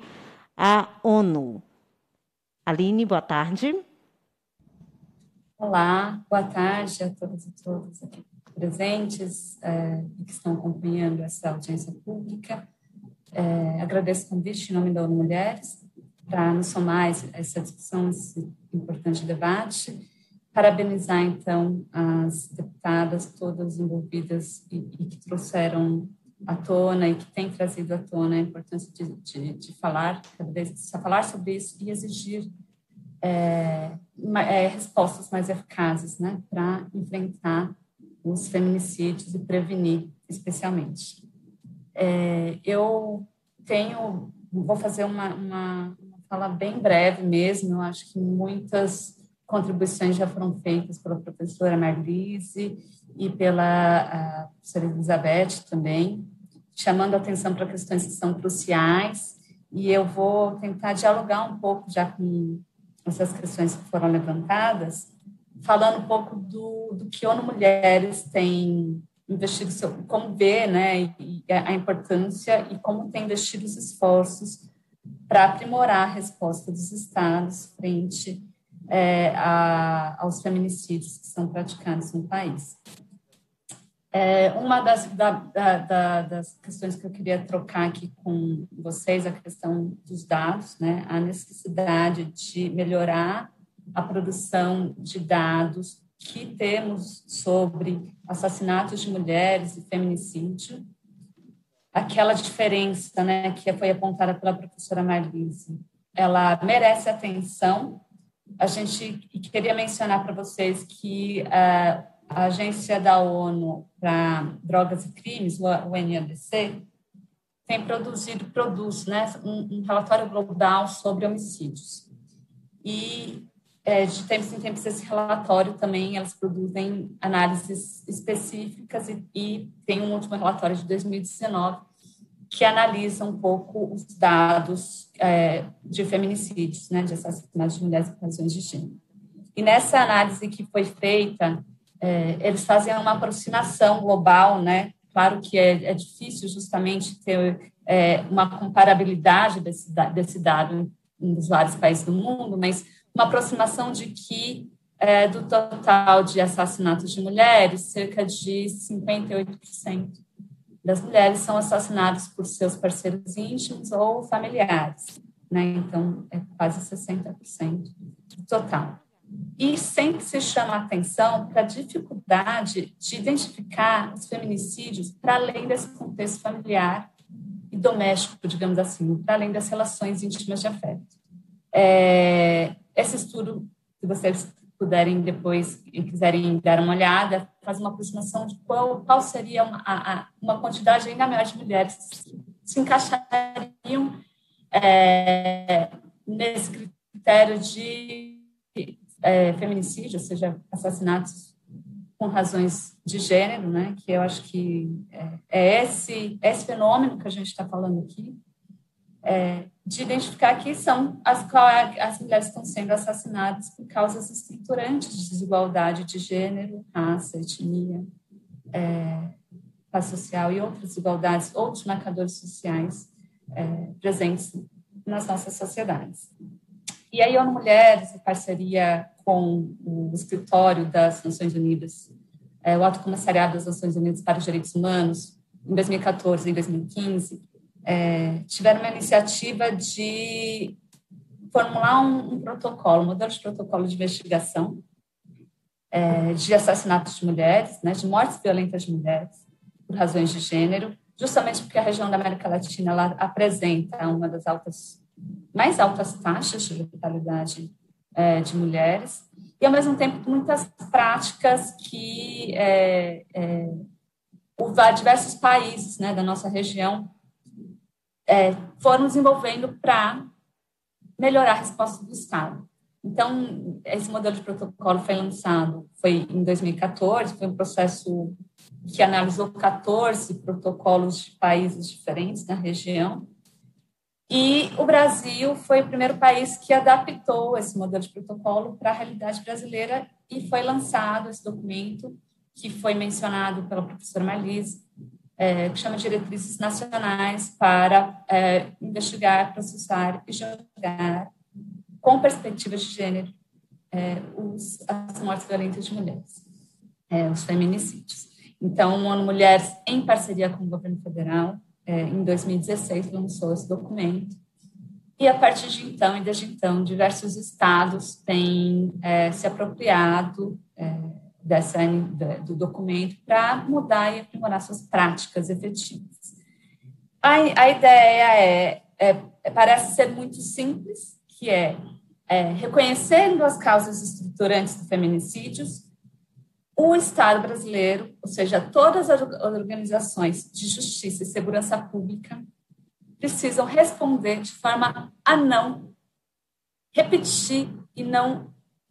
a ONU. Aline, boa tarde. Olá, boa tarde a todas e todos aqui presentes e que estão acompanhando essa audiência pública. Agradeço o convite em nome da ONU Mulheres para nos somar a essa discussão, esse importante debate. Parabenizar, então, as deputadas todas envolvidas e que trouxeram à tona e que têm trazido à tona a importância de falar, cada vez falar sobre isso e exigir respostas mais eficazes, para enfrentar os feminicídios e prevenir, especialmente. Vou fazer uma fala bem breve mesmo. Eu acho que muitas contribuições já foram feitas pela professora Marlise e pela professora Elizabeth também, chamando a atenção para questões que são cruciais, e eu vou tentar dialogar um pouco já com essas questões que foram levantadas, falando um pouco do que a ONU Mulheres tem investido, como vê, e a importância e como tem investido os esforços para aprimorar a resposta dos Estados frente aos feminicídios que são praticados no país. Uma das questões que eu queria trocar aqui com vocês, a questão dos dados, a necessidade de melhorar a produção de dados que temos sobre assassinatos de mulheres e feminicídio, aquela diferença, que foi apontada pela professora Marlise, ela merece atenção. A gente queria mencionar para vocês que a Agência da ONU para Drogas e Crimes, o UNODC, produz um relatório global sobre homicídios. E, de tempos em tempos, esse relatório também, elas produzem análises específicas e tem um último relatório de 2019 que analisa um pouco os dados de feminicídios, de assassinatos de mulheres por razões de gênero. E nessa análise que foi feita, eles fazem uma aproximação global, Claro que é difícil justamente ter uma comparabilidade desse dado em vários países do mundo, mas uma aproximação de que do total de assassinatos de mulheres, cerca de 58% das mulheres são assassinadas por seus parceiros íntimos ou familiares, Então, é quase 60% do total. E sempre se chama a atenção para a dificuldade de identificar os feminicídios para além desse contexto familiar e doméstico, digamos assim, para além das relações íntimas de afeto. Esse estudo, se vocês puderem depois e quiserem dar uma olhada, faz uma aproximação de qual seria uma quantidade ainda maior de mulheres que se encaixariam nesse critério de feminicídio, ou seja, assassinatos com razões de gênero, né? Que eu acho que é esse fenômeno que a gente está falando aqui, de identificar que são as mulheres que estão sendo assassinadas por causas estruturantes de desigualdade de gênero, raça, etnia, classe social e outras desigualdades, outros marcadores sociais presentes nas nossas sociedades. E aí, a ONU Mulheres, em parceria com o Escritório das Nações Unidas, o Alto Comissariado das Nações Unidas para os Direitos Humanos, em 2014 e 2015, tiveram uma iniciativa de formular um protocolo, um modelo de protocolo de investigação de assassinatos de mulheres, né, de mortes violentas de mulheres, por razões de gênero, justamente porque a região da América Latina ela apresenta uma das mais altas taxas de letalidade de mulheres, e, ao mesmo tempo, muitas práticas que diversos países, né, da nossa região foram desenvolvendo para melhorar a resposta do Estado. Então, esse modelo de protocolo foi em 2014, foi um processo que analisou 14 protocolos de países diferentes na região, e o Brasil foi o primeiro país que adaptou esse modelo de protocolo para a realidade brasileira, e foi lançado esse documento, que foi mencionado pela professora Marlise, que chama Diretrizes Nacionais para investigar, processar e julgar, com perspectiva de gênero, as mortes violentas de mulheres, os feminicídios. Então, a ONU Mulheres, em parceria com o governo federal, em 2016, lançou esse documento. E, a partir de então, e desde então, diversos estados têm se apropriado do documento para mudar e aprimorar suas práticas efetivas. A ideia parece ser muito simples, que reconhecendo as causas estruturantes do feminicídios, o Estado brasileiro, ou seja, todas as organizações de justiça e segurança pública, precisam responder de forma a não repetir e não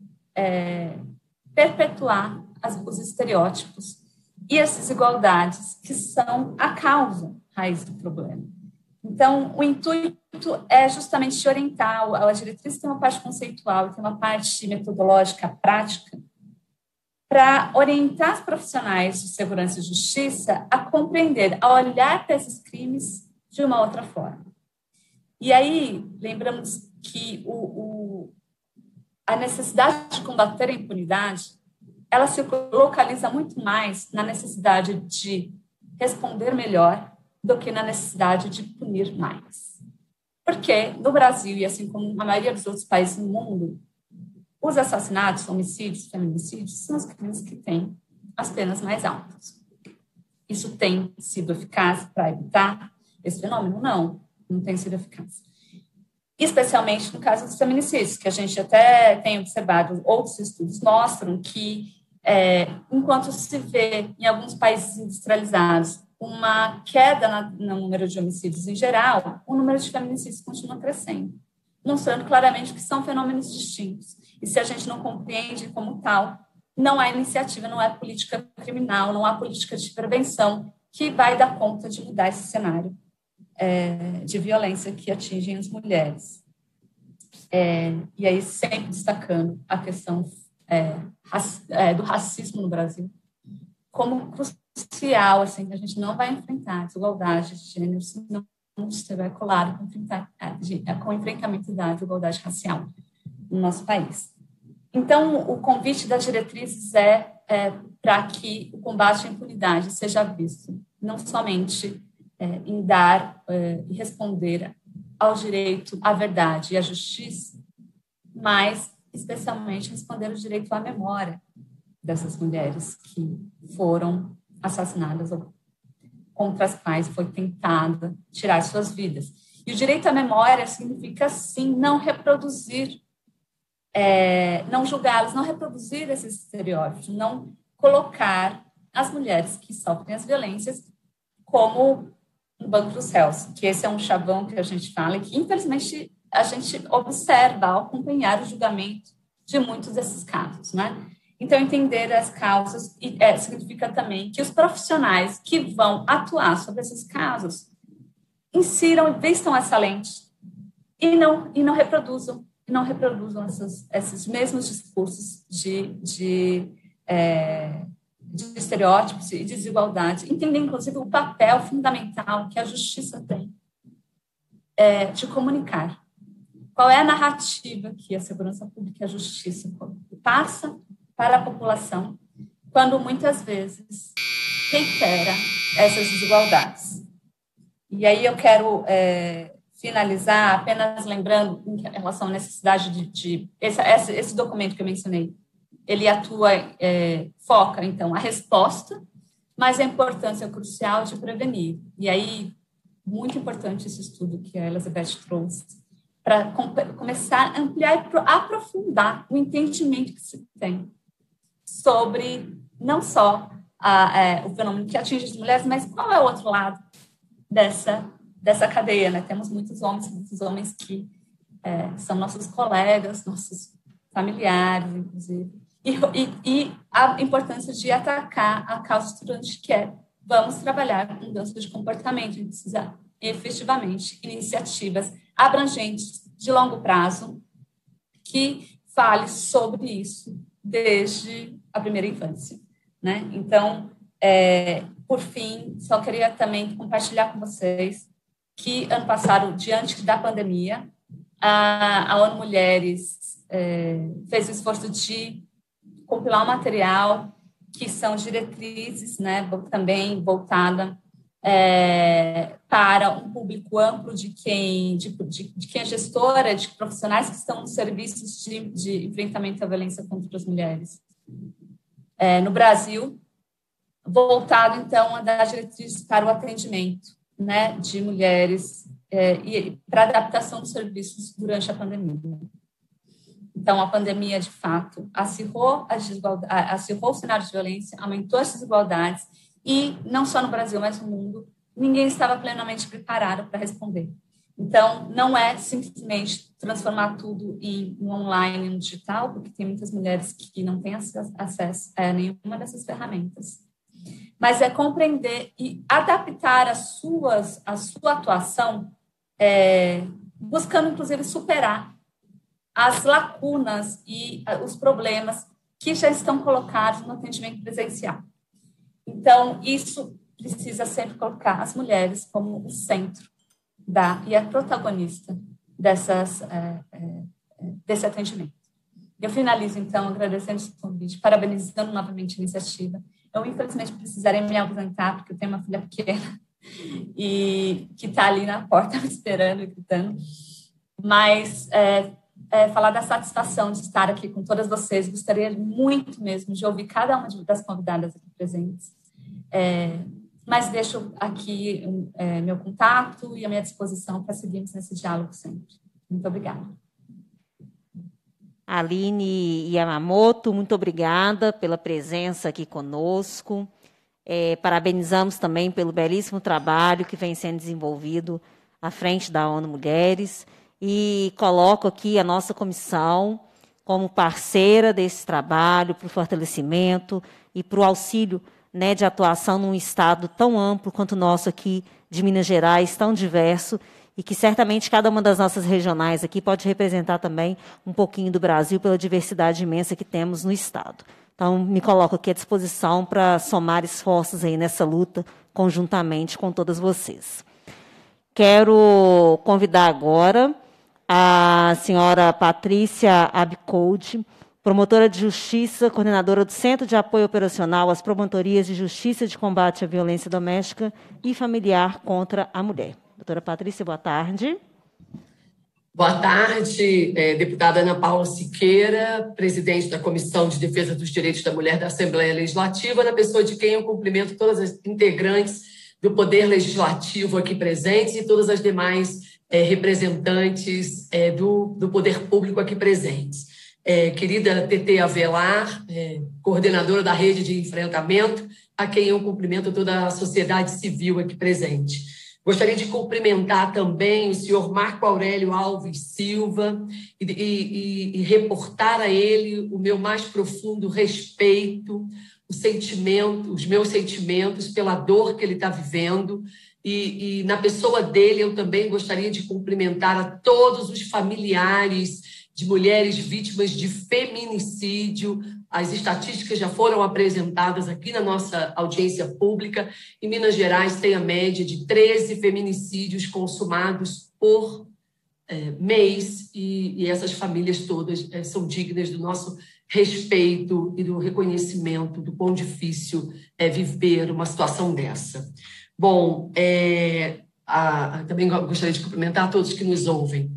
perpetuar os estereótipos e as desigualdades que são a causa raiz do problema. Então, o intuito é justamente orientar, a diretriz tem uma parte conceitual e tem uma parte metodológica prática, para orientar os profissionais de segurança e justiça a compreender, a olhar para esses crimes de uma outra forma. E aí, lembramos que a necessidade de combater a impunidade, ela se localiza muito mais na necessidade de responder melhor do que na necessidade de punir mais. Porque no Brasil, e assim como na maioria dos outros países do mundo, os assassinatos, homicídios, feminicídios são os crimes que têm as penas mais altas. Isso tem sido eficaz para evitar esse fenômeno? Não tem sido eficaz. Especialmente no caso dos feminicídios, que a gente até tem observado, outros estudos mostram que, enquanto se vê em alguns países industrializados uma queda no número de homicídios em geral, o número de feminicídios continua crescendo, mostrando claramente que são fenômenos distintos. E se a gente não compreende como tal, não há iniciativa, não há política criminal, não há política de prevenção que vai dar conta de mudar esse cenário de violência que atingem as mulheres. E aí, sempre destacando a questão do racismo no Brasil como crucial, assim, que a gente não vai enfrentar a desigualdade de gênero se não estiver colado com o enfrentamento da desigualdade racial no nosso país. Então, o convite das diretrizes para que o combate à impunidade seja visto não somente em dar e responder ao direito à verdade e à justiça, mas especialmente responder o direito à memória dessas mulheres que foram assassinadas contra as quais foi tentada tirar suas vidas. E o direito à memória significa, sim, não reproduzir, não julgá-los, não reproduzir esses estereótipos, não colocar as mulheres que sofrem as violências como um banco dos réus, que esse é um chavão que a gente fala e que, infelizmente, a gente observa ao acompanhar o julgamento de muitos desses casos, né? Então, entender as causas significa também que os profissionais que vão atuar sobre esses casos insiram, vistam essa lente e não reproduzam esses mesmos discursos de estereótipos e desigualdade, entender, inclusive, o papel fundamental que a justiça tem de comunicar. Qual é a narrativa que a segurança pública e a justiça passa para a população, quando muitas vezes reitera essas desigualdades. E aí eu quero finalizar apenas lembrando em relação à necessidade esse documento que eu mencionei, ele foca, então, a resposta, mas a importância crucial de prevenir. E aí, muito importante esse estudo que a Elizabeth trouxe, para começar a ampliar e aprofundar o entendimento que se tem sobre não só o fenômeno que atinge as mulheres, mas qual é o outro lado dessa cadeia, né? Temos muitos homens que são nossos colegas, nossos familiares, inclusive, e a importância de atacar a causa estruturante, que vamos trabalhar com mudança de comportamento, a gente precisa efetivamente iniciativas abrangentes de longo prazo que fale sobre isso desde a primeira infância, né? Então, por fim, só queria também compartilhar com vocês que ano passado, diante da pandemia, a ONU Mulheres fez o esforço de compilar um material que são diretrizes, né, também voltada para um público amplo de quem é gestora, de profissionais que estão nos serviços de enfrentamento à violência contra as mulheres no Brasil, voltado, então, a dar diretrizes para o atendimento, né, de mulheres e para a adaptação dos serviços durante a pandemia. Então, a pandemia, de fato, acirrou o cenário de violência, aumentou as desigualdades e, não só no Brasil, mas no mundo, ninguém estava plenamente preparado para responder. Então, não é simplesmente transformar tudo em online, no digital, porque tem muitas mulheres que não têm acesso a nenhuma dessas ferramentas. Mas é compreender e adaptar a sua atuação, buscando, inclusive, superar as lacunas e os problemas que já estão colocados no atendimento presencial. Então, isso precisa sempre colocar as mulheres como o centro e a protagonista desse atendimento. Eu finalizo, então, agradecendo esse convite, parabenizando novamente a iniciativa. Eu, infelizmente, precisarei me ausentar, porque eu tenho uma filha pequena e que está ali na porta me esperando e gritando. Mas falar da satisfação de estar aqui com todas vocês. Gostaria muito mesmo de ouvir cada uma das convidadas aqui presentes. Mas deixo aqui meu contato e a minha disposição para seguirmos nesse diálogo sempre. Muito obrigada. Aline Yamamoto, muito obrigada pela presença aqui conosco. Parabenizamos também pelo belíssimo trabalho que vem sendo desenvolvido à frente da ONU Mulheres e coloco aqui a nossa comissão como parceira desse trabalho para o fortalecimento e para o auxílio, né, de atuação num estado tão amplo quanto o nosso aqui de Minas Gerais, tão diverso, e que certamente cada uma das nossas regionais aqui pode representar também um pouquinho do Brasil pela diversidade imensa que temos no estado. Então, me coloco aqui à disposição para somar esforços aí nessa luta conjuntamente com todas vocês. Quero convidar agora a senhora Patrícia Abicode, promotora de Justiça, coordenadora do Centro de Apoio Operacional às Promotorias de Justiça de Combate à Violência Doméstica e Familiar contra a Mulher. Doutora Patrícia, boa tarde. Boa tarde, deputada Ana Paula Siqueira, presidente da Comissão de Defesa dos Direitos da Mulher da Assembleia Legislativa, na pessoa de quem eu cumprimento todas as integrantes do Poder Legislativo aqui presentes e todas as demais representantes do Poder Público aqui presentes. Querida TT Avelar, coordenadora da Rede de Enfrentamento, a quem eu cumprimento toda a sociedade civil aqui presente. Gostaria de cumprimentar também o senhor Marco Aurélio Alves Silva e reportar a ele o meu mais profundo respeito, os meus sentimentos pela dor que ele está vivendo. E na pessoa dele, eu também gostaria de cumprimentar a todos os familiares de mulheres vítimas de feminicídio. As estatísticas já foram apresentadas aqui na nossa audiência pública. Em Minas Gerais tem a média de 13 feminicídios consumados por mês, e essas famílias todas são dignas do nosso respeito e do reconhecimento do quão difícil é viver uma situação dessa. Bom, também gostaria de cumprimentar a todos que nos ouvem.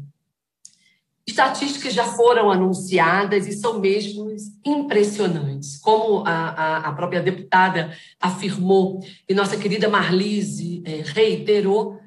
Estatísticas já foram anunciadas e são mesmo impressionantes. Como a própria deputada afirmou e nossa querida Marlise reiterou,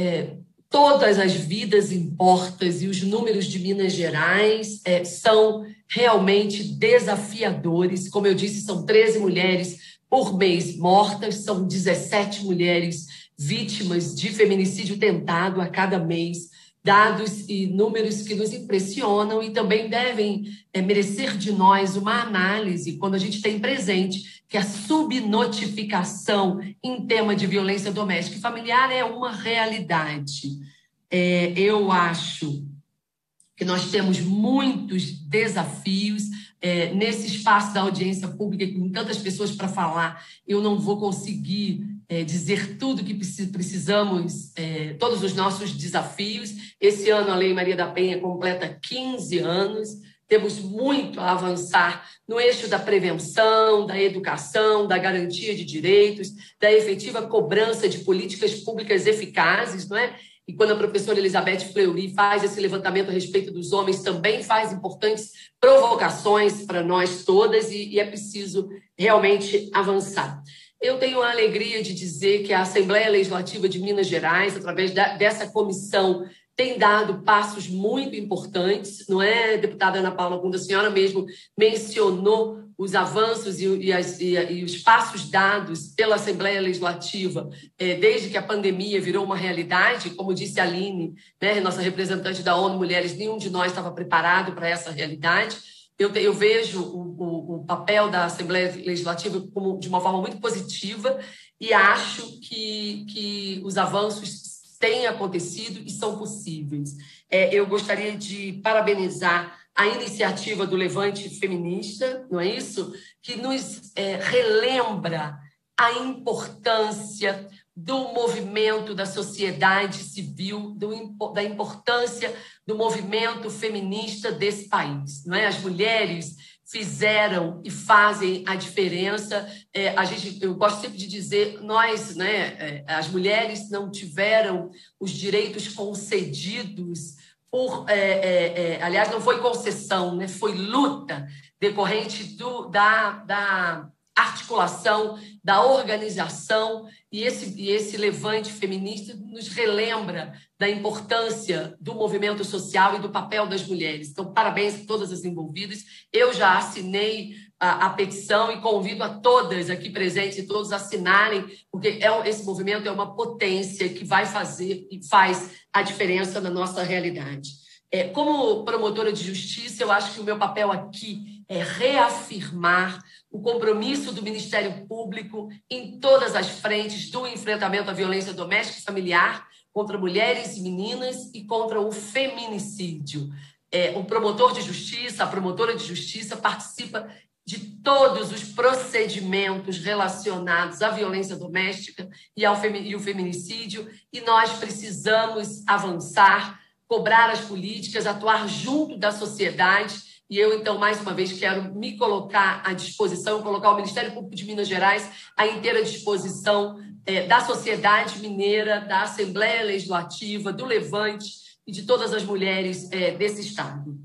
todas as vidas importam e os números de Minas Gerais são realmente desafiadores. Como eu disse, são 13 mulheres por mês mortas, são 17 mulheres vítimas de feminicídio tentado a cada mês. Dados e números que nos impressionam e também devem merecer de nós uma análise quando a gente tem presente que a subnotificação em tema de violência doméstica e familiar é uma realidade. Eu acho que nós temos muitos desafios nesse espaço da audiência pública, com tantas pessoas para falar, eu não vou conseguir dizer tudo que precisamos, todos os nossos desafios. Esse ano a Lei Maria da Penha completa 15 anos, temos muito a avançar no eixo da prevenção, da educação, da garantia de direitos, da efetiva cobrança de políticas públicas eficazes, não é? E quando a professora Elizabeth Fleury faz esse levantamento a respeito dos homens, também faz importantes provocações para nós todas e é preciso realmente avançar. Eu tenho a alegria de dizer que a Assembleia Legislativa de Minas Gerais, através dessa comissão, tem dado passos muito importantes, não é, deputada Ana Paula, quando a senhora mesmo mencionou os avanços e os passos dados pela Assembleia Legislativa desde que a pandemia virou uma realidade, como disse a Aline, né, nossa representante da ONU Mulheres, nenhum de nós estava preparado para essa realidade. Eu vejo o papel da Assembleia Legislativa de uma forma muito positiva e acho que os avanços têm acontecido e são possíveis. Eu gostaria de parabenizar a iniciativa do Levante Feminista, não é isso? Que nos relembra a importância do movimento da sociedade civil, da importância do movimento feminista desse país, não é? As mulheres fizeram e fazem a diferença. Eu gosto sempre de dizer, nós, né, as mulheres não tiveram os direitos concedidos aliás, não foi concessão, né, foi luta decorrente da articulação, da organização, e esse levante feminista nos relembra da importância do movimento social e do papel das mulheres. Então, parabéns a todas as envolvidas. Eu já assinei a petição e convido a todas aqui presentes e todos a assinarem, porque esse movimento é uma potência que vai fazer e faz a diferença na nossa realidade. Como promotora de justiça, eu acho que o meu papel aqui é reafirmar o compromisso do Ministério Público em todas as frentes do enfrentamento à violência doméstica e familiar contra mulheres e meninas e contra o feminicídio. O promotor de justiça, a promotora de justiça participa de todos os procedimentos relacionados à violência doméstica e o feminicídio, e nós precisamos avançar, cobrar as políticas, atuar junto da sociedade. E eu, então, mais uma vez, quero me colocar à disposição, colocar o Ministério Público de Minas Gerais à inteira disposição da sociedade mineira, da Assembleia Legislativa, do Levante e de todas as mulheres desse Estado.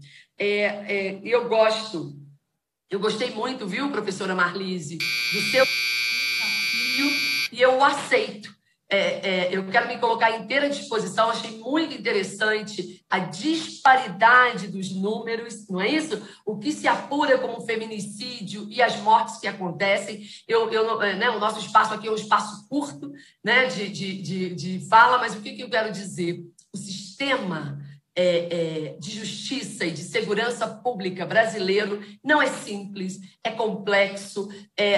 Eu gostei muito, viu, professora Marlise, do seu desafio, e eu o aceito. eu quero me colocar à inteira disposição. Achei muito interessante a disparidade dos números, não é isso? O que se apura como feminicídio e as mortes que acontecem. O nosso espaço aqui é um espaço curto, né, de fala, mas o que eu quero dizer? O sistema de justiça e de segurança pública brasileiro não é simples, é complexo.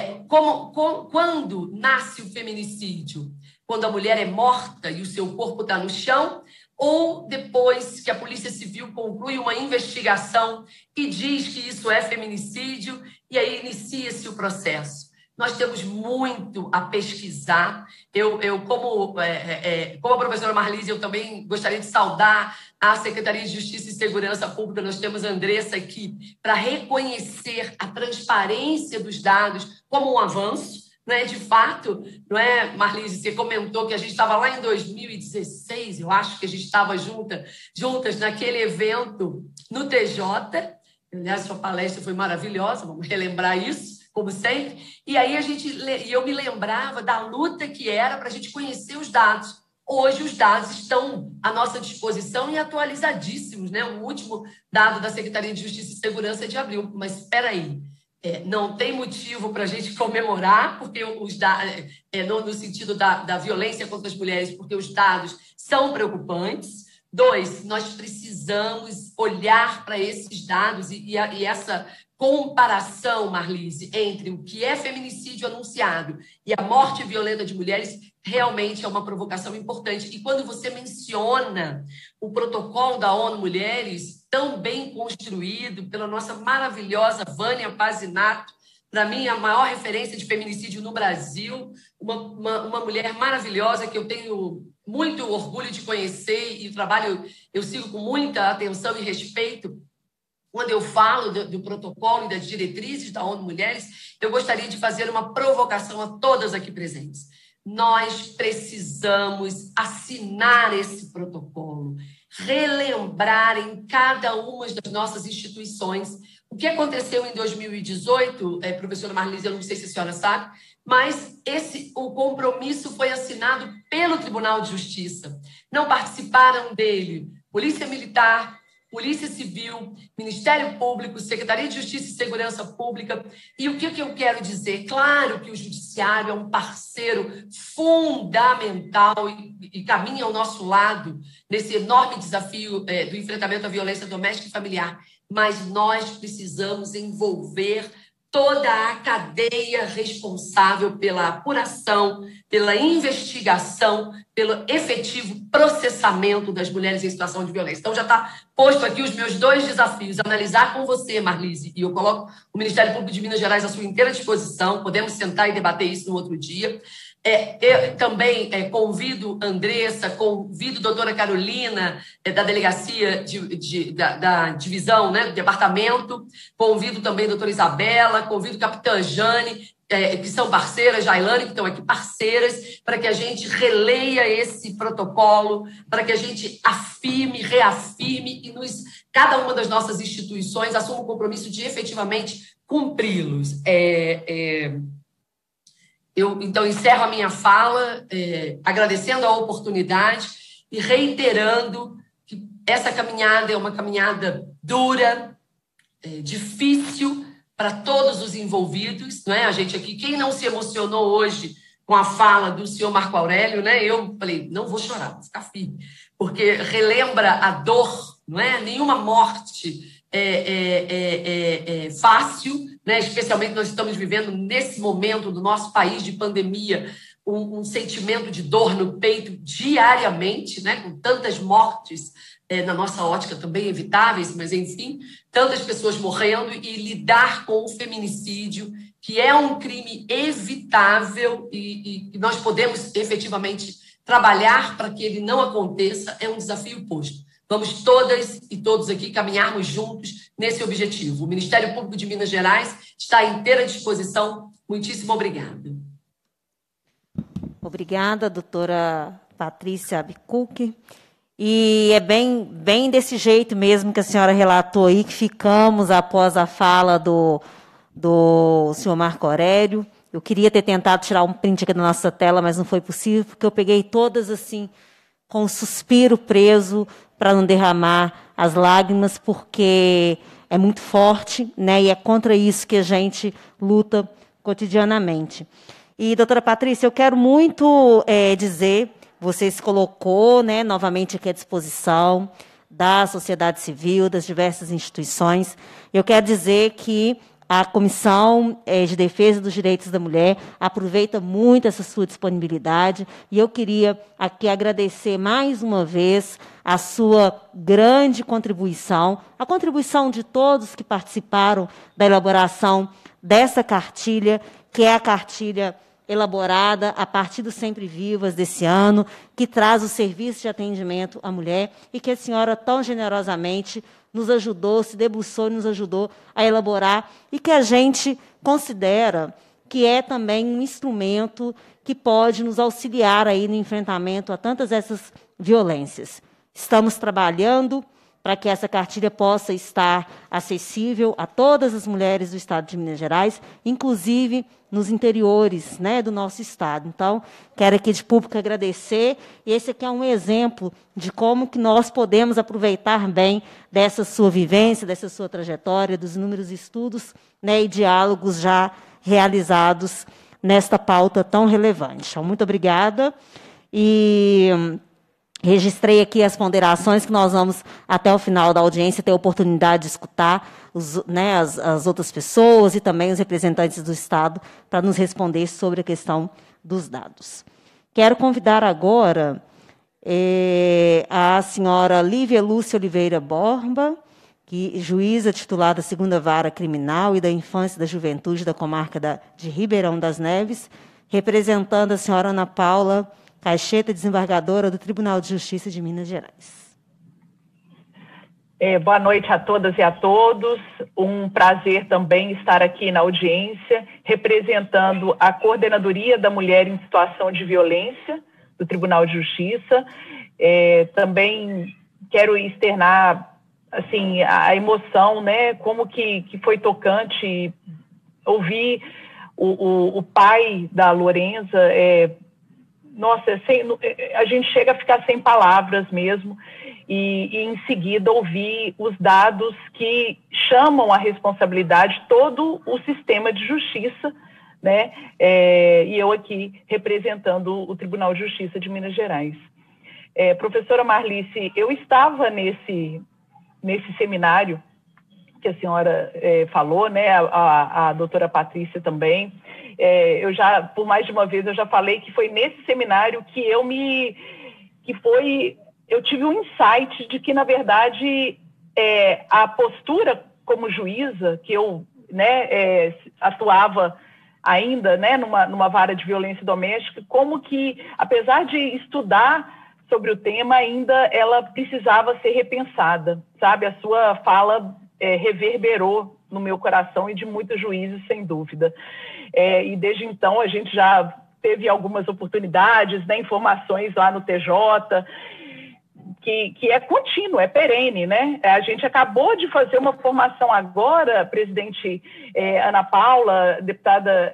Quando nasce o feminicídio? Quando a mulher é morta e o seu corpo está no chão, ou depois que a Polícia Civil conclui uma investigação e diz que isso é feminicídio, e aí inicia-se o processo. Nós temos muito a pesquisar. Como a professora Marlise, eu também gostaria de saudar a Secretaria de Justiça e Segurança Pública. Nós temos a Andressa aqui para reconhecer a transparência dos dados como um avanço. Não é, de fato, não é, Marlise? Você comentou que a gente estava lá em 2016, eu acho que a gente estava juntas naquele evento no TJ. Aliás, sua palestra foi maravilhosa, vamos relembrar isso, como sempre. E aí eu me lembrava da luta que era para a gente conhecer os dados. Hoje os dados estão à nossa disposição e atualizadíssimos, né? O último dado da Secretaria de Justiça e Segurança é de abril. Mas espera aí. Não tem motivo para a gente comemorar, porque no sentido da violência contra as mulheres, porque os dados são preocupantes. 2, nós precisamos olhar para esses dados e essa comparação, Marlise, entre o que é feminicídio anunciado e a morte violenta de mulheres realmente é uma provocação importante. E quando você menciona o protocolo da ONU Mulheres, tão bem construído pela nossa maravilhosa Vânia Pazinato, para mim, a maior referência de feminicídio no Brasil, uma mulher maravilhosa que eu tenho muito orgulho de conhecer e o trabalho eu sigo com muita atenção e respeito. Quando eu falo do protocolo e das diretrizes da ONU Mulheres, eu gostaria de fazer uma provocação a todas aqui presentes. Nós precisamos assinar esse protocolo, relembrar em cada uma das nossas instituições. O que aconteceu em 2018, professora Marlise, eu não sei se a senhora sabe, mas o compromisso foi assinado pelo Tribunal de Justiça. Não participaram dele Polícia Militar, Polícia Civil, Ministério Público, Secretaria de Justiça e Segurança Pública. E o que eu quero dizer? Claro que o Judiciário é um parceiro fundamental e caminha ao nosso lado nesse enorme desafio do enfrentamento à violência doméstica e familiar. Mas nós precisamos envolver toda a cadeia responsável pela apuração, pela investigação, pelo efetivo processamento das mulheres em situação de violência. Então, já está posto aqui os meus 2 desafios. Analisar com você, Marlise, e eu coloco o Ministério Público de Minas Gerais à sua inteira disposição. Podemos sentar e debater isso no outro dia. Eu também convido a Andressa, convido a doutora Carolina, da delegacia da divisão, né, do departamento, convido também a doutora Isabela, convido a capitã Jane, que são parceiras, Jailane, que estão aqui parceiras, para que a gente releia esse protocolo, para que a gente afirme, reafirme e cada uma das nossas instituições assuma o compromisso de efetivamente cumpri-los. Eu, então, encerro a minha fala agradecendo a oportunidade e reiterando que essa caminhada é uma caminhada dura, difícil para todos os envolvidos, não é? A gente aqui, quem não se emocionou hoje com a fala do senhor Marco Aurélio, né? Eu falei, não vou chorar, vou ficar firme, porque relembra a dor, não é? Nenhuma morte fácil, né? Especialmente nós estamos vivendo nesse momento do nosso país de pandemia um sentimento de dor no peito diariamente, né? Com tantas mortes na nossa ótica também evitáveis, mas enfim, tantas pessoas morrendo e lidar com o feminicídio, que é um crime evitável e nós podemos efetivamente trabalhar para que ele não aconteça, é um desafio posto. Vamos todas e todos aqui caminharmos juntos nesse objetivo. O Ministério Público de Minas Gerais está à inteira disposição. Muitíssimo obrigada. Obrigada, doutora Patrícia Bicucchi. E é bem desse jeito mesmo que a senhora relatou aí, que ficamos após a fala do senhor Marco Aurélio. Eu queria ter tentado tirar um print aqui da nossa tela, mas não foi possível, porque eu peguei todas assim, com um suspiro preso, para não derramar as lágrimas, porque é muito forte, né? E é contra isso que a gente luta cotidianamente. E, doutora Patrícia, eu quero muito dizer, você se colocou, né, novamente aqui à disposição da sociedade civil, das diversas instituições. Eu quero dizer que a Comissão de Defesa dos Direitos da Mulher aproveita muito essa sua disponibilidade e eu queria aqui agradecer mais uma vez a sua grande contribuição, a contribuição de todos que participaram da elaboração dessa cartilha, que é a cartilha elaborada a partir do Sempre Vivas desse ano, que traz o serviço de atendimento à mulher e que a senhora tão generosamente nos ajudou, se debruçou e nos ajudou a elaborar, e que a gente considera que é também um instrumento que pode nos auxiliar aí no enfrentamento a tantas essas violências. Estamos trabalhando para que essa cartilha possa estar acessível a todas as mulheres do Estado de Minas Gerais, inclusive nos interiores, né, do nosso Estado. Então, quero aqui de público agradecer, e esse aqui é um exemplo de como que nós podemos aproveitar bem dessa sua vivência, dessa sua trajetória, dos inúmeros estudos, né, e diálogos já realizados nesta pauta tão relevante. Então, muito obrigada. E registrei aqui as ponderações que nós vamos, até o final da audiência, ter a oportunidade de escutar as outras pessoas e também os representantes do Estado para nos responder sobre a questão dos dados. Quero convidar agora a senhora Lívia Lúcia Oliveira Borba, que juíza titular da 2ª Vara Criminal e da Infância e da Juventude da comarca de Ribeirão das Neves, representando a senhora Ana Paula Caixeta, desembargadora do Tribunal de Justiça de Minas Gerais. Boa noite a todas e a todos. Um prazer também estar aqui na audiência, representando a Coordenadoria da Mulher em Situação de Violência do Tribunal de Justiça. Também quero externar assim, a emoção, né, como que foi tocante ouvir o pai da Lorenza. Nossa, a gente chega a ficar sem palavras mesmo, e em seguida ouvir os dados que chamam à responsabilidade todo o sistema de justiça, né? E eu aqui representando o Tribunal de Justiça de Minas Gerais. Professora Marlice, eu estava nesse seminário que a senhora falou, né? A doutora Patrícia também. Eu já, por mais de uma vez, eu já falei que foi nesse seminário que eu tive um insight de que, na verdade, a postura como juíza, que eu, né, atuava ainda, né, numa vara de violência doméstica, como que, apesar de estudar sobre o tema, ainda ela precisava ser repensada, sabe? A sua fala reverberou no meu coração e de muitos juízes, sem dúvida. E desde então a gente já teve algumas oportunidades, né, informações lá no TJ, que é contínuo, é perene, né? A gente acabou de fazer uma formação agora, presidente Ana Paula, deputada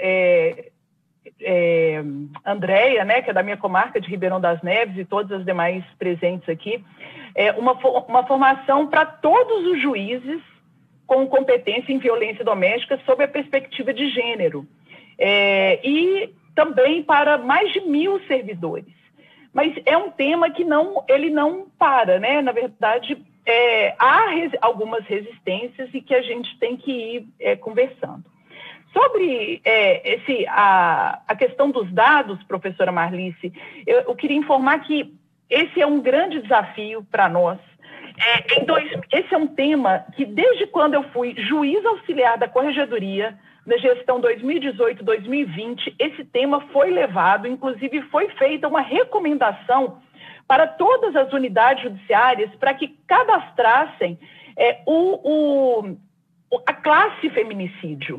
Andréia, né, que é da minha comarca de Ribeirão das Neves, e todas as demais presentes aqui, uma formação para todos os juízes com competência em violência doméstica sob a perspectiva de gênero. E também para mais de 1.000 servidores. Mas é um tema que ele não para, né? Na verdade, há algumas resistências e que a gente tem que ir conversando. Sobre a questão dos dados, professora Marlice, eu queria informar que esse é um grande desafio para nós. Esse é um tema que, desde quando eu fui juiz auxiliar da Corregedoria, na gestão 2018-2020, esse tema foi levado, inclusive foi feita uma recomendação para todas as unidades judiciárias para que cadastrassem a classe feminicídio.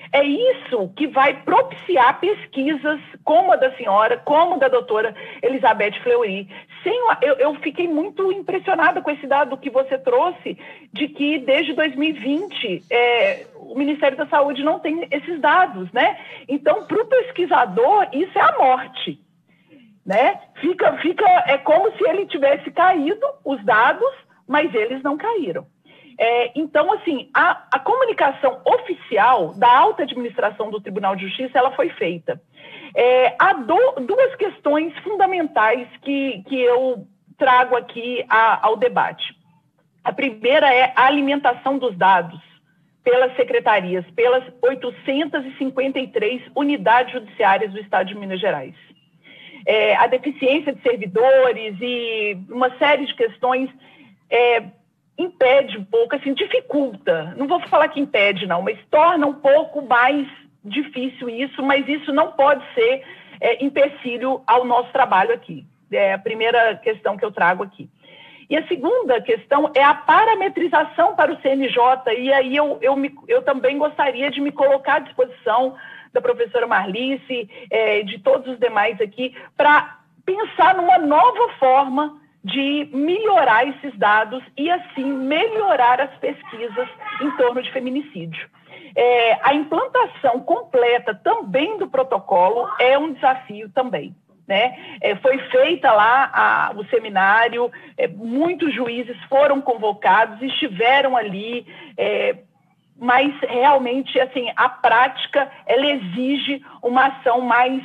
É isso que vai propiciar pesquisas como a da senhora, como a da doutora Elizabeth Fleury. Eu fiquei muito impressionada com esse dado que você trouxe, de que desde 2020 o Ministério da Saúde não tem esses dados, né? Então, para o pesquisador, isso é a morte, né? É como se ele tivesse caído, os dados, mas eles não caíram. Então, assim, a comunicação oficial da alta administração do Tribunal de Justiça, ela foi feita. Há duas questões fundamentais que eu trago aqui ao debate. A primeira é a alimentação dos dados pelas secretarias, pelas 853 unidades judiciárias do Estado de Minas Gerais. A deficiência de servidores e uma série de questões impede um pouco, assim, dificulta, não vou falar que impede não, mas torna um pouco mais difícil isso, mas isso não pode ser empecilho ao nosso trabalho aqui. É a primeira questão que eu trago aqui. E a segunda questão é a parametrização para o CNJ, e aí eu também gostaria de me colocar à disposição da professora Marlice, de todos os demais aqui, para pensar numa nova forma de melhorar esses dados e, assim, melhorar as pesquisas em torno de feminicídio. A implantação completa também do protocolo é um desafio também, né? Foi feita lá o seminário, muitos juízes foram convocados, estiveram ali, mas realmente, assim, a prática, ela exige uma ação mais,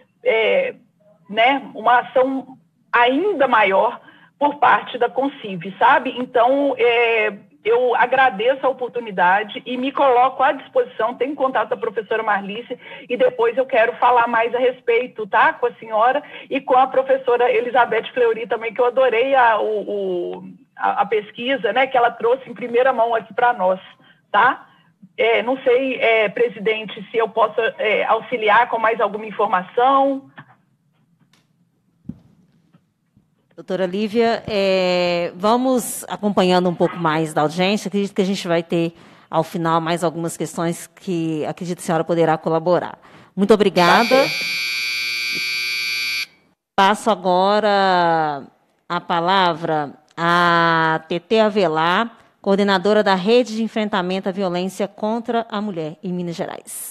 né, uma ação ainda maior por parte da Concive, sabe? Então, eu agradeço a oportunidade e me coloco à disposição, tenho contato da professora Marlice e depois eu quero falar mais a respeito, tá? Com a senhora e com a professora Elizabeth Fleury também, que eu adorei a pesquisa, né, que ela trouxe em primeira mão aqui para nós, tá? Não sei, presidente, se eu posso auxiliar com mais alguma informação. Doutora Lívia, vamos acompanhando um pouco mais da audiência. Acredito que a gente vai ter, ao final, mais algumas questões que acredito que a senhora poderá colaborar. Muito obrigada. Passo agora a palavra a TT Avelar, coordenadora da Rede de Enfrentamento à Violência contra a Mulher em Minas Gerais.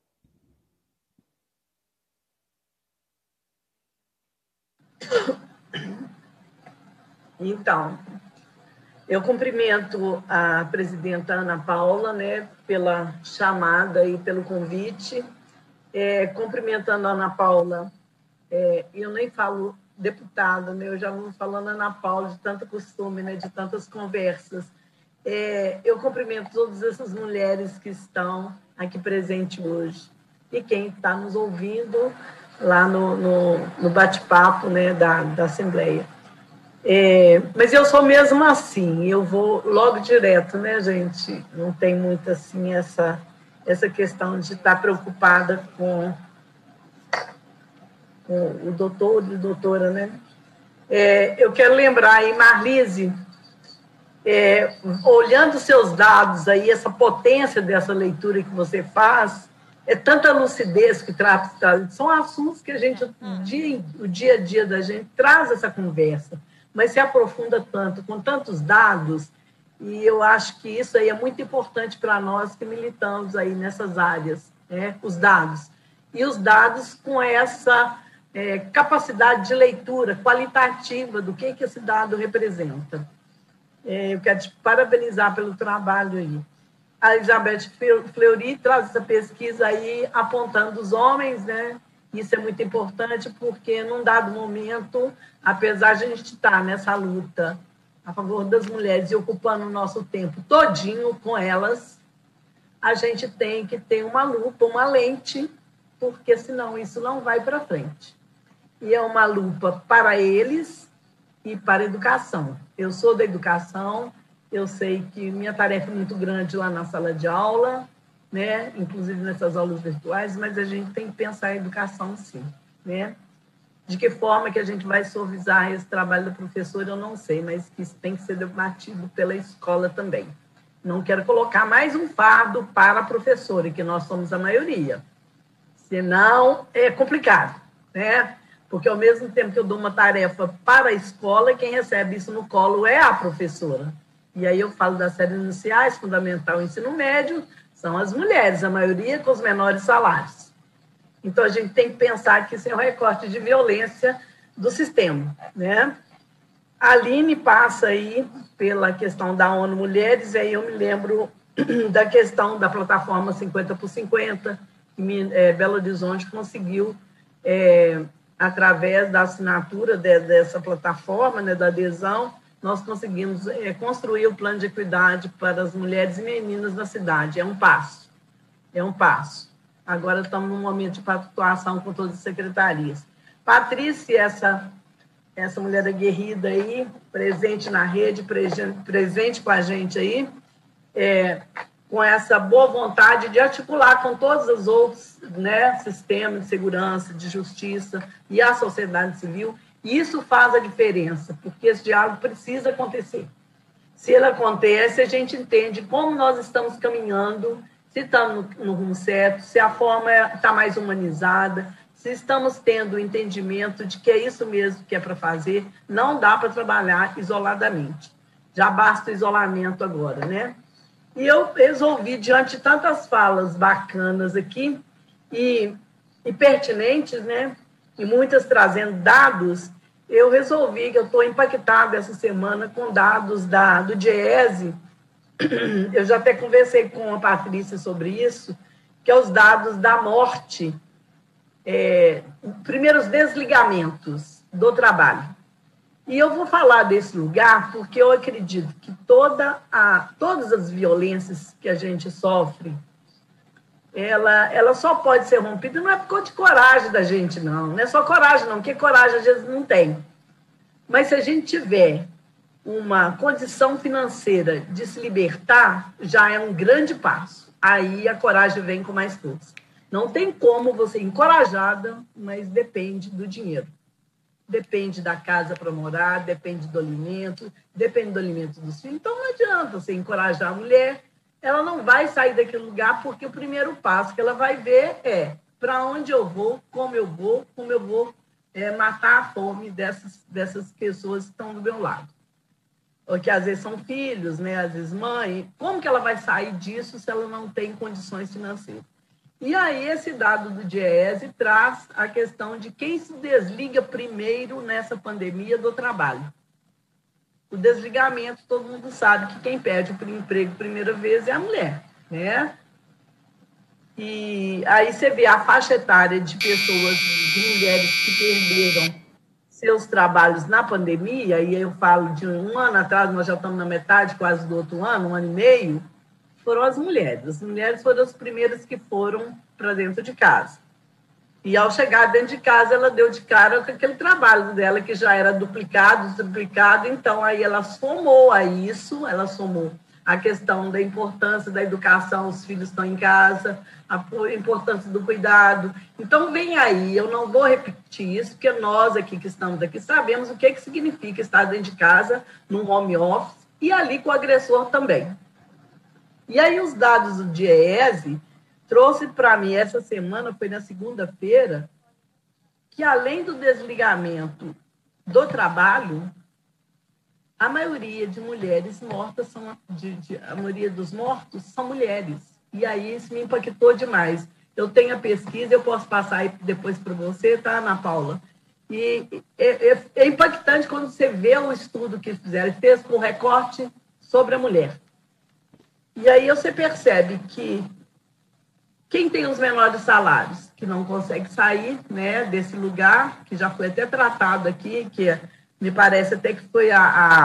Então, eu cumprimento a presidenta Ana Paula, né, pela chamada e pelo convite. Cumprimentando a Ana Paula, eu nem falo deputada, né, eu já vou falando Ana Paula, de tanto costume, né, de tantas conversas. Eu cumprimento todas essas mulheres que estão aqui presentes hoje e quem está nos ouvindo lá no bate-papo, né, da Assembleia. Mas eu sou mesmo assim, eu vou logo direto, né, gente? Não tem muito, assim, essa questão de estar preocupada com o doutor e doutora, né? Eu quero lembrar aí, Marlise, olhando seus dados aí, essa potência dessa leitura que você faz, tanta lucidez que traz, são assuntos que a gente, o dia a dia da gente, traz essa conversa, mas se aprofunda tanto, com tantos dados, e eu acho que isso aí é muito importante para nós que militamos aí nessas áreas, né? Os dados. E os dados com essa capacidade de leitura qualitativa do que esse dado representa. Eu quero te parabenizar pelo trabalho aí. A Elizabeth Fleury traz essa pesquisa aí apontando os homens, né? Isso é muito importante porque, num dado momento, apesar de a gente estar nessa luta a favor das mulheres e ocupando o nosso tempo todinho com elas, a gente tem que ter uma lupa, uma lente, porque senão isso não vai para frente. E é uma lupa para eles e para a educação. Eu sou da educação, eu sei que minha tarefa é muito grande lá na sala de aula, né? Inclusive nessas aulas virtuais, mas a gente tem que pensar a educação, sim, né? De que forma que a gente vai suavizar esse trabalho do professor, eu não sei, mas isso tem que ser debatido pela escola também. Não quero colocar mais um fardo para a professora, que nós somos a maioria. Senão, é complicado, né? Porque, ao mesmo tempo que eu dou uma tarefa para a escola, quem recebe isso no colo é a professora. E aí eu falo das séries iniciais, fundamental e ensino médio, são as mulheres, a maioria com os menores salários. Então, a gente tem que pensar que isso é um recorte de violência do sistema, né? A Aline passa aí pela questão da ONU Mulheres, e aí eu me lembro da questão da plataforma 50 por 50, que Belo Horizonte conseguiu, através da assinatura dessa plataforma, né, da adesão, nós conseguimos construir o plano de equidade para as mulheres e meninas da cidade. É um passo. Agora estamos num momento de pactuação com todas as secretarias. Patrícia, essa mulher aguerrida aí, presente na rede, presente com a gente aí, com essa boa vontade de articular com todos os outros, né, sistemas de segurança, de justiça e a sociedade civil. E isso faz a diferença, porque esse diálogo precisa acontecer. Se ele acontece, a gente entende como nós estamos caminhando, se estamos no rumo certo, se a forma está mais humanizada, se estamos tendo o entendimento de que é isso mesmo que é para fazer. Não dá para trabalhar isoladamente. Já basta o isolamento agora, né? E eu resolvi, diante de tantas falas bacanas aqui e pertinentes, né? E muitas trazendo dados, eu resolvi que eu estou impactada essa semana com dados do DIEESE. Eu já até conversei com a Patrícia sobre isso, que é os dados da morte, primeiros desligamentos do trabalho. E eu vou falar desse lugar porque eu acredito que todas as violências que a gente sofre, ela só pode ser rompida, não é por conta de coragem da gente, não é só coragem, não, porque coragem às vezes não tem. Mas se a gente tiver uma condição financeira de se libertar, já é um grande passo. Aí a coragem vem com mais força. Não tem como você ir encorajada, mas depende do dinheiro. Depende da casa para morar, depende do alimento dos filhos. Então não adianta você encorajar a mulher, ela não vai sair daquele lugar, porque o primeiro passo que ela vai ver é para onde eu vou, como eu vou matar a fome dessas pessoas que estão do meu lado. Ou que às vezes são filhos, né? Às vezes mãe. Como que ela vai sair disso se ela não tem condições financeiras? E aí esse dado do DIEESE traz a questão de quem se desliga primeiro nessa pandemia do trabalho. O desligamento, todo mundo sabe que quem perde o emprego primeira vez é a mulher, né? E aí você vê a faixa etária de pessoas, de mulheres que perderam seus trabalhos na pandemia, e eu falo de um ano atrás, nós já estamos na metade quase do outro ano, 1 ano e meio, foram as mulheres. As mulheres foram as primeiras que foram para dentro de casa. E ao chegar dentro de casa, ela deu de cara com aquele trabalho dela, que já era duplicado, triplicado, então aí ela somou a isso, ela somou a questão da importância da educação, os filhos estão em casa, a importância do cuidado. Então, vem aí, eu não vou repetir isso, porque nós aqui que estamos aqui sabemos o que significa estar dentro de casa, num home office, e ali com o agressor também. E aí os dados do DIEESE trouxe para mim, essa semana, foi na segunda-feira, que além do desligamento do trabalho, a maioria de mulheres mortas a maioria dos mortos são mulheres. E aí isso me impactou demais. Eu tenho a pesquisa, eu posso passar aí depois para você, tá, Ana Paula? E é impactante quando você vê o estudo que fizeram, fez com recorte sobre a mulher. E aí você percebe que quem tem os menores salários, que não consegue sair, né, desse lugar, que já foi até tratado aqui, que me parece até que foi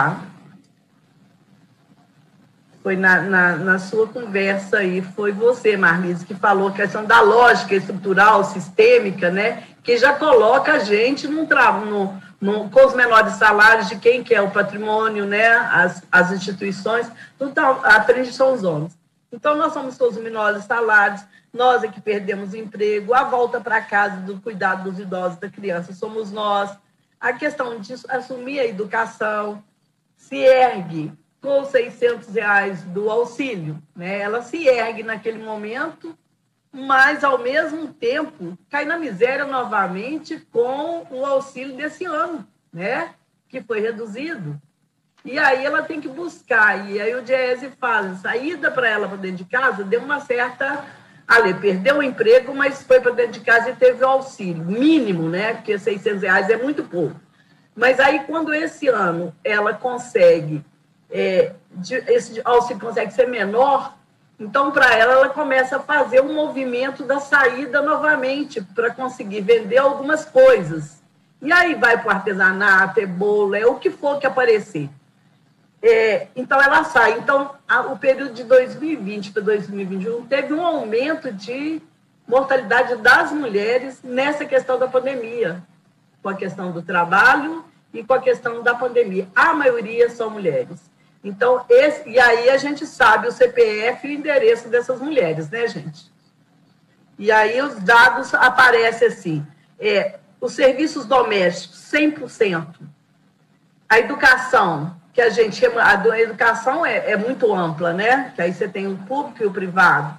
foi na sua conversa aí, foi você, Marlise, que falou a questão da lógica estrutural, sistêmica, né, que já coloca a gente com os menores salários de quem quer o patrimônio, né, as instituições, então, à frente são os homens. Então, nós somos todos os menores salários, nós é que perdemos o emprego, a volta para casa do cuidado dos idosos, da criança, somos nós. A questão de assumir a educação, se ergue com os R$600 do auxílio, né? Ela se ergue naquele momento, mas, ao mesmo tempo, cai na miséria novamente com o auxílio desse ano, né? Que foi reduzido. E aí ela tem que buscar, e aí o Diese fala, saída para ela para dentro de casa, deu uma certa... Ali, perdeu o emprego, mas foi para dentro de casa e teve o auxílio, mínimo, né? Porque R$600 é muito pouco. Mas aí, quando esse ano ela consegue, esse auxílio consegue ser menor, então, para ela começa a fazer um movimento da saída novamente, para conseguir vender algumas coisas. E aí vai para o artesanato, bolo, o que for que aparecer. Então, ela sai. Então, o período de 2020 para 2021 teve um aumento de mortalidade das mulheres nessa questão da pandemia, com a questão do trabalho e com a questão da pandemia. A maioria são mulheres. Então, e aí a gente sabe o CPF e o endereço dessas mulheres, né, gente? E aí os dados aparecem assim, os serviços domésticos, 100%. A educação, que a gente chama, a educação é muito ampla, né? Que aí você tem o público e o privado,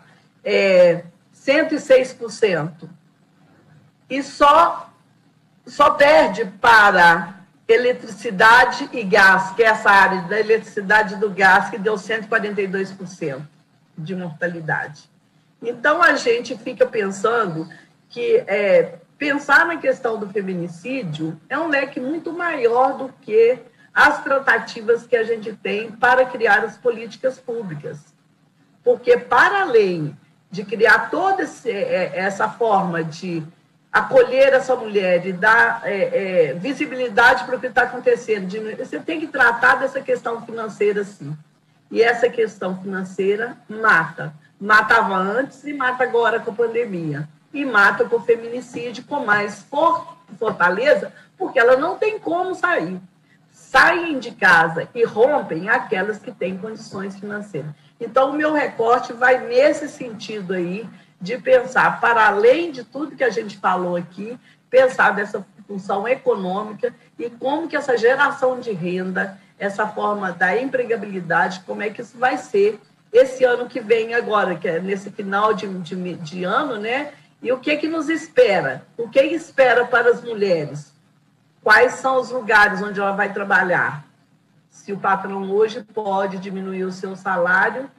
106%. E só perde para eletricidade e gás, que é essa área da eletricidade e do gás, que deu 142% de mortalidade. Então, a gente fica pensando que pensar na questão do feminicídio é um leque muito maior do que as tratativas que a gente tem para criar as políticas públicas. Porque, para além de criar toda essa forma de acolher essa mulher e dar visibilidade para o que está acontecendo, você tem que tratar dessa questão financeira, sim. E essa questão financeira mata. Matava antes e mata agora com a pandemia. E mata com o feminicídio com mais fortaleza, porque ela não tem como sair. Saem de casa e rompem aquelas que têm condições financeiras. Então, o meu recorte vai nesse sentido aí, de pensar, para além de tudo que a gente falou aqui, pensar dessa função econômica e como que essa geração de renda, essa forma da empregabilidade, como é que isso vai ser esse ano que vem agora, que é nesse final de ano, né? E o que nos espera? O que espera para as mulheres? Quais são os lugares onde ela vai trabalhar? Se o patrão hoje pode diminuir o seu salário,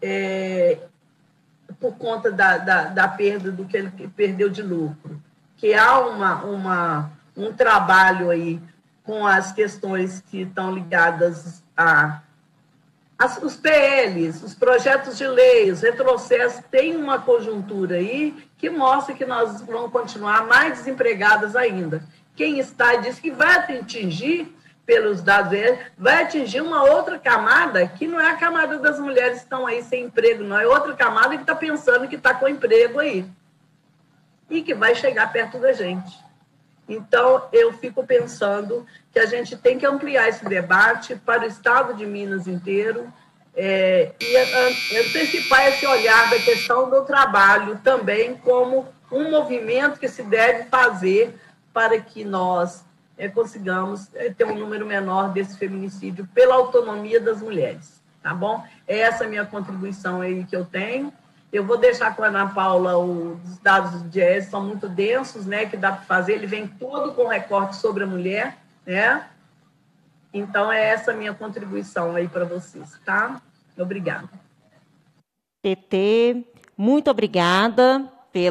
por conta da perda do que ele perdeu de lucro, que há um trabalho aí com as questões que estão ligadas os PLs, os projetos de lei, os retrocessos, tem uma conjuntura aí que mostra que nós vamos continuar mais desempregadas ainda. Quem está diz que vai atingir, pelos dados, vai atingir uma outra camada, que não é a camada das mulheres que estão aí sem emprego, não é outra camada que está pensando que está com emprego aí. E que vai chegar perto da gente. Então, eu fico pensando que a gente tem que ampliar esse debate para o estado de Minas inteiro e antecipar esse olhar da questão do trabalho também como um movimento que se deve fazer para que nós consigamos ter um número menor desse feminicídio pela autonomia das mulheres, tá bom? Essa é a minha contribuição aí que eu tenho. Eu vou deixar com a Ana Paula os dados do Diese, são muito densos, né, que dá para fazer, ele vem todo com recorte sobre a mulher, né? Então, é essa a minha contribuição aí para vocês, tá? Obrigada. TT, muito obrigada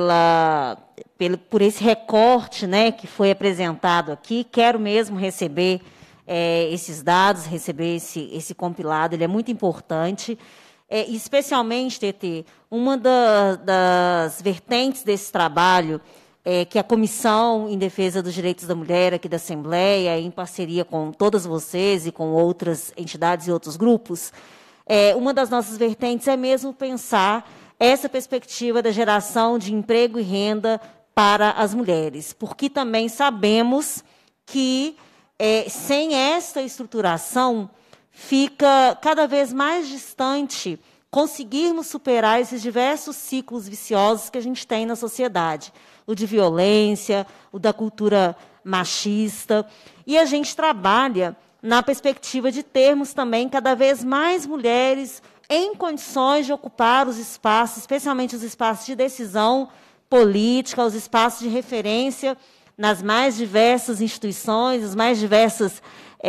por esse recorte, né, que foi apresentado aqui. Quero mesmo receber esses dados, receber esse compilado, ele é muito importante. Especialmente, TT, uma das vertentes desse trabalho que a Comissão em Defesa dos Direitos da Mulher aqui da Assembleia, em parceria com todas vocês e com outras entidades e outros grupos, uma das nossas vertentes é mesmo pensar essa perspectiva da geração de emprego e renda para as mulheres, porque também sabemos que, sem esta estruturação, fica cada vez mais distante conseguirmos superar esses diversos ciclos viciosos que a gente tem na sociedade, o de violência, o da cultura machista, e a gente trabalha na perspectiva de termos também cada vez mais mulheres em condições de ocupar os espaços, especialmente os espaços de decisão política, os espaços de referência nas mais diversas instituições, as mais diversas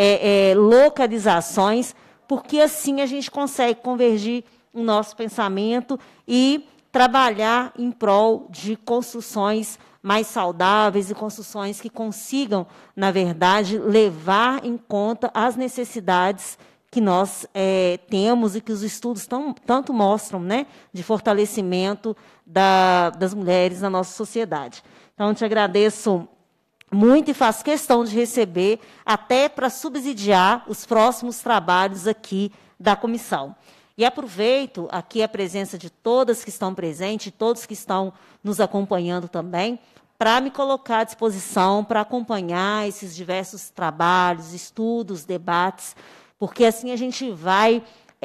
localizações, porque assim a gente consegue convergir o nosso pensamento e trabalhar em prol de construções mais saudáveis e construções que consigam, na verdade, levar em conta as necessidades que nós temos e que os estudos tanto mostram, né, de fortalecimento das mulheres na nossa sociedade. Então, eu te agradeço muito e faço questão de receber, até para subsidiar os próximos trabalhos aqui da comissão. E aproveito aqui a presença de todas que estão presentes, todos que estão nos acompanhando também, para me colocar à disposição para acompanhar esses diversos trabalhos, estudos, debates, porque assim a gente vai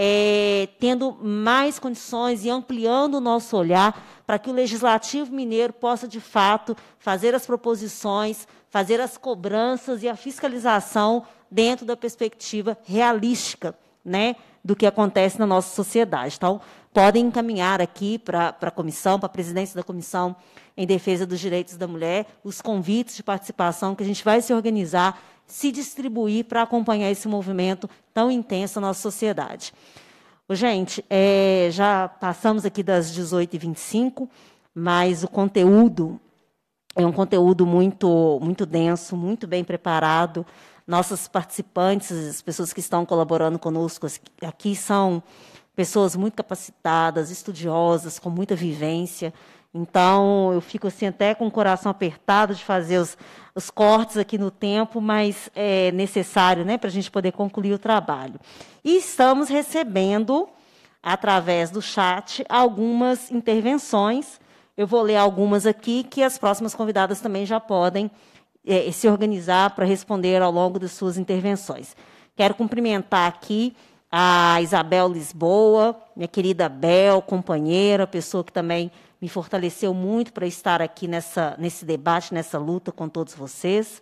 tendo mais condições e ampliando o nosso olhar para que o Legislativo Mineiro possa, de fato, fazer as proposições, fazer as cobranças e a fiscalização dentro da perspectiva realística, né, do que acontece na nossa sociedade. Então, podem encaminhar aqui para a comissão, para a presidência da Comissão em Defesa dos Direitos da Mulher, os convites de participação que a gente vai se organizar, se distribuir para acompanhar esse movimento tão intenso na nossa sociedade. Gente, já passamos aqui das 18h25, mas o conteúdo é um conteúdo muito, muito denso, muito bem preparado. Nossas participantes, as pessoas que estão colaborando conosco aqui, são pessoas muito capacitadas, estudiosas, com muita vivência. Então, eu fico assim, até com o coração apertado de fazer os cortes aqui no tempo, mas é necessário, né, para a gente poder concluir o trabalho. E estamos recebendo, através do chat, algumas intervenções. Eu vou ler algumas aqui, que as próximas convidadas também já podem se organizar para responder ao longo das suas intervenções. Quero cumprimentar aqui a Isabel Lisboa, minha querida Bel, companheira, pessoa que também me fortaleceu muito para estar aqui nesse debate, nessa luta com todos vocês.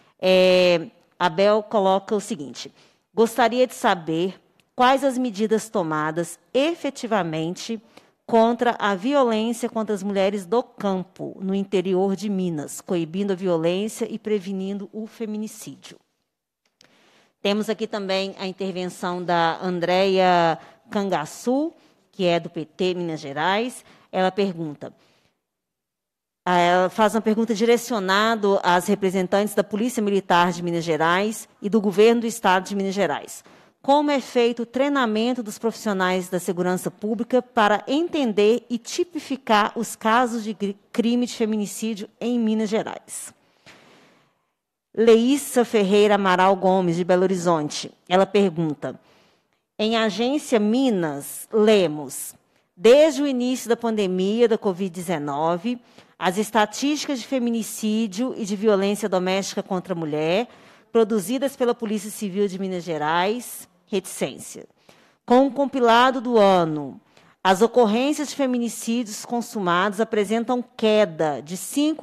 A Bel coloca o seguinte: gostaria de saber quais as medidas tomadas efetivamente contra a violência contra as mulheres do campo, no interior de Minas, coibindo a violência e prevenindo o feminicídio. Temos aqui também a intervenção da Andréia Cangaçu, que é do PT Minas Gerais. Ela faz uma pergunta direcionada às representantes da Polícia Militar de Minas Gerais e do Governo do Estado de Minas Gerais. Como é feito o treinamento dos profissionais da segurança pública para entender e tipificar os casos de crime de feminicídio em Minas Gerais? Leíssa Ferreira Amaral Gomes, de Belo Horizonte. Ela pergunta: em Agência Minas, lemos, desde o início da pandemia da Covid-19, as estatísticas de feminicídio e de violência doméstica contra a mulher, produzidas pela Polícia Civil de Minas Gerais, reticência. Com o compilado do ano, as ocorrências de feminicídios consumados apresentam queda de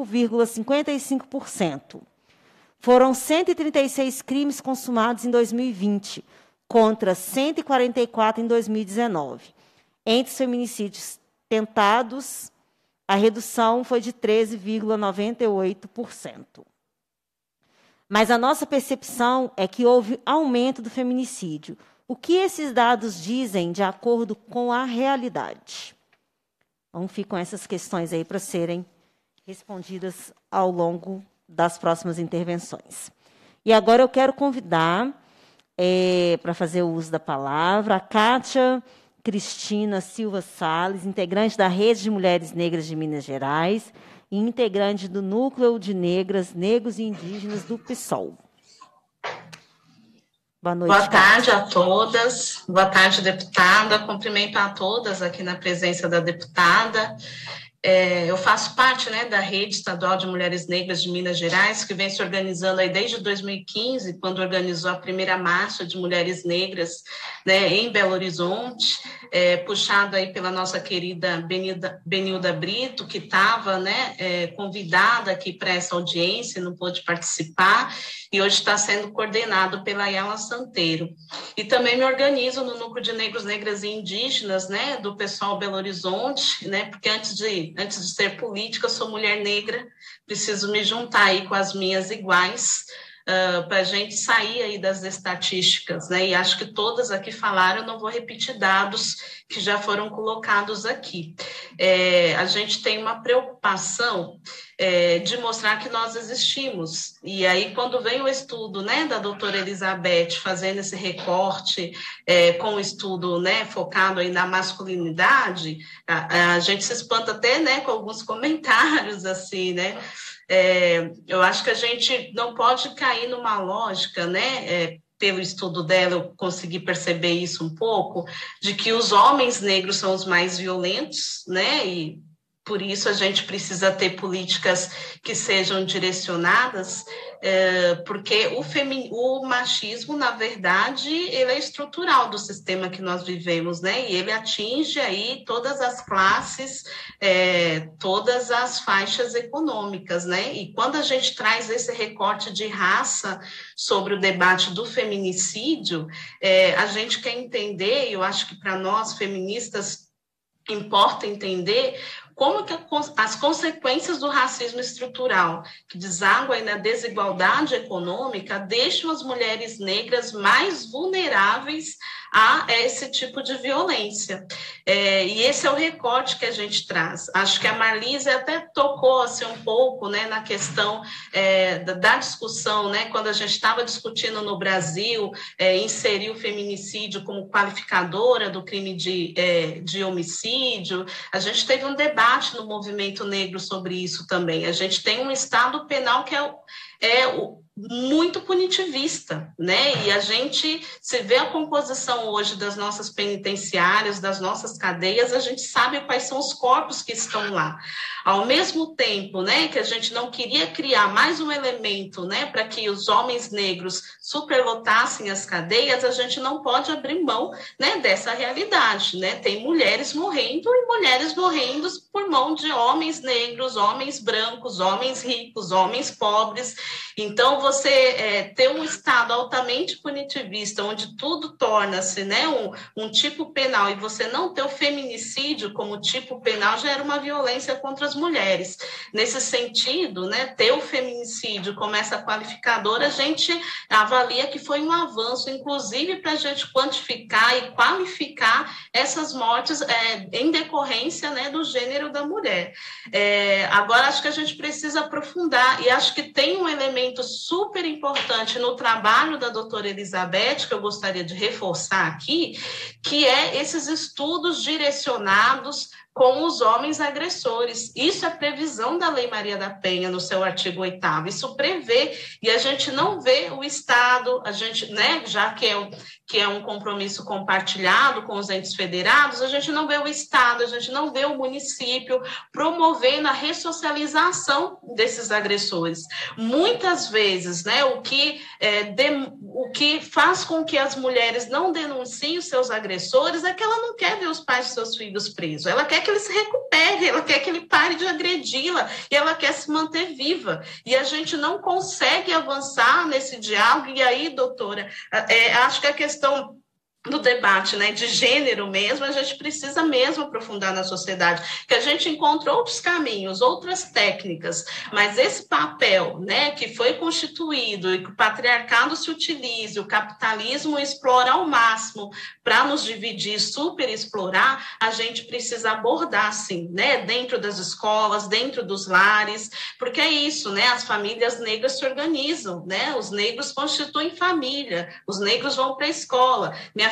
5,55%. Foram 136 crimes consumados em 2020, contra 144 em 2019. Entre os feminicídios tentados, a redução foi de 13,98%. Mas a nossa percepção é que houve aumento do feminicídio. O que esses dados dizem de acordo com a realidade? Então, ficam essas questões aí para serem respondidas ao longo das próximas intervenções. E agora eu quero convidar, para fazer o uso da palavra, a Kátia Cristina Silva Salles, integrante da Rede de Mulheres Negras de Minas Gerais, e integrante do Núcleo de Negras, Negros e Indígenas do PSOL. Boa noite. Boa tarde a todas. Boa tarde, deputada. Cumprimento a todas aqui na presença da deputada. Eu faço parte, né, da Rede Estadual de Mulheres Negras de Minas Gerais, que vem se organizando aí desde 2015, quando organizou a primeira marcha de mulheres negras, né, em Belo Horizonte, puxado aí pela nossa querida Benilda Brito, que estava, né, convidada aqui para essa audiência, não pôde participar, e hoje está sendo coordenado pela Ayala Santeiro. E também me organizo no Núcleo de Negros, Negras e Indígenas, né, do pessoal Belo Horizonte, né, porque antes de ser política, eu sou mulher negra, preciso me juntar aí com as minhas iguais, para a gente sair aí das estatísticas, né? E acho que todas aqui falaram, eu não vou repetir dados que já foram colocados aqui. A gente tem uma preocupação de mostrar que nós existimos. E aí, quando vem o estudo, né, da doutora Elizabeth fazendo esse recorte com o estudo, né, focado aí na masculinidade, a gente se espanta até, né, com alguns comentários assim, né? Eu acho que a gente não pode cair numa lógica, né, pelo estudo dela eu consegui perceber isso um pouco, de que os homens negros são os mais violentos, né, e por isso a gente precisa ter políticas que sejam direcionadas, porque o machismo, na verdade, ele é estrutural do sistema que nós vivemos, né? E ele atinge aí todas as classes, todas as faixas econômicas, né? E quando a gente traz esse recorte de raça sobre o debate do feminicídio, a gente quer entender, e eu acho que para nós feministas importa entender como que as consequências do racismo estrutural, que deságua aí na desigualdade econômica, deixam as mulheres negras mais vulneráveis a esse tipo de violência. E esse é o recorte que a gente traz. Acho que a Marlise até tocou assim, um pouco, né, na questão da discussão, né, quando a gente estava discutindo no Brasil, inserir o feminicídio como qualificadora do crime de homicídio. A gente teve um debate no movimento negro sobre isso também. A gente tem um estado penal que muito punitivista, né? E a gente, se vê a composição hoje das nossas penitenciárias, das nossas cadeias, a gente sabe quais são os corpos que estão lá. Ao mesmo tempo, né, que a gente não queria criar mais um elemento, né, para que os homens negros superlotassem as cadeias, a gente não pode abrir mão, né, dessa realidade, né? Tem mulheres morrendo e mulheres morrendo por mão de homens negros, homens brancos, homens ricos, homens pobres. Então, você ter um Estado altamente punitivista, onde tudo torna-se, né, um tipo penal, e você não ter o feminicídio como tipo penal, já era uma violência contra as mulheres. Nesse sentido, né, ter o feminicídio como essa qualificadora, a gente avalia que foi um avanço, inclusive para a gente quantificar e qualificar essas mortes em decorrência, né, do gênero da mulher. Agora, acho que a gente precisa aprofundar, e acho que tem um elemento super importante no trabalho da doutora Elizabeth, que eu gostaria de reforçar aqui, que é esses estudos direcionados com os homens agressores. Isso é previsão da Lei Maria da Penha, no seu artigo 8º. Isso prevê, e a gente não vê o Estado, a gente, né, já que é um compromisso compartilhado com os entes federados, a gente não vê o Estado, a gente não vê o município promovendo a ressocialização desses agressores. Muitas vezes, né, o que faz com que as mulheres não denunciem os seus agressores é que ela não quer ver os pais de seus filhos presos, ela quer que ele se recupere, ela quer que ele pare de agredi-la, e ela quer se manter viva. E a gente não consegue avançar nesse diálogo, e aí, doutora, acho que a questão do debate, né, de gênero mesmo, a gente precisa mesmo aprofundar na sociedade, que a gente encontra outros caminhos, outras técnicas, mas esse papel, né, que foi constituído e que o patriarcado se utilize, o capitalismo explora ao máximo para nos dividir, superexplorar, a gente precisa abordar, sim, né, dentro das escolas, dentro dos lares, porque é isso, né, as famílias negras se organizam, né, os negros constituem família, os negros vão para a escola. Minha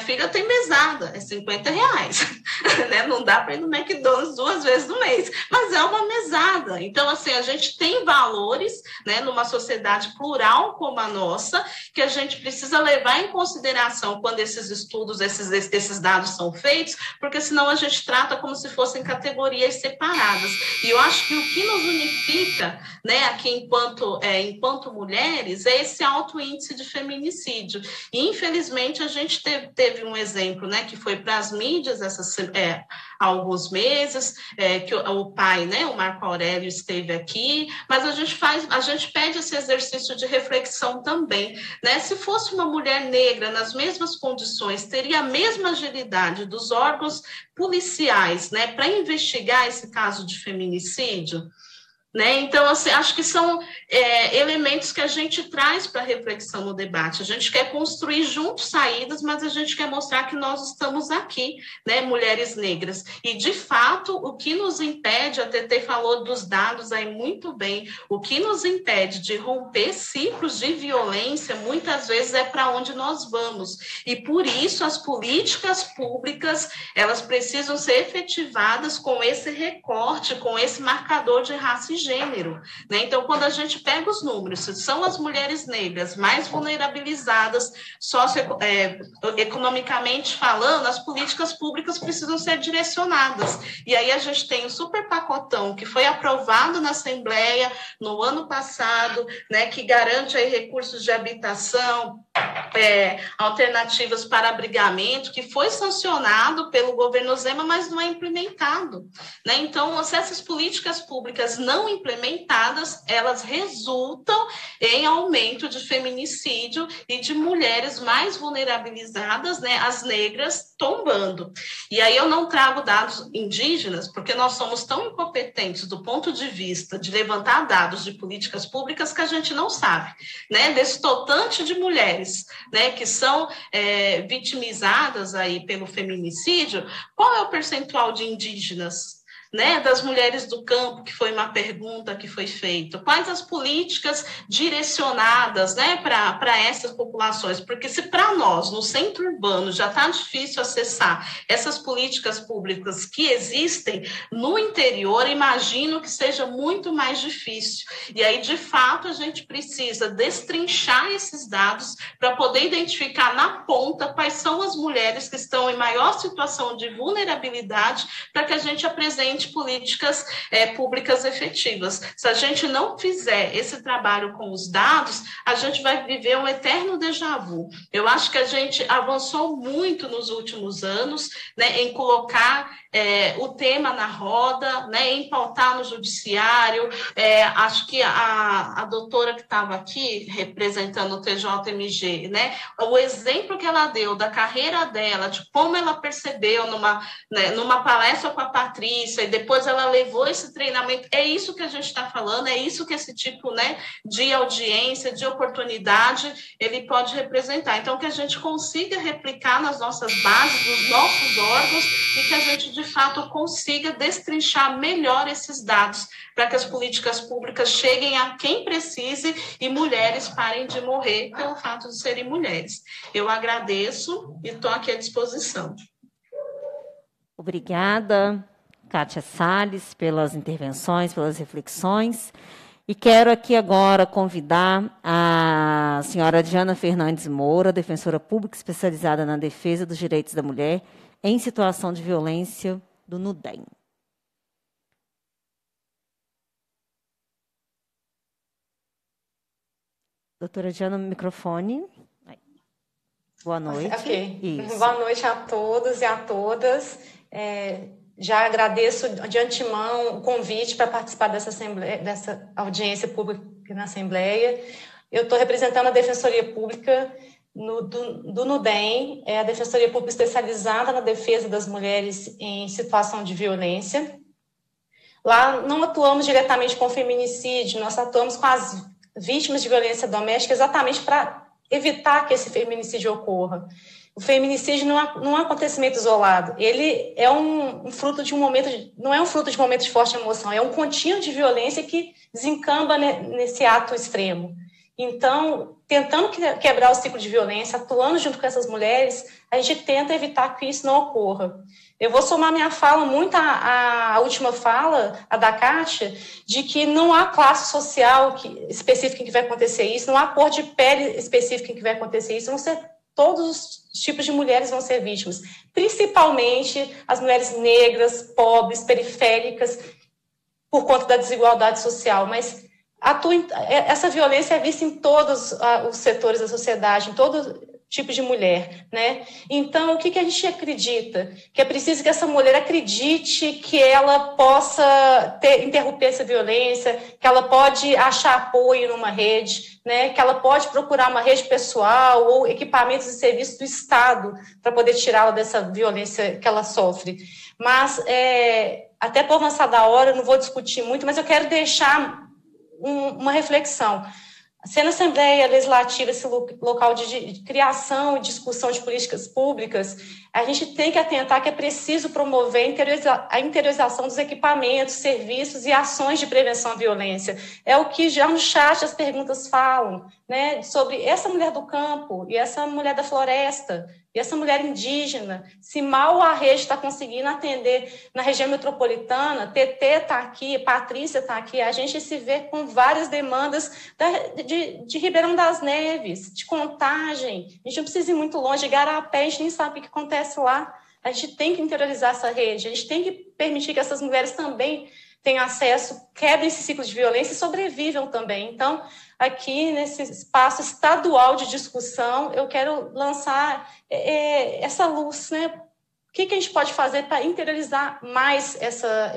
filha tem mesada, é R$50, né? Não dá para ir no McDonald's 2 vezes no mês, mas é uma mesada. Então, assim, a gente tem valores, né, numa sociedade plural como a nossa, que a gente precisa levar em consideração quando esses estudos, esses dados são feitos, porque senão a gente trata como se fossem categorias separadas. E eu acho que o que nos unifica, né, aqui enquanto mulheres é esse alto índice de feminicídio. E, infelizmente, a gente teve um exemplo, né, que foi para as mídias há alguns meses, que o pai, né, o Marco Aurélio, esteve aqui, mas a gente pede esse exercício de reflexão também, né? Se fosse uma mulher negra nas mesmas condições, teria a mesma agilidade dos órgãos policiais, né, para investigar esse caso de feminicídio? Né? Então, assim, acho que são elementos que a gente traz para a reflexão no debate. A gente quer construir juntos saídas, mas a gente quer mostrar que nós estamos aqui, né, mulheres negras. E, de fato, o que nos impede, a Tetê falou dos dados aí muito bem, o que nos impede de romper ciclos de violência, muitas vezes é para onde nós vamos. E, por isso, as políticas públicas, elas precisam ser efetivadas com esse recorte, com esse marcador de raça e gênero, né? Então, quando a gente pega os números, são as mulheres negras mais vulnerabilizadas, economicamente falando, as políticas públicas precisam ser direcionadas. E aí a gente tem o super pacotão que foi aprovado na Assembleia no ano passado, né, que garante aí recursos de habitação, alternativas para abrigamento, que foi sancionado pelo governo Zema, mas não é implementado, né? Então, se essas políticas públicas não implementadas, elas resultam em aumento de feminicídio e de mulheres mais vulnerabilizadas, né, as negras, tombando. E aí eu não trago dados indígenas, porque nós somos tão incompetentes do ponto de vista de levantar dados de políticas públicas que a gente não sabe, né, desse totante de mulheres, né, que são vitimizadas aí pelo feminicídio. Qual é o percentual de indígenas, né, das mulheres do campo, que foi uma pergunta que foi feita? Quais as políticas direcionadas, né, para essas populações? Porque se para nós, no centro urbano, já está difícil acessar essas políticas públicas que existem, no interior, imagino que seja muito mais difícil. E aí, de fato, a gente precisa destrinchar esses dados para poder identificar na ponta quais são as mulheres que estão em maior situação de vulnerabilidade, para que a gente apresente políticas públicas efetivas. Se a gente não fizer esse trabalho com os dados, a gente vai viver um eterno déjà vu. Eu acho que a gente avançou muito nos últimos anos, né, em colocar o tema na roda, né, em pautar no judiciário. Acho que a doutora que estava aqui representando o TJMG, né, o exemplo que ela deu da carreira dela, de como ela percebeu numa palestra com a Patrícia, e depois ela levou esse treinamento, é isso que a gente está falando, é isso que esse tipo, né, de audiência, de oportunidade, ele pode representar. Então, que a gente consiga replicar nas nossas bases, nos nossos órgãos, e que a gente, de fato, consiga destrinchar melhor esses dados, para que as políticas públicas cheguem a quem precise e mulheres parem de morrer pelo fato de serem mulheres. Eu agradeço e estou aqui à disposição. Obrigada, Kátia Salles, pelas intervenções, pelas reflexões. E quero aqui agora convidar a senhora Diana Fernandes Moura, defensora pública especializada na defesa dos direitos da mulher em situação de violência do NUDEM. Doutora Diana, microfone. Boa noite. Okay. Boa noite a todos e a todas. Já agradeço de antemão o convite para participar dessa audiência pública na Assembleia. Eu estou representando a Defensoria Pública do NUDEM, a Defensoria Pública especializada na defesa das mulheres em situação de violência. Lá não atuamos diretamente com feminicídio, nós atuamos com as vítimas de violência doméstica exatamente para evitar que esse feminicídio ocorra. O feminicídio não é um acontecimento isolado, ele é um fruto de um momento, não é um fruto de um momento de forte emoção, é um contínuo de violência que desencamba nesse ato extremo. Então, tentando quebrar o ciclo de violência, atuando junto com essas mulheres, a gente tenta evitar que isso não ocorra. Eu vou somar minha fala muito à última fala, a da Kátia, de que não há classe social específica em que vai acontecer isso, não há cor de pele específica em que vai acontecer isso, todos os tipos de mulheres vão ser vítimas, principalmente as mulheres negras, pobres, periféricas, por conta da desigualdade social, mas essa violência é vista em todos os setores da sociedade, em todo tipo de mulher, né? Então, o que a gente acredita? Que é preciso que essa mulher acredite que ela possa interromper essa violência, que ela pode achar apoio numa rede, né? Que ela pode procurar uma rede pessoal ou equipamentos e serviços do Estado para poder tirá-la dessa violência que ela sofre. Mas, até por avançar da hora, eu não vou discutir muito, mas eu quero deixar uma reflexão. Sendo a Assembleia Legislativa esse local de criação e discussão de políticas públicas, a gente tem que atentar que é preciso promover a interiorização dos equipamentos, serviços e ações de prevenção à violência. É o que já no chat as perguntas falam, né, sobre essa mulher do campo e essa mulher da floresta e essa mulher indígena. Se mal a rede está conseguindo atender na região metropolitana, TT está aqui, Patrícia está aqui, a gente se vê com várias demandas de Ribeirão das Neves, de Contagem. A gente não precisa ir muito longe, Igarapé, a gente nem sabe o que acontece lá. A gente tem que interiorizar essa rede, a gente tem que permitir que essas mulheres também tenham acesso, quebrem esse ciclo de violência e sobrevivam também. Então, aqui nesse espaço estadual de discussão, eu quero lançar essa luz, né? O que a gente pode fazer para interiorizar mais essa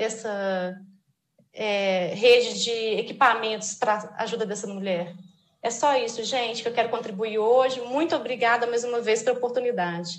rede de equipamentos para a ajuda dessa mulher? É só isso, gente, que eu quero contribuir hoje. Muito obrigada mais uma vez pela oportunidade.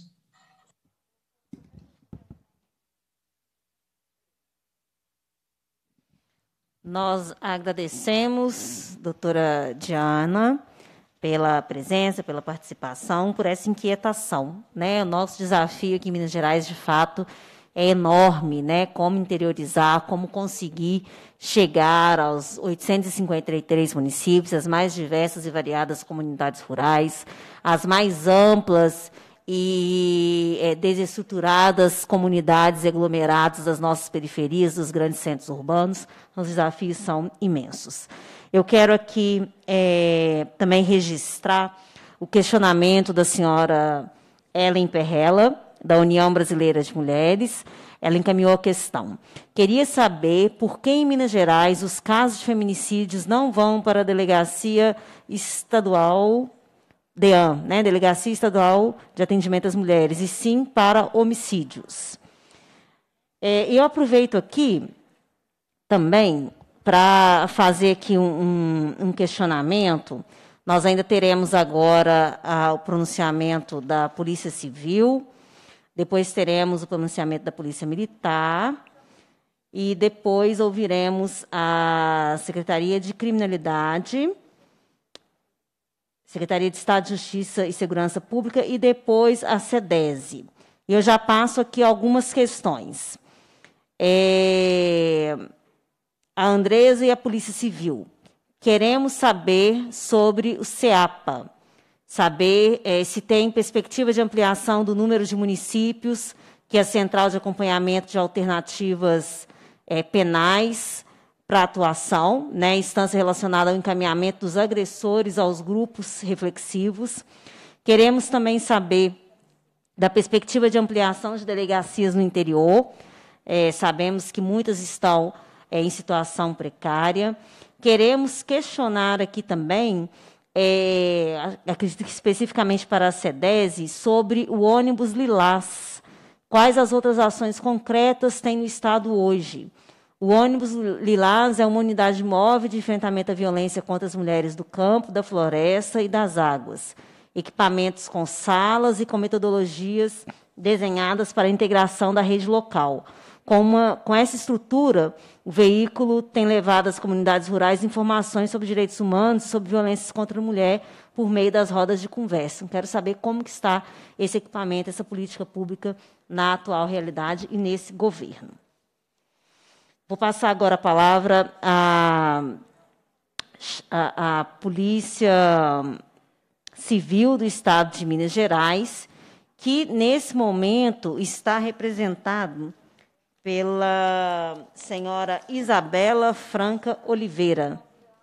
Nós agradecemos, doutora Diana, pela presença, pela participação, por essa inquietação, né? O nosso desafio aqui em Minas Gerais, de fato, é enorme, né? Como interiorizar, como conseguir chegar aos 853 municípios, as mais diversas e variadas comunidades rurais, as mais amplas e desestruturadas comunidades e aglomerados das nossas periferias, dos grandes centros urbanos. Os desafios são imensos. Eu quero aqui também registrar o questionamento da senhora Ellen Perrella, da União Brasileira de Mulheres. Ela encaminhou a questão. Queria saber por que, em Minas Gerais, os casos de feminicídios não vão para a Delegacia Estadual DEAM, né, Delegacia Estadual de Atendimento às Mulheres, e sim para homicídios. Eu aproveito aqui também para fazer aqui um questionamento. Nós ainda teremos agora o pronunciamento da Polícia Civil, depois teremos o pronunciamento da Polícia Militar, e depois ouviremos a Secretaria de Criminalidade, Secretaria de Estado de Justiça e Segurança Pública, e depois a SEDESE. Eu já passo aqui algumas questões. A Andresa e a Polícia Civil. Queremos saber sobre o CEAPA, saber se tem perspectiva de ampliação do número de municípios que a Central de Acompanhamento de Alternativas Penais para atuação, né, instância relacionada ao encaminhamento dos agressores aos grupos reflexivos. Queremos também saber da perspectiva de ampliação de delegacias no interior. Sabemos que muitas estão em situação precária. Queremos questionar aqui também, acredito que especificamente para a SEDESE, sobre o ônibus Lilás. Quais as outras ações concretas tem no Estado hoje? O ônibus Lilás é uma unidade móvel de enfrentamento à violência contra as mulheres do campo, da floresta e das águas. Equipamentos com salas e com metodologias desenhadas para a integração da rede local. Com essa estrutura, o veículo tem levado às comunidades rurais informações sobre direitos humanos e sobre violências contra a mulher por meio das rodas de conversa. Eu quero saber como que está esse equipamento, essa política pública na atual realidade e nesse governo. Vou passar agora a palavra à a Polícia Civil do Estado de Minas Gerais, que, nesse momento, está representado pela senhora Isabela Franca Oliveira.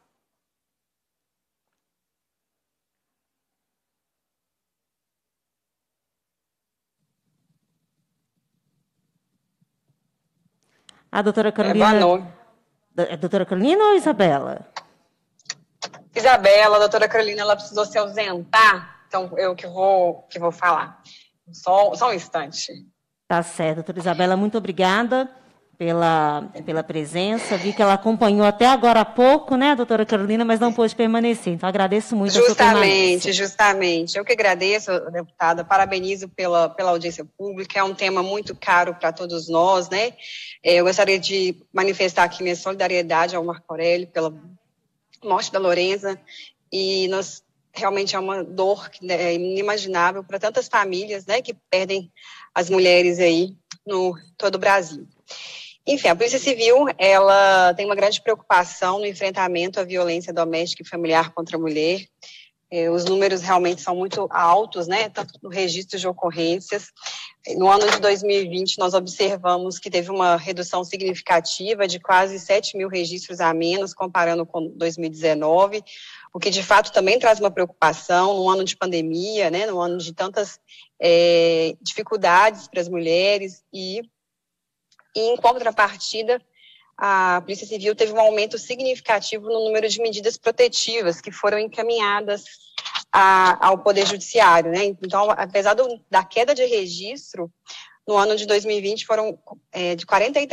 A doutora Carolina... Boa noite. É doutora Carolina ou Isabela? Isabela, a doutora Carolina, ela precisou se ausentar, então eu que vou falar. Só um instante. Tá certo, doutora Isabela, muito obrigada pela presença. Vi que ela acompanhou até agora há pouco, né, doutora Carolina, mas não pôde permanecer. Então, agradeço muito a sua permanência. Justamente. Eu que agradeço, deputada, parabenizo pela audiência pública, é um tema muito caro para todos nós, né? Eu gostaria de manifestar aqui minha solidariedade ao Marco Aurélio pela morte da Lorenza, e nós realmente é uma dor inimaginável para tantas famílias, né, que perdem as mulheres aí no todo o Brasil. Enfim, a Polícia Civil, ela tem uma grande preocupação no enfrentamento à violência doméstica e familiar contra a mulher. Os números realmente são muito altos, né, tanto no registro de ocorrências. No ano de 2020, nós observamos que teve uma redução significativa de quase 7 mil registros a menos, comparando com 2019, o que de fato também traz uma preocupação no ano de pandemia, né, no ano de tantas dificuldades para as mulheres, e em contrapartida, a Polícia Civil teve um aumento significativo no número de medidas protetivas que foram encaminhadas ao Poder Judiciário, né? Então, apesar da queda de registro, no ano de 2020 foram de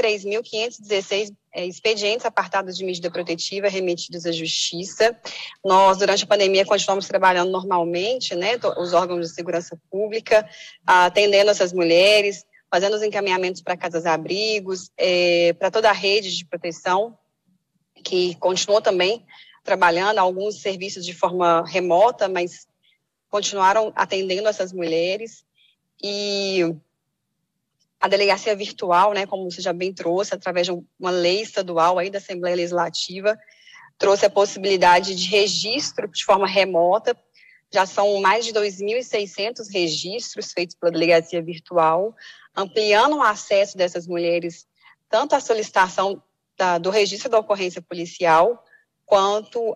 43.516 expedientes apartados de medida protetiva remetidos à Justiça. Nós, durante a pandemia, continuamos trabalhando normalmente, né? Os órgãos de segurança pública, atendendo essas mulheres, fazendo os encaminhamentos para casas-abrigos, para toda a rede de proteção, que continuou também trabalhando, alguns serviços de forma remota, mas continuaram atendendo essas mulheres. E a delegacia virtual, né, como você já bem trouxe, através de uma lei estadual aí da Assembleia Legislativa, trouxe a possibilidade de registro de forma remota. Já são mais de 2.600 registros feitos pela delegacia virtual, ampliando o acesso dessas mulheres, tanto à solicitação do registro da ocorrência policial, quanto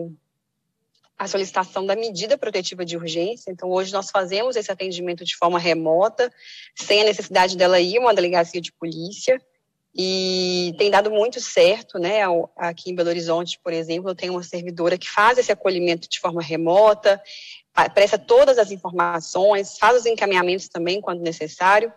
à solicitação da medida protetiva de urgência. Então, hoje nós fazemos esse atendimento de forma remota, sem a necessidade dela ir a uma delegacia de polícia, e tem dado muito certo, né? Aqui em Belo Horizonte, por exemplo, eu tenho uma servidora que faz esse acolhimento de forma remota, presta todas as informações, faz os encaminhamentos também, quando necessário.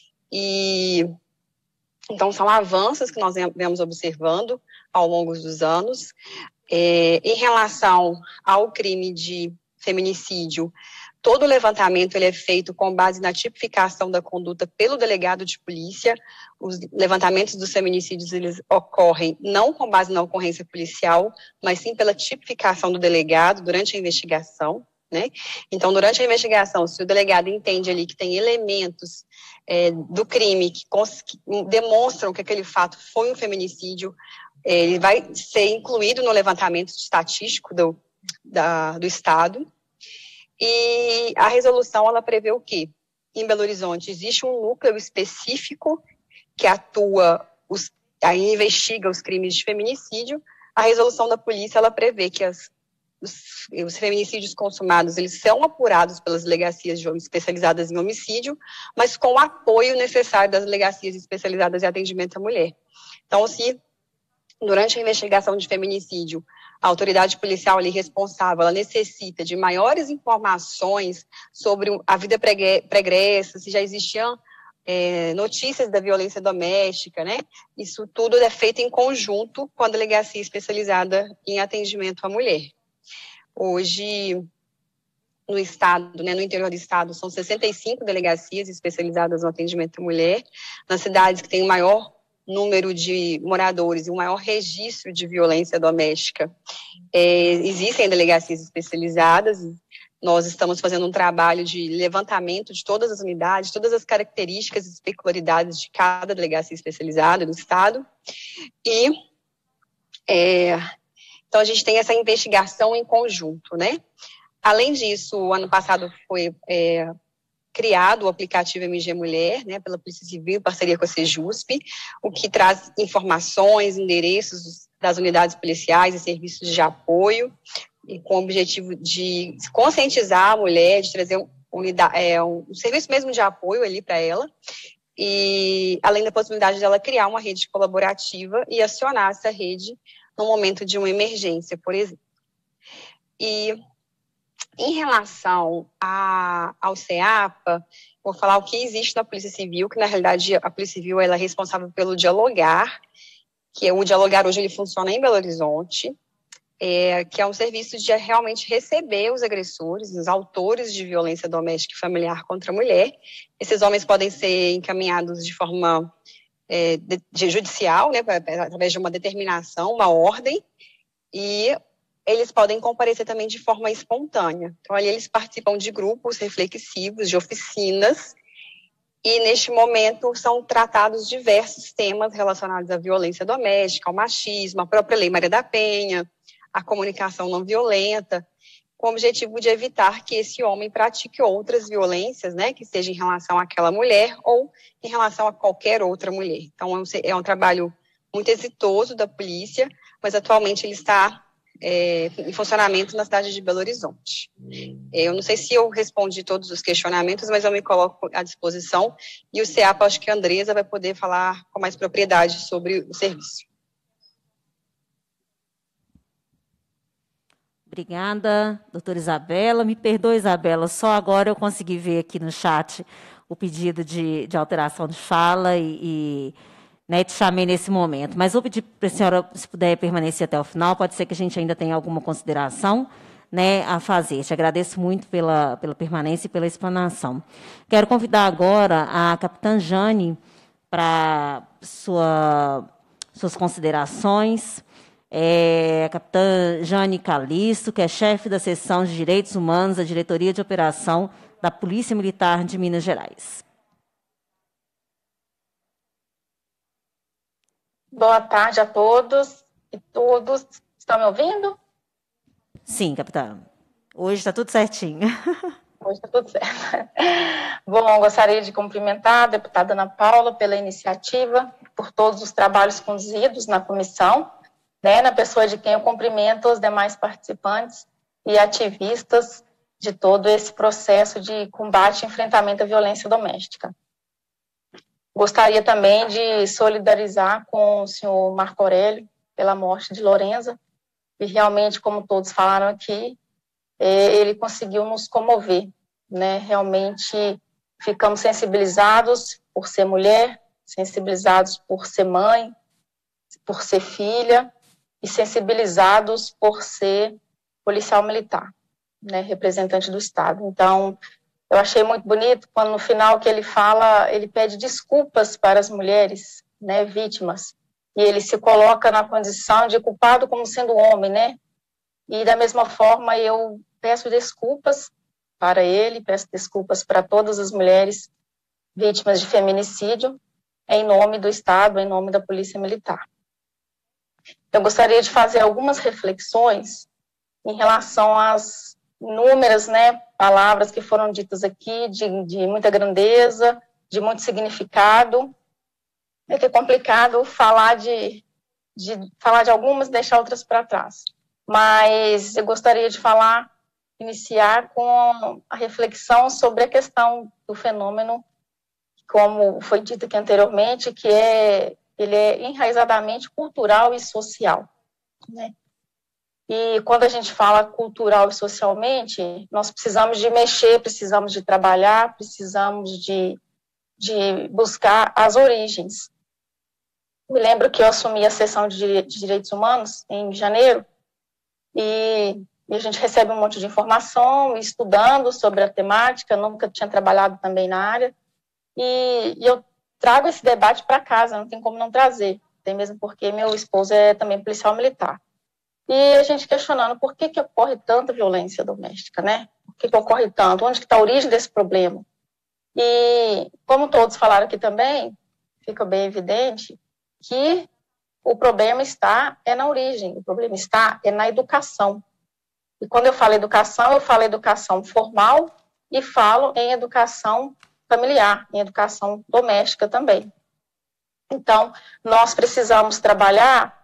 E então, são avanços que nós vemos observando ao longo dos anos. Em relação ao crime de feminicídio, todo o levantamento ele é feito com base na tipificação da conduta pelo delegado de polícia. Os levantamentos dos feminicídios eles ocorrem não com base na ocorrência policial, mas sim pela tipificação do delegado durante a investigação, né? Então, durante a investigação, se o delegado entende ali que tem elementos do crime que demonstram que aquele fato foi um feminicídio, ele vai ser incluído no levantamento estatístico do Estado. E a resolução, ela prevê o quê? Em Belo Horizonte, existe um núcleo específico que atua, aí investiga os crimes de feminicídio. A resolução da polícia, ela prevê que os feminicídios consumados, eles são apurados pelas delegacias especializadas em homicídio, mas com o apoio necessário das delegacias especializadas em atendimento à mulher. Então, se durante a investigação de feminicídio, a autoridade policial ali responsável, ela necessita de maiores informações sobre a vida pregressa, se já existiam notícias da violência doméstica, né? Isso tudo é feito em conjunto com a delegacia especializada em atendimento à mulher. Hoje, no estado, né, no interior do estado, são 65 delegacias especializadas no atendimento à mulher. Nas cidades que têm o maior número de moradores e um maior registro de violência doméstica, existem delegacias especializadas. Nós estamos fazendo um trabalho de levantamento de todas as unidades, todas as características e peculiaridades de cada delegacia especializada do estado. E Então, a gente tem essa investigação em conjunto, né? Além disso, o ano passado foi criado o aplicativo MG Mulher, né, pela Polícia Civil, em parceria com a Sejusp, o que traz informações, endereços das unidades policiais e serviços de apoio, e com o objetivo de conscientizar a mulher, de trazer um serviço mesmo de apoio ali para ela, e além da possibilidade dela criar uma rede colaborativa e acionar essa rede no momento de uma emergência, por exemplo. E em relação ao CEAPA, vou falar o que existe na Polícia Civil, que na realidade a Polícia Civil ela é responsável pelo Dialogar, que o Dialogar hoje ele funciona em Belo Horizonte, que é um serviço de realmente receber os agressores, os autores de violência doméstica e familiar contra a mulher. Esses homens podem ser encaminhados de forma judicial, né, através de uma determinação, uma ordem, e eles podem comparecer também de forma espontânea. Então, ali eles participam de grupos reflexivos, de oficinas, e neste momento são tratados diversos temas relacionados à violência doméstica, ao machismo, à própria Lei Maria da Penha, à comunicação não violenta, com o objetivo de evitar que esse homem pratique outras violências, né, que seja em relação àquela mulher ou em relação a qualquer outra mulher. Então, é um trabalho muito exitoso da polícia, mas atualmente ele está em funcionamento na cidade de Belo Horizonte. Eu não sei se eu respondi todos os questionamentos, mas eu me coloco à disposição, e o CEAPA, acho que a Andresa vai poder falar com mais propriedade sobre o serviço. Obrigada, doutora Isabela. Me perdoe, Isabela, só agora eu consegui ver aqui no chat o pedido de alteração de fala e te chamei nesse momento. Mas vou pedir para a senhora, se puder permanecer até o final, pode ser que a gente ainda tenha alguma consideração, né, a fazer. Te agradeço muito pela permanência e pela explanação. Quero convidar agora a capitã Jane para suas considerações. A capitã Jane Calisto, que é chefe da seção de Direitos Humanos da Diretoria de Operação da Polícia Militar de Minas Gerais. Boa tarde a todos e todos. Estão me ouvindo? Sim, capitã. Hoje está tudo certinho. Hoje está tudo certo. Bom, gostaria de cumprimentar a deputada Ana Paula pela iniciativa, por todos os trabalhos conduzidos na comissão, né, na pessoa de quem eu cumprimento os demais participantes e ativistas de todo esse processo de combate e enfrentamento à violência doméstica. Gostaria também de solidarizar com o senhor Marco Aurélio pela morte de Lorenza, e realmente, como todos falaram aqui, ele conseguiu nos comover, né? Realmente ficamos sensibilizados por ser mulher, sensibilizados por ser mãe, por ser filha, e sensibilizados por ser policial militar, né, representante do Estado. Então, eu achei muito bonito quando no final que ele fala, ele pede desculpas para as mulheres, né, vítimas, e ele se coloca na condição de culpado como sendo homem, né, e da mesma forma eu peço desculpas para ele, peço desculpas para todas as mulheres vítimas de feminicídio, em nome do Estado, em nome da Polícia Militar. Eu gostaria de fazer algumas reflexões em relação às inúmeras, né, palavras que foram ditas aqui, de muita grandeza, de muito significado. É que é complicado falar de algumas e deixar outras para trás. Mas eu gostaria de iniciar com a reflexão sobre a questão do fenômeno, como foi dito aqui anteriormente, que ele é enraizadamente cultural e social, né? E quando a gente fala cultural e socialmente, nós precisamos de mexer, precisamos de trabalhar, precisamos de buscar as origens. Me lembro que eu assumi a seção de Direitos Humanos em janeiro, e a gente recebe um monte de informação, estudando sobre a temática, nunca tinha trabalhado também na área, e eu trago esse debate para casa, não tem como não trazer, até mesmo porque meu esposo é também policial militar. E a gente questionando por que ocorre tanta violência doméstica, né? Por que ocorre tanto? Onde que está a origem desse problema? E, como todos falaram aqui também, fica bem evidente que o problema está na origem, o problema está na educação. E quando eu falo educação formal e falo em educação familiar, em educação doméstica também. Então, nós precisamos trabalhar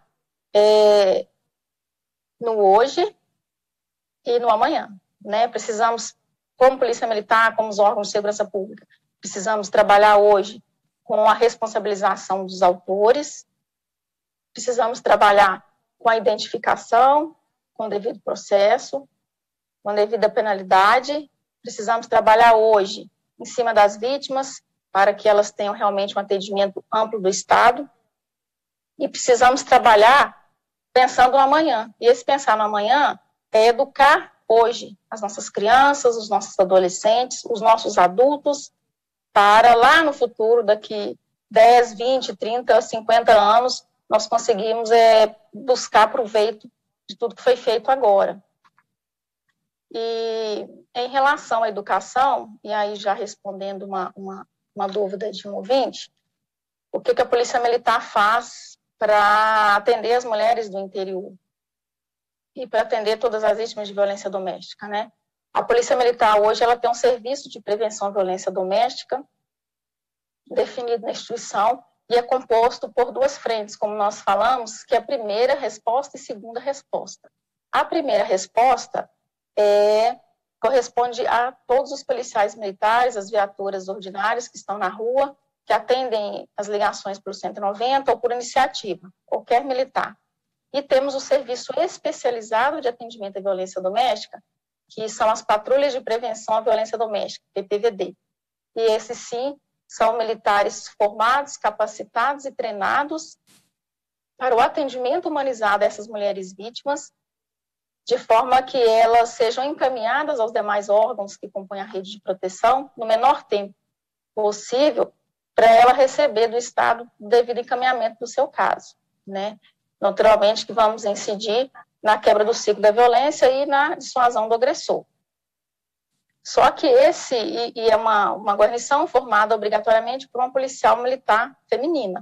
no hoje e no amanhã, né? Precisamos, como Polícia Militar, como os órgãos de segurança pública, precisamos trabalhar hoje com a responsabilização dos autores, precisamos trabalhar com a identificação, com o devido processo, com a devida penalidade, precisamos trabalhar hoje em cima das vítimas, para que elas tenham realmente um atendimento amplo do Estado, e precisamos trabalhar pensando no amanhã. E esse pensar no amanhã é educar hoje as nossas crianças, os nossos adolescentes, os nossos adultos, para lá no futuro, daqui 10, 20, 30, 50 anos, nós conseguimos buscar proveito de tudo que foi feito agora. E em relação à educação, e aí já respondendo uma dúvida de um ouvinte, o que a Polícia Militar faz para atender as mulheres do interior e para atender todas as vítimas de violência doméstica, né? A Polícia Militar hoje ela tem um serviço de prevenção à violência doméstica definido na instituição e é composto por duas frentes, como nós falamos, que é a primeira resposta e segunda resposta. A primeira resposta corresponde a todos os policiais militares, as viaturas ordinárias que estão na rua, que atendem as ligações pelo 190 ou por iniciativa, qualquer militar. E temos o serviço especializado de atendimento à violência doméstica, que são as patrulhas de prevenção à violência doméstica, PPVD. E esses, sim, são militares formados, capacitados e treinados para o atendimento humanizado a essas mulheres vítimas, de forma que elas sejam encaminhadas aos demais órgãos que compõem a rede de proteção no menor tempo possível, para ela receber do Estado o devido encaminhamento do seu caso, né? Naturalmente que vamos incidir na quebra do ciclo da violência e na dissuasão do agressor. Só que é uma guarnição formada obrigatoriamente por uma policial militar feminina.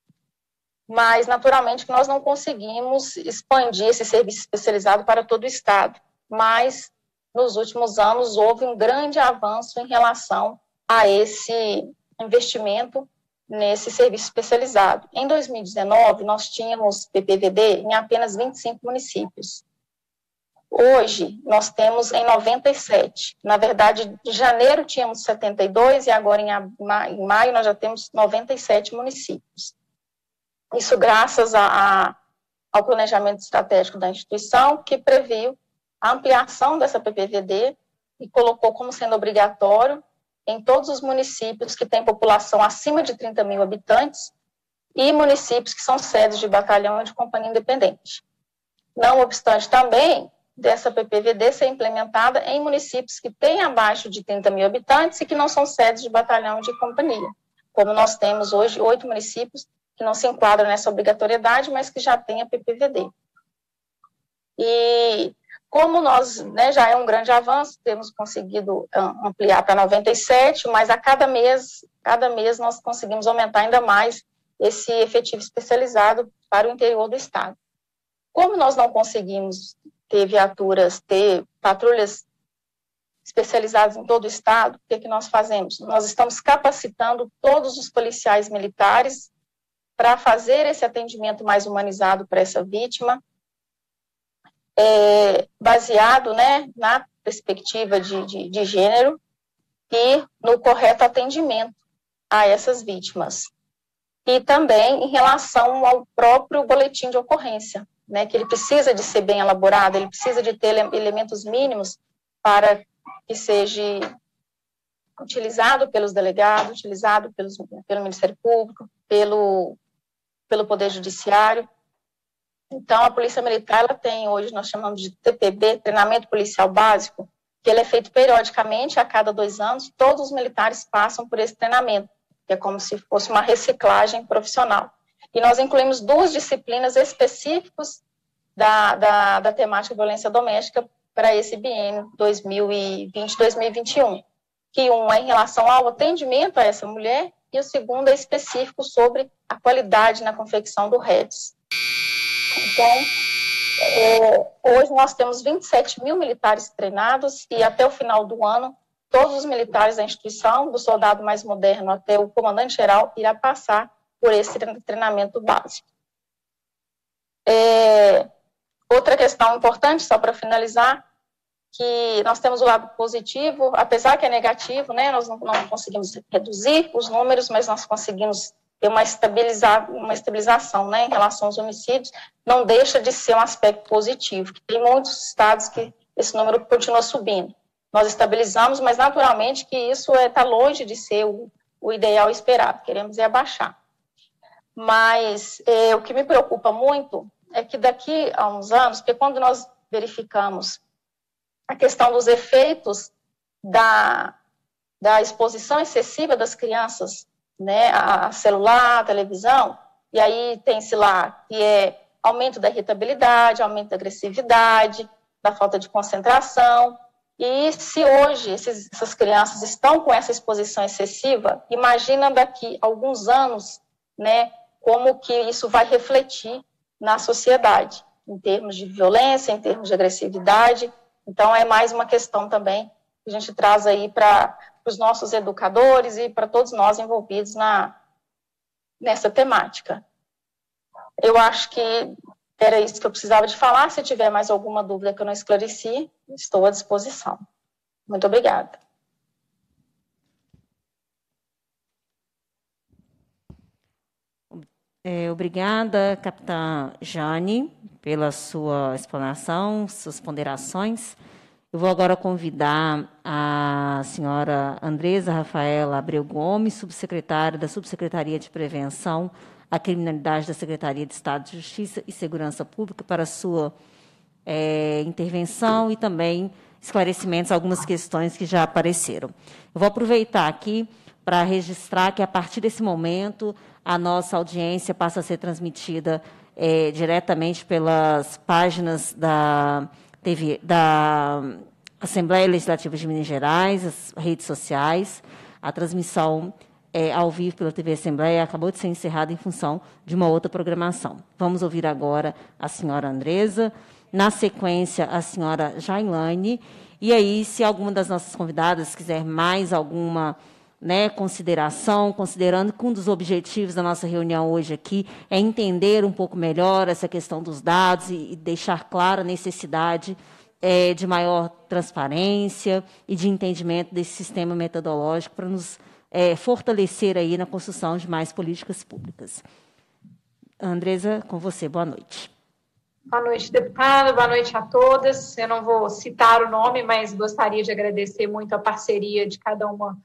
Mas, naturalmente, que nós não conseguimos expandir esse serviço especializado para todo o Estado. Mas, nos últimos anos, houve um grande avanço em relação a esse investimento nesse serviço especializado. Em 2019, nós tínhamos PPVD em apenas 25 municípios. Hoje, nós temos em 97. Na verdade, em janeiro tínhamos 72 e agora em maio nós já temos 97 municípios. Isso graças ao planejamento estratégico da instituição, que previu a ampliação dessa PPVD e colocou como sendo obrigatório em todos os municípios que têm população acima de 30 mil habitantes e municípios que são sedes de batalhão e de companhia independente. Não obstante também dessa PPVD ser implementada em municípios que têm abaixo de 30 mil habitantes e que não são sedes de batalhão e de companhia, como nós temos hoje 8 municípios que não se enquadram nessa obrigatoriedade, mas que já têm a PPVD. E como nós, né, já é um grande avanço, temos conseguido ampliar para 97, mas a cada mês nós conseguimos aumentar ainda mais esse efetivo especializado para o interior do Estado. Como nós não conseguimos ter patrulhas especializadas em todo o Estado, o que nós fazemos? Nós estamos capacitando todos os policiais militares para fazer esse atendimento mais humanizado para essa vítima, baseado, né, na perspectiva de gênero e no correto atendimento a essas vítimas. E também em relação ao próprio boletim de ocorrência, né, que ele precisa de ser bem elaborado, ele precisa de ter elementos mínimos para que seja utilizado pelos delegados, utilizado pelo Ministério Público, pelo Poder Judiciário. Então, a Polícia Militar, ela tem hoje, nós chamamos de TPB, Treinamento Policial Básico, que ele é feito periodicamente, a cada 2 anos, todos os militares passam por esse treinamento, que é como se fosse uma reciclagem profissional. E nós incluímos 2 disciplinas específicas da temática de violência doméstica para esse biênio 2020-2021, que um é em relação ao atendimento a essa mulher e o segundo é específico sobre a qualidade na confecção do REDS, Então, hoje nós temos 27 mil militares treinados e até o final do ano, todos os militares da instituição, do soldado mais moderno até o comandante-geral, irá passar por esse treinamento básico. Outra questão importante, só para finalizar, que nós temos o lado positivo, apesar que é negativo, né, nós não conseguimos reduzir os números, mas nós conseguimos ter uma estabilização, né, em relação aos homicídios, não deixa de ser um aspecto positivo, que tem muitos estados que esse número continua subindo. Nós estabilizamos, mas naturalmente que isso está longe de ser o ideal esperado, queremos abaixar. Mas o que me preocupa muito é que daqui a uns anos, porque quando nós verificamos a questão dos efeitos da exposição excessiva das crianças, né, a celular, a televisão, e aí tem-se lá que é aumento da irritabilidade, aumento da agressividade, da falta de concentração, e se hoje essas crianças estão com essa exposição excessiva, imagina daqui a alguns anos, né, como que isso vai refletir na sociedade, em termos de violência, em termos de agressividade. Então, é mais uma questão também que a gente traz aí para os nossos educadores e para todos nós envolvidos nessa temática. Eu acho que era isso que eu precisava de falar. Se tiver mais alguma dúvida que eu não esclareci, estou à disposição. Muito obrigada. Obrigada, capitã Jane, pela sua explanação, suas ponderações. Eu vou agora convidar a senhora Andresa Rafaela Abreu Gomes, subsecretária da Subsecretaria de Prevenção à Criminalidade da Secretaria de Estado de Justiça e Segurança Pública, para a sua intervenção e também esclarecimentos a algumas questões que já apareceram. Eu vou aproveitar aqui para registrar que, a partir desse momento, a nossa audiência passa a ser transmitida diretamente pelas páginas da TV, da Assembleia Legislativa de Minas Gerais, as redes sociais. A transmissão ao vivo pela TV Assembleia acabou de ser encerrada em função de uma outra programação. Vamos ouvir agora a senhora Andresa, na sequência a senhora Jailane, e aí, se alguma das nossas convidadas quiser mais alguma consideração, considerando que um dos objetivos da nossa reunião hoje aqui é entender um pouco melhor essa questão dos dados e deixar clara a necessidade de maior transparência e de entendimento desse sistema metodológico para nos fortalecer aí na construção de mais políticas públicas. Andresa, com você, boa noite. Boa noite, deputada, boa noite a todas. Eu não vou citar o nome, mas gostaria de agradecer muito a parceria de cada uma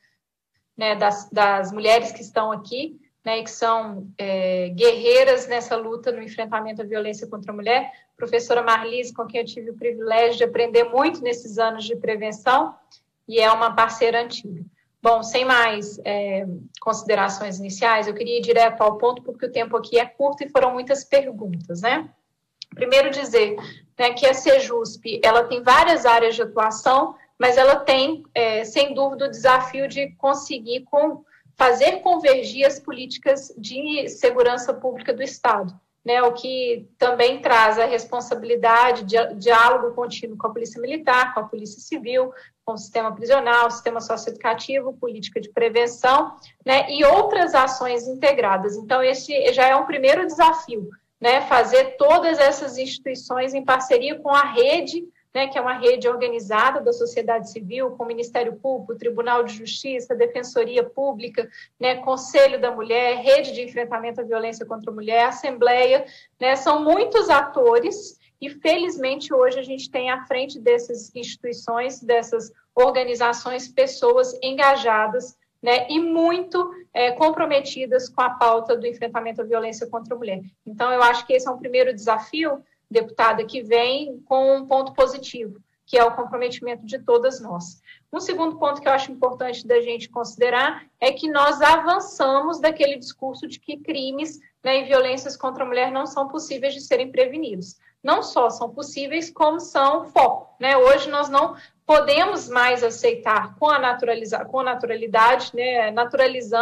das mulheres que estão aqui, e que são guerreiras nessa luta no enfrentamento à violência contra a mulher. Professora Marlise, com quem eu tive o privilégio de aprender muito nesses anos de prevenção, e é uma parceira antiga. Bom, sem mais considerações iniciais, eu queria ir direto ao ponto, porque o tempo aqui é curto e foram muitas perguntas, Primeiro dizer que a Sejusp, ela tem várias áreas de atuação, mas ela tem, sem dúvida, o desafio de conseguir fazer convergir as políticas de segurança pública do Estado, o que também traz a responsabilidade de diálogo contínuo com a Polícia Militar, com a Polícia Civil, com o sistema prisional, sistema socioeducativo, política de prevenção, e outras ações integradas. Então, esse já é um primeiro desafio, fazer todas essas instituições em parceria com a rede, que é uma rede organizada da sociedade civil, com o Ministério Público, Tribunal de Justiça, Defensoria Pública, Conselho da Mulher, Rede de Enfrentamento à Violência contra a Mulher, Assembleia, são muitos atores e, felizmente, hoje a gente tem à frente dessas instituições, dessas organizações, pessoas engajadas e muito comprometidas com a pauta do enfrentamento à violência contra a mulher. Então, eu acho que esse é um primeiro desafio, deputada, que vem com um ponto positivo, que é o comprometimento de todas nós. Um segundo ponto que eu acho importante da gente considerar é que nós avançamos daquele discurso de que crimes e violências contra a mulher não são possíveis de serem prevenidos. Não só são possíveis, como são foco. Hoje nós não podemos mais aceitar com a naturalidade, naturalizando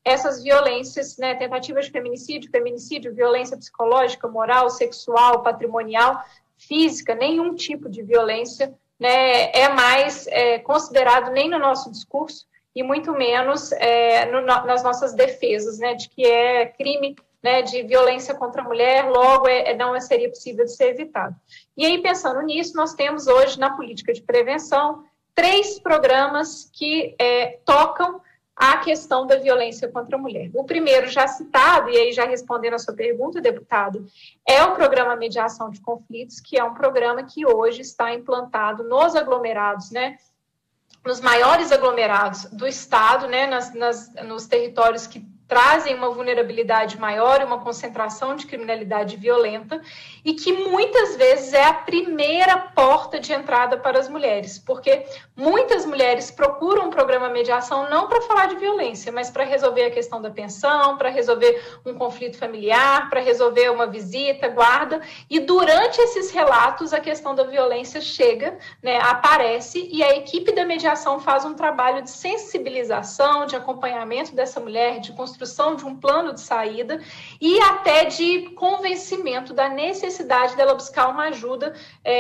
essas violências, né, tentativas de feminicídio, violência psicológica, moral, sexual, patrimonial, física, nenhum tipo de violência, né, é mais considerado nem no nosso discurso e muito menos nas nossas defesas, né, de que é crime, né, de violência contra a mulher, logo não seria possível de ser evitado. E aí, pensando nisso, nós temos hoje na política de prevenção 3 programas que tocam a questão da violência contra a mulher. O primeiro, já citado, e aí já respondendo a sua pergunta, deputado, é o programa Mediação de Conflitos, que é um programa que hoje está implantado nos aglomerados, né, nos maiores aglomerados do Estado, né, nos territórios que trazem uma vulnerabilidade maior e uma concentração de criminalidade violenta, e que muitas vezes é a primeira porta de entrada para as mulheres, porque muitas mulheres procuram um programa mediação não para falar de violência, mas para resolver a questão da pensão, para resolver um conflito familiar, para resolver uma visita, guarda, e durante esses relatos a questão da violência chega, né, aparece, e a equipe da mediação faz um trabalho de sensibilização, de acompanhamento dessa mulher, de construção de um plano de saída e até de convencimento da necessidade dela buscar uma ajuda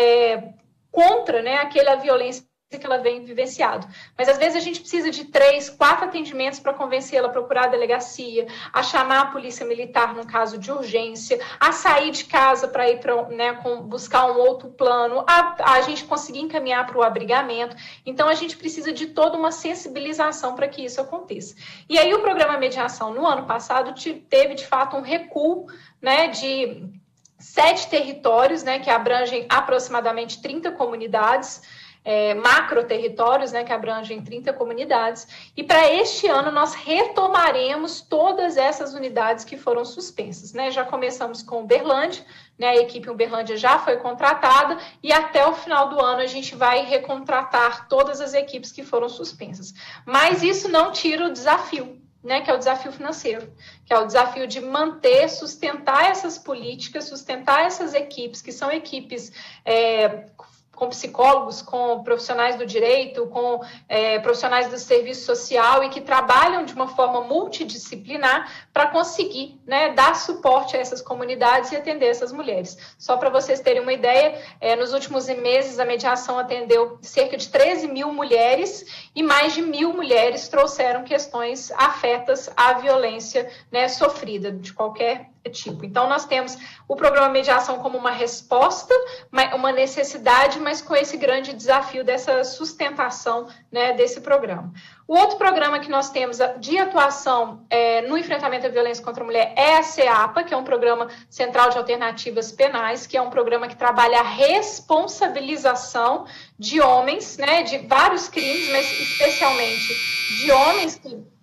contra, né, aquela violência que ela vem vivenciado. Mas às vezes a gente precisa de 3, 4 atendimentos para convencê-la a procurar a delegacia, a chamar a polícia militar num caso de urgência, a sair de casa para ir para, né, buscar um outro plano, a gente conseguir encaminhar para o abrigamento. Então a gente precisa de toda uma sensibilização para que isso aconteça. E aí o programa Mediação no ano passado teve de fato um recuo, né, de 7 territórios, né, que abrangem aproximadamente 30 comunidades, macro-territórios, né, que abrangem 30 comunidades, e para este ano nós retomaremos todas essas unidades que foram suspensas, né? Já começamos com Uberlândia, né, a equipe Uberlândia já foi contratada, e até o final do ano a gente vai recontratar todas as equipes que foram suspensas. Mas isso não tira o desafio, né, que é o desafio financeiro, que é o desafio de manter, sustentar essas políticas, sustentar essas equipes, que são equipes com psicólogos, com profissionais do direito, com profissionais do serviço social e que trabalham de uma forma multidisciplinar para conseguir, né, dar suporte a essas comunidades e atender essas mulheres. Só para vocês terem uma ideia, nos últimos meses a mediação atendeu cerca de 13 mil mulheres e mais de 1.000 mulheres trouxeram questões afetas à violência, né, sofrida de qualquer tipo. Então, nós temos o programa Mediação como uma resposta, uma necessidade, mas com esse grande desafio dessa sustentação, né, desse programa. O outro programa que nós temos de atuação no enfrentamento à violência contra a mulher é a CEAPA, que é um programa central de alternativas penais, que é um programa que trabalha a responsabilização de homens, né, de vários crimes, mas especialmente de homens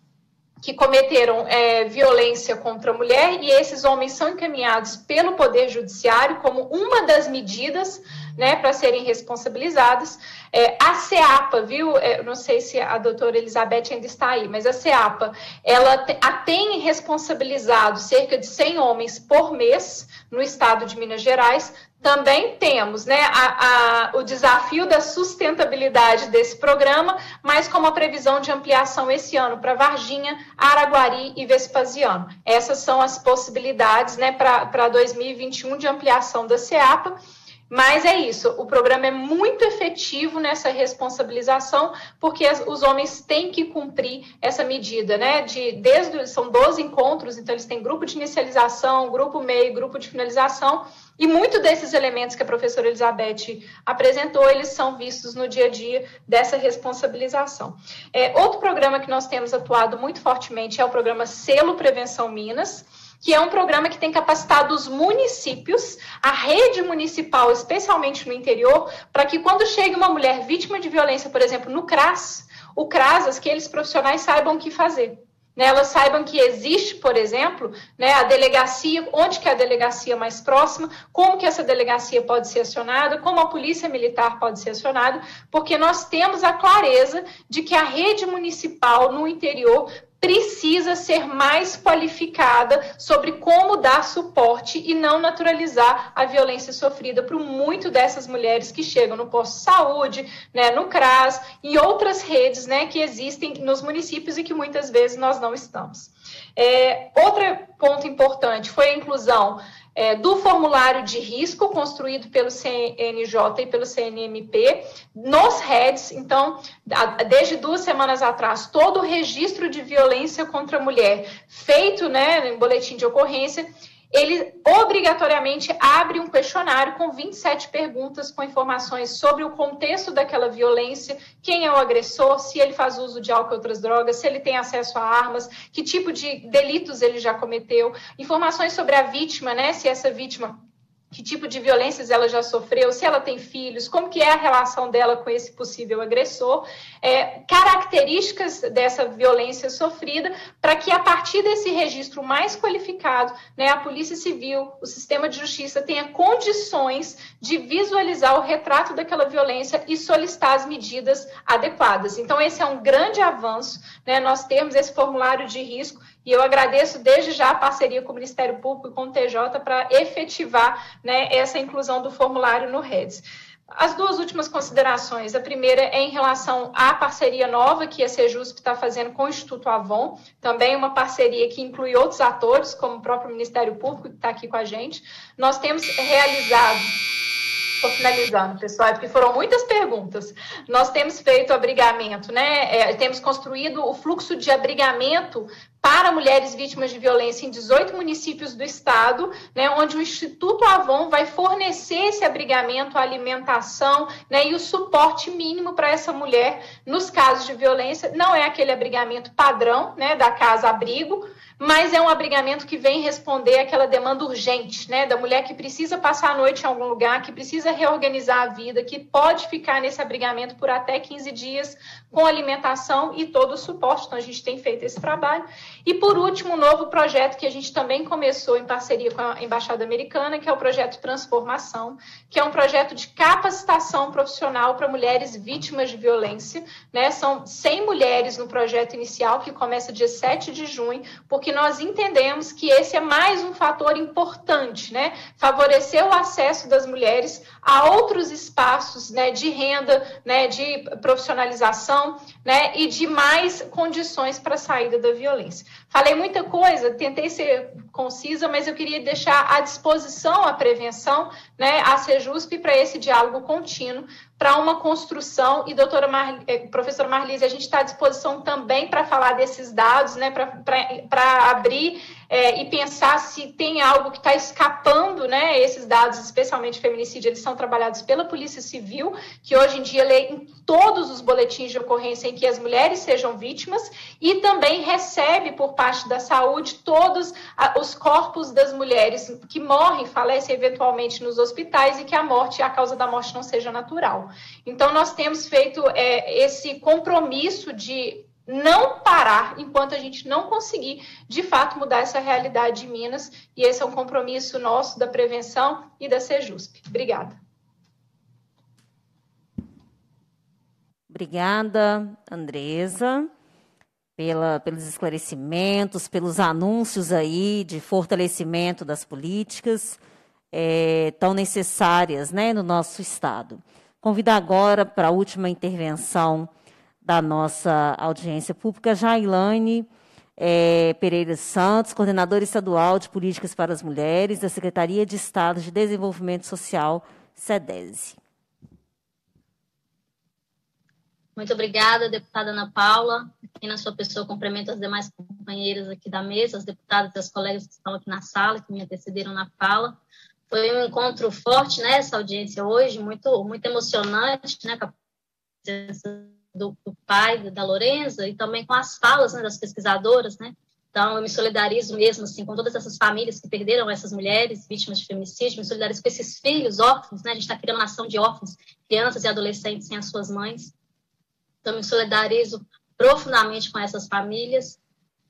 que cometeram violência contra a mulher, e esses homens são encaminhados pelo Poder Judiciário como uma das medidas, né, para serem responsabilizados. A CEAPA, viu, não sei se a doutora Elizabeth ainda está aí, mas a CEAPA, ela tem responsabilizado cerca de 100 homens por mês no estado de Minas Gerais. Também temos, né, o desafio da sustentabilidade desse programa, mas com uma previsão de ampliação esse ano para Varginha, Araguari e Vespasiano. Essas são as possibilidades, né, para 2021 de ampliação da CEAPA. Mas é isso, o programa é muito efetivo nessa responsabilização, porque os homens têm que cumprir essa medida, né? São 12 encontros, então eles têm grupo de inicialização, grupo meio, grupo de finalização, e muitos desses elementos que a professora Elizabeth apresentou, eles são vistos no dia a dia dessa responsabilização. Outro programa que nós temos atuado muito fortemente é o programa Selo Prevenção Minas, que é um programa que tem capacitado os municípios, a rede municipal, especialmente no interior, para que quando chegue uma mulher vítima de violência, por exemplo, no CRAS, aqueles profissionais saibam o que fazer. Né, elas saibam que existe, por exemplo, né, a delegacia, onde que é a delegacia mais próxima, como que essa delegacia pode ser acionada, como a polícia militar pode ser acionada, porque nós temos a clareza de que a rede municipal no interior precisa ser mais qualificada sobre como dar suporte e não naturalizar a violência sofrida por muito dessas mulheres que chegam no posto de saúde, né, no CRAS e outras redes, né, que existem nos municípios e que muitas vezes nós não estamos. Outro ponto importante foi a inclusão do formulário de risco construído pelo CNJ e pelo CNMP nos REDs. Então, desde 2 semanas atrás, todo o registro de violência contra a mulher feito, né, em boletim de ocorrência, ele obrigatoriamente abre um questionário com 27 perguntas com informações sobre o contexto daquela violência, quem é o agressor, se ele faz uso de álcool e outras drogas, se ele tem acesso a armas, que tipo de delitos ele já cometeu, informações sobre a vítima, né, se essa vítima, que tipo de violências ela já sofreu, se ela tem filhos, como que é a relação dela com esse possível agressor, características dessa violência sofrida, para que a partir desse registro mais qualificado, né, a Polícia Civil, o sistema de justiça tenha condições de visualizar o retrato daquela violência e solicitar as medidas adequadas. Então, esse é um grande avanço, né, nós temos esse formulário de risco, e eu agradeço desde já a parceria com o Ministério Público e com o TJ para efetivar, né, essa inclusão do formulário no REDS. As 2 últimas considerações. A primeira é em relação à parceria nova que a Sejusp está fazendo com o Instituto Avon, também uma parceria que inclui outros atores, como o próprio Ministério Público, que está aqui com a gente. Nós temos realizado... Estou finalizando, pessoal, porque foram muitas perguntas. Nós temos feito abrigamento, né? Temos construído o fluxo de abrigamento para mulheres vítimas de violência em 18 municípios do estado, né, onde o Instituto Avon vai fornecer esse abrigamento, a alimentação, né, e o suporte mínimo para essa mulher nos casos de violência. Não é aquele abrigamento padrão, né, da casa-abrigo, mas é um abrigamento que vem responder àquela demanda urgente, né, da mulher que precisa passar a noite em algum lugar, que precisa reorganizar a vida, que pode ficar nesse abrigamento por até 15 dias com alimentação e todo o suporte. Então, a gente tem feito esse trabalho. E, por último, um novo projeto que a gente também começou em parceria com a Embaixada Americana, que é o projeto Transformação, que é um projeto de capacitação profissional para mulheres vítimas de violência, né? São 100 mulheres no projeto inicial, que começa dia 7 de junho, porque nós entendemos que esse é mais um fator importante, né? Favorecer o acesso das mulheres a outros espaços, né, de renda, né, de profissionalização, né, e de mais condições para a saída da violência. Falei muita coisa, tentei ser concisa, mas eu queria deixar à disposição a prevenção, né, a Sejusp, para esse diálogo contínuo, para uma construção, e professora Marlise, a gente está à disposição também para falar desses dados, né, para abrir e pensar se tem algo que está escapando, né, esses dados, especialmente feminicídio, eles são trabalhados pela Polícia Civil, que hoje em dia lê em todos os boletins de ocorrência em que as mulheres sejam vítimas, e também recebe por parte da saúde todos os corpos das mulheres que morrem, falecem eventualmente nos hospitais, e que a causa da morte não seja natural. Então, nós temos feito esse compromisso de não parar enquanto a gente não conseguir, de fato, mudar essa realidade de Minas, e esse é um compromisso nosso da prevenção e da Sejusp. Obrigada. Obrigada, Andresa, pelos esclarecimentos, pelos anúncios aí de fortalecimento das políticas tão necessárias, né, no nosso Estado. Convido agora para a última intervenção da nossa audiência pública, Jailane Pereira Santos, coordenadora estadual de Políticas para as Mulheres, da Secretaria de Estado de Desenvolvimento Social, SEDESE. Muito obrigada, deputada Ana Paula. Aqui na sua pessoa, cumprimento as demais companheiras aqui da mesa, as deputadas e as colegas que estão aqui na sala, que me antecederam na fala. Foi um encontro forte, né, essa audiência hoje, muito, muito emocionante, né, com a presença do pai da Lorenza e também com as falas, né, das pesquisadoras, né. Então, eu me solidarizo mesmo, assim, com todas essas famílias que perderam essas mulheres vítimas de feminicídio, me solidarizo com esses filhos órfãos, né, a gente está criando uma nação de órfãos, crianças e adolescentes sem as suas mães. Então, me solidarizo profundamente com essas famílias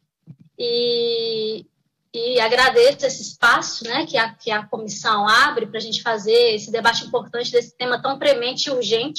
e agradeço esse espaço, né, que a comissão abre para a gente fazer esse debate importante desse tema tão premente e urgente,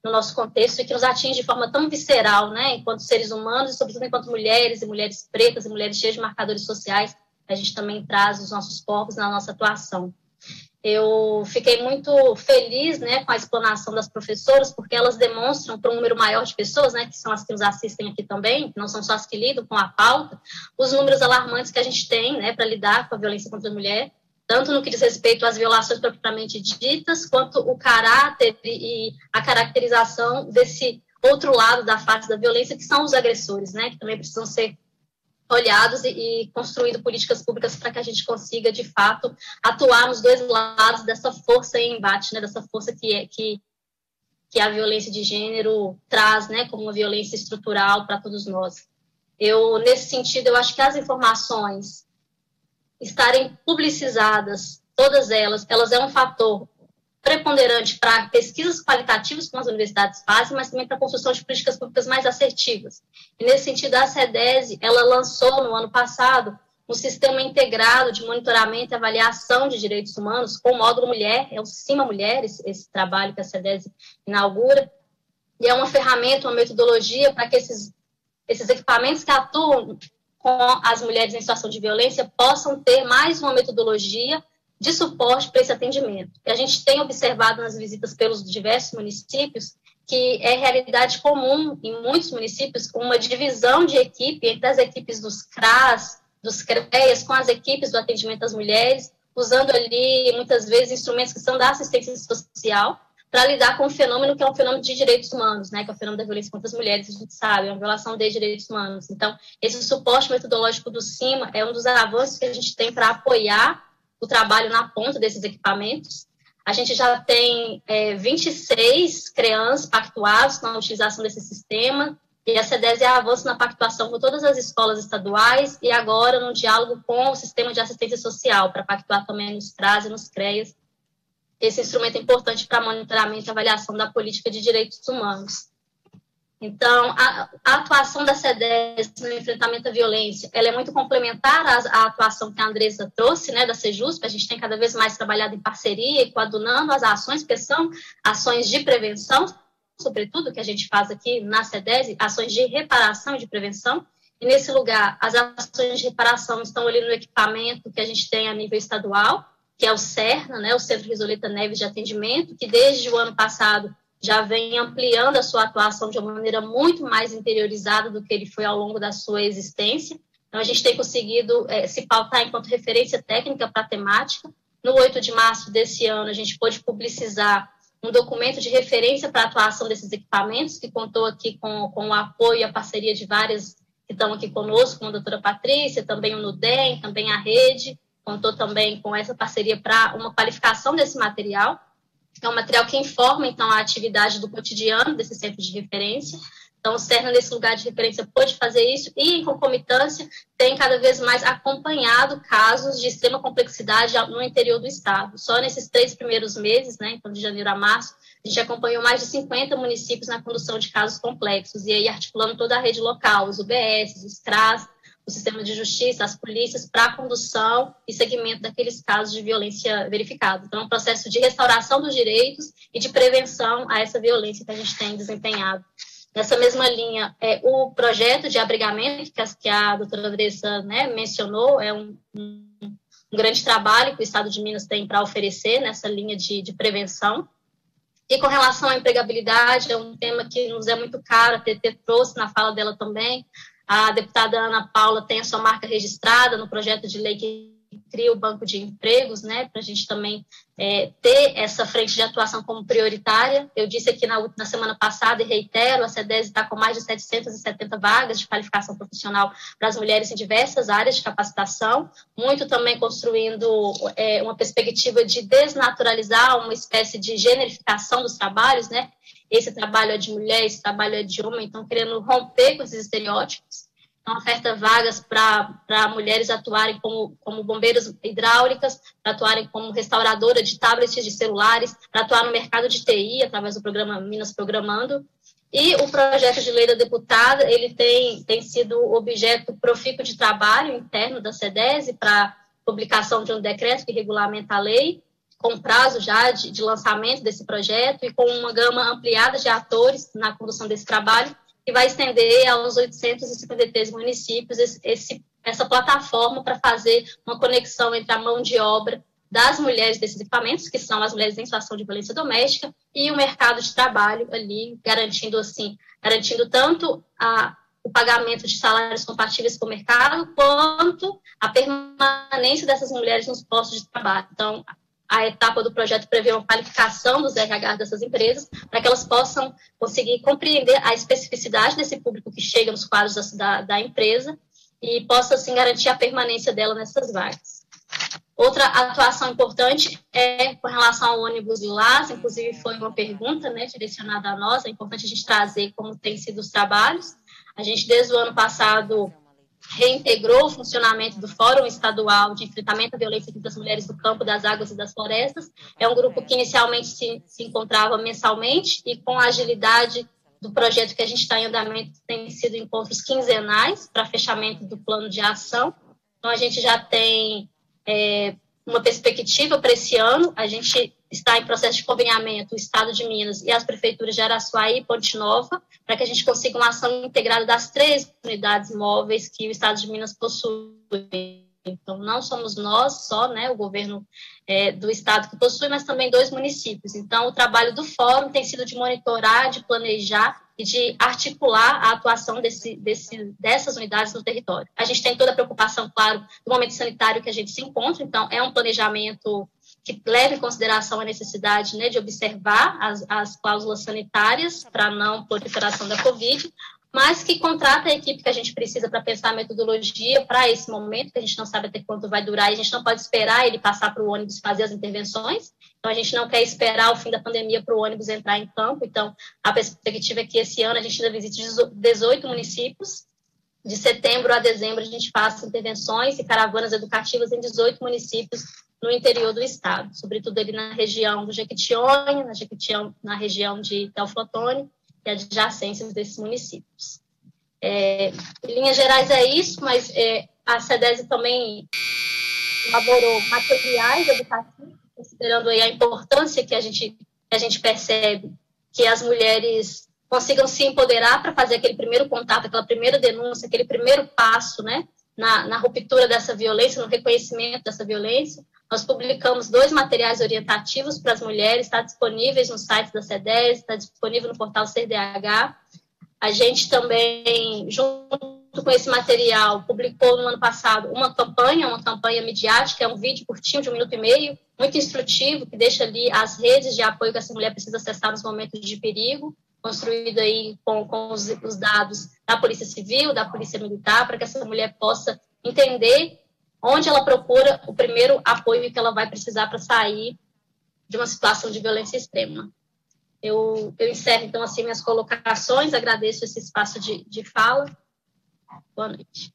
no nosso contexto e que nos atinge de forma tão visceral, né, enquanto seres humanos e, sobretudo, enquanto mulheres e mulheres pretas e mulheres cheias de marcadores sociais, a gente também traz os nossos corpos na nossa atuação. Eu fiquei muito feliz, né, com a explanação das professoras, porque elas demonstram para um número maior de pessoas, né, que são as que nos assistem aqui também, que não são só as que lidam com a pauta, os números alarmantes que a gente tem, né, para lidar com a violência contra a mulher, tanto no que diz respeito às violações propriamente ditas, quanto o caráter e a caracterização desse outro lado da face da violência, que são os agressores, né, que também precisam ser olhados e construído políticas públicas para que a gente consiga, de fato, atuar nos dois lados dessa força em embate, né, dessa força que a violência de gênero traz, né, como uma violência estrutural para todos nós. Nesse sentido, eu acho que as informações estarem publicizadas, todas elas é um fator preponderante para pesquisas qualitativas que as universidades fazem, mas também para a construção de políticas públicas mais assertivas. E, nesse sentido, a CEDESE, ela lançou, no ano passado, um sistema integrado de monitoramento e avaliação de direitos humanos com o módulo Mulher, é o CIMA Mulher, esse trabalho que a CEDESE inaugura, e é uma ferramenta, uma metodologia para que esses equipamentos que atuam com as mulheres em situação de violência possam ter mais uma metodologia de suporte para esse atendimento. E a gente tem observado nas visitas pelos diversos municípios que é realidade comum em muitos municípios uma divisão de equipe entre as equipes dos CRAS, dos CREAS, com as equipes do atendimento às mulheres, usando ali, muitas vezes, instrumentos que são da assistência social para lidar com um fenômeno que é um fenômeno de direitos humanos, né, que é o fenômeno da violência contra as mulheres, a gente sabe, é uma violação de direitos humanos. Então, esse suporte metodológico do CIMA é um dos avanços que a gente tem para apoiar o trabalho na ponta desses equipamentos. A gente já tem 26 CREANs pactuados na utilização desse sistema, e a CEDESE avança na pactuação com todas as escolas estaduais e agora no diálogo com o sistema de assistência social, para pactuar também nos CRAS e nos CREAs. Esse instrumento é importante para monitoramento e avaliação da política de direitos humanos. Então, a atuação da CEDESE no enfrentamento à violência, ela é muito complementar à atuação que a Andressa trouxe, né, da Sejusp. A gente tem cada vez mais trabalhado em parceria e coadunando as ações, porque são ações de prevenção, sobretudo, que a gente faz aqui na CEDESE, ações de reparação e de prevenção. E, nesse lugar, as ações de reparação estão ali no equipamento que a gente tem a nível estadual, que é o CERNA, né, o Centro Risoleta Neves de Atendimento, que desde o ano passado já vem ampliando a sua atuação de uma maneira muito mais interiorizada do que ele foi ao longo da sua existência. Então, a gente tem conseguido se pautar enquanto referência técnica para a temática. No 8 de março desse ano, a gente pôde publicizar um documento de referência para a atuação desses equipamentos, que contou aqui com o apoio e a parceria de várias que estão aqui conosco, como a doutora Patrícia, também o NUDEM, também a Rede, contou também com essa parceria para uma qualificação desse material. É um material que informa, então, a atividade do cotidiano desse centro de referência. Então, o CERNA, nesse lugar de referência, pôde fazer isso e, em concomitância, tem cada vez mais acompanhado casos de extrema complexidade no interior do Estado. Só nesses 3 primeiros meses, né, então, de janeiro a março, a gente acompanhou mais de 50 municípios na condução de casos complexos, e aí articulando toda a rede local, os UBS, os CRAS, o sistema de justiça, as polícias, para a condução e segmento daqueles casos de violência verificados. Então, é um processo de restauração dos direitos e de prevenção a essa violência que a gente tem desempenhado. Nessa mesma linha, o projeto de abrigamento que a doutora Andressa, né, mencionou, é um grande trabalho que o Estado de Minas tem para oferecer nessa linha de prevenção. E com relação à empregabilidade, é um tema que nos é muito caro, a TT trouxe na fala dela também. A deputada Ana Paula tem a sua marca registrada no projeto de lei que cria o Banco de Empregos, né, para a gente também ter essa frente de atuação como prioritária. Eu disse aqui na semana passada e reitero, a CEDESE está com mais de 770 vagas de qualificação profissional para as mulheres em diversas áreas de capacitação, muito também construindo uma perspectiva de desnaturalizar uma espécie de generificação dos trabalhos, né? Esse trabalho é de mulher, esse trabalho é de homem, então querendo romper com esses estereótipos. Então, oferta vagas para mulheres atuarem como bombeiras hidráulicas, para atuarem como restauradora de tablets de celulares, para atuar no mercado de TI, através do programa Minas Programando. E o projeto de lei da deputada, ele tem sido objeto profícuo de trabalho interno da CEDESE para publicação de um decreto que regulamenta a lei, com prazo já de lançamento desse projeto e com uma gama ampliada de atores na condução desse trabalho, que vai estender aos 853 municípios essa plataforma para fazer uma conexão entre a mão de obra das mulheres desses equipamentos, que são as mulheres em situação de violência doméstica, e o mercado de trabalho ali, garantindo tanto o pagamento de salários compatíveis com o mercado, quanto a permanência dessas mulheres nos postos de trabalho. Então, a etapa do projeto prevê uma qualificação dos RH dessas empresas, para que elas possam conseguir compreender a especificidade desse público que chega nos quadros da empresa e possa, assim, garantir a permanência dela nessas vagas. Outra atuação importante é com relação ao ônibus Lilás, inclusive foi uma pergunta, né, direcionada a nós, é importante a gente trazer como têm sido os trabalhos. A gente, desde o ano passado, reintegrou o funcionamento do Fórum Estadual de Enfrentamento à Violência contra as Mulheres do Campo, das Águas e das Florestas. É um grupo que inicialmente se encontrava mensalmente e, com a agilidade do projeto que a gente está em andamento, tem sido encontros quinzenais para fechamento do plano de ação. Então, a gente já tem uma perspectiva para esse ano. A gente está em processo de conveniamento, o Estado de Minas e as prefeituras de Araçuaí e Ponte Nova, para que a gente consiga uma ação integrada das 3 unidades móveis que o Estado de Minas possui. Então, não somos nós só, né, o governo do Estado que possui, mas também 2 municípios. Então, o trabalho do Fórum tem sido de monitorar, de planejar e de articular a atuação dessas unidades no território. A gente tem toda a preocupação, claro, do momento sanitário que a gente se encontra, então é um planejamento que leva em consideração a necessidade, né, de observar as cláusulas sanitárias para não proliferação da Covid, mas que contrata a equipe que a gente precisa para pensar a metodologia para esse momento, que a gente não sabe até quanto vai durar, e a gente não pode esperar ele passar para o ônibus fazer as intervenções. Então, a gente não quer esperar o fim da pandemia para o ônibus entrar em campo. Então, a perspectiva é que esse ano a gente ainda visite 18 municípios. De setembro a dezembro, a gente faça intervenções e caravanas educativas em 18 municípios no interior do estado, sobretudo ali na região do Jequitinhonha, na região de Teoflotone e adjacências desses municípios. Em linhas gerais é isso, mas a SEDESI também elaborou materiais educativos, considerando aí a importância que a gente percebe que as mulheres consigam se empoderar para fazer aquele primeiro contato, aquela primeira denúncia, aquele primeiro passo, né, na ruptura dessa violência, no reconhecimento dessa violência. Nós publicamos 2 materiais orientativos para as mulheres, está disponíveis no site da SEDESI, está disponível no portal CDH. A gente também, junto com esse material, publicou no ano passado uma campanha midiática, é um vídeo curtinho de 1 minuto e meio, muito instrutivo, que deixa ali as redes de apoio que essa mulher precisa acessar nos momentos de perigo, construído aí com os dados da Polícia Civil, da Polícia Militar, para que essa mulher possa entender onde ela procura o primeiro apoio que ela vai precisar para sair de uma situação de violência extrema. Eu encerro, então, assim, minhas colocações, agradeço esse espaço de fala. Boa noite.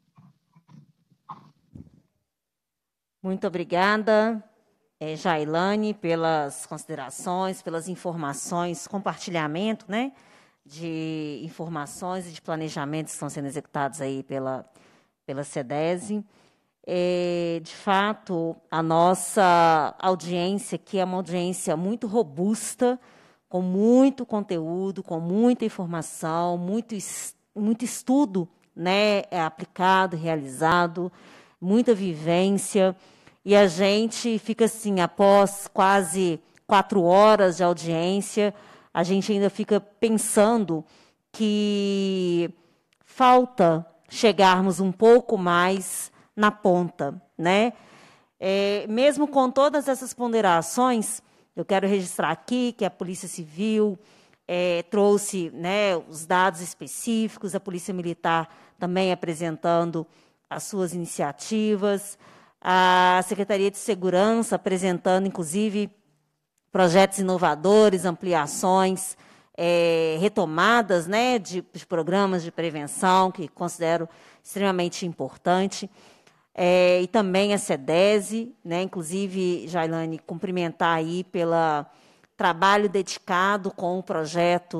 Muito obrigada, Jailane, pelas considerações, pelas informações, compartilhamento, né, de informações e de planejamentos que estão sendo executados aí pela SEDESI. De fato, a nossa audiência aqui é uma audiência muito robusta, com muito conteúdo, com muita informação, muito estudo, né, aplicado, realizado, muita vivência, e a gente fica assim, após quase 4 horas de audiência, a gente ainda fica pensando que falta chegarmos um pouco mais na ponta, né? Mesmo com todas essas ponderações, eu quero registrar aqui que a Polícia Civil trouxe, né, os dados específicos, a Polícia Militar também apresentando as suas iniciativas, a Secretaria de Segurança apresentando, inclusive, projetos inovadores, ampliações, retomadas, né, de programas de prevenção, que considero extremamente importante. E também a SEDESI, né, inclusive, Jailane, cumprimentar aí pelo trabalho dedicado com o projeto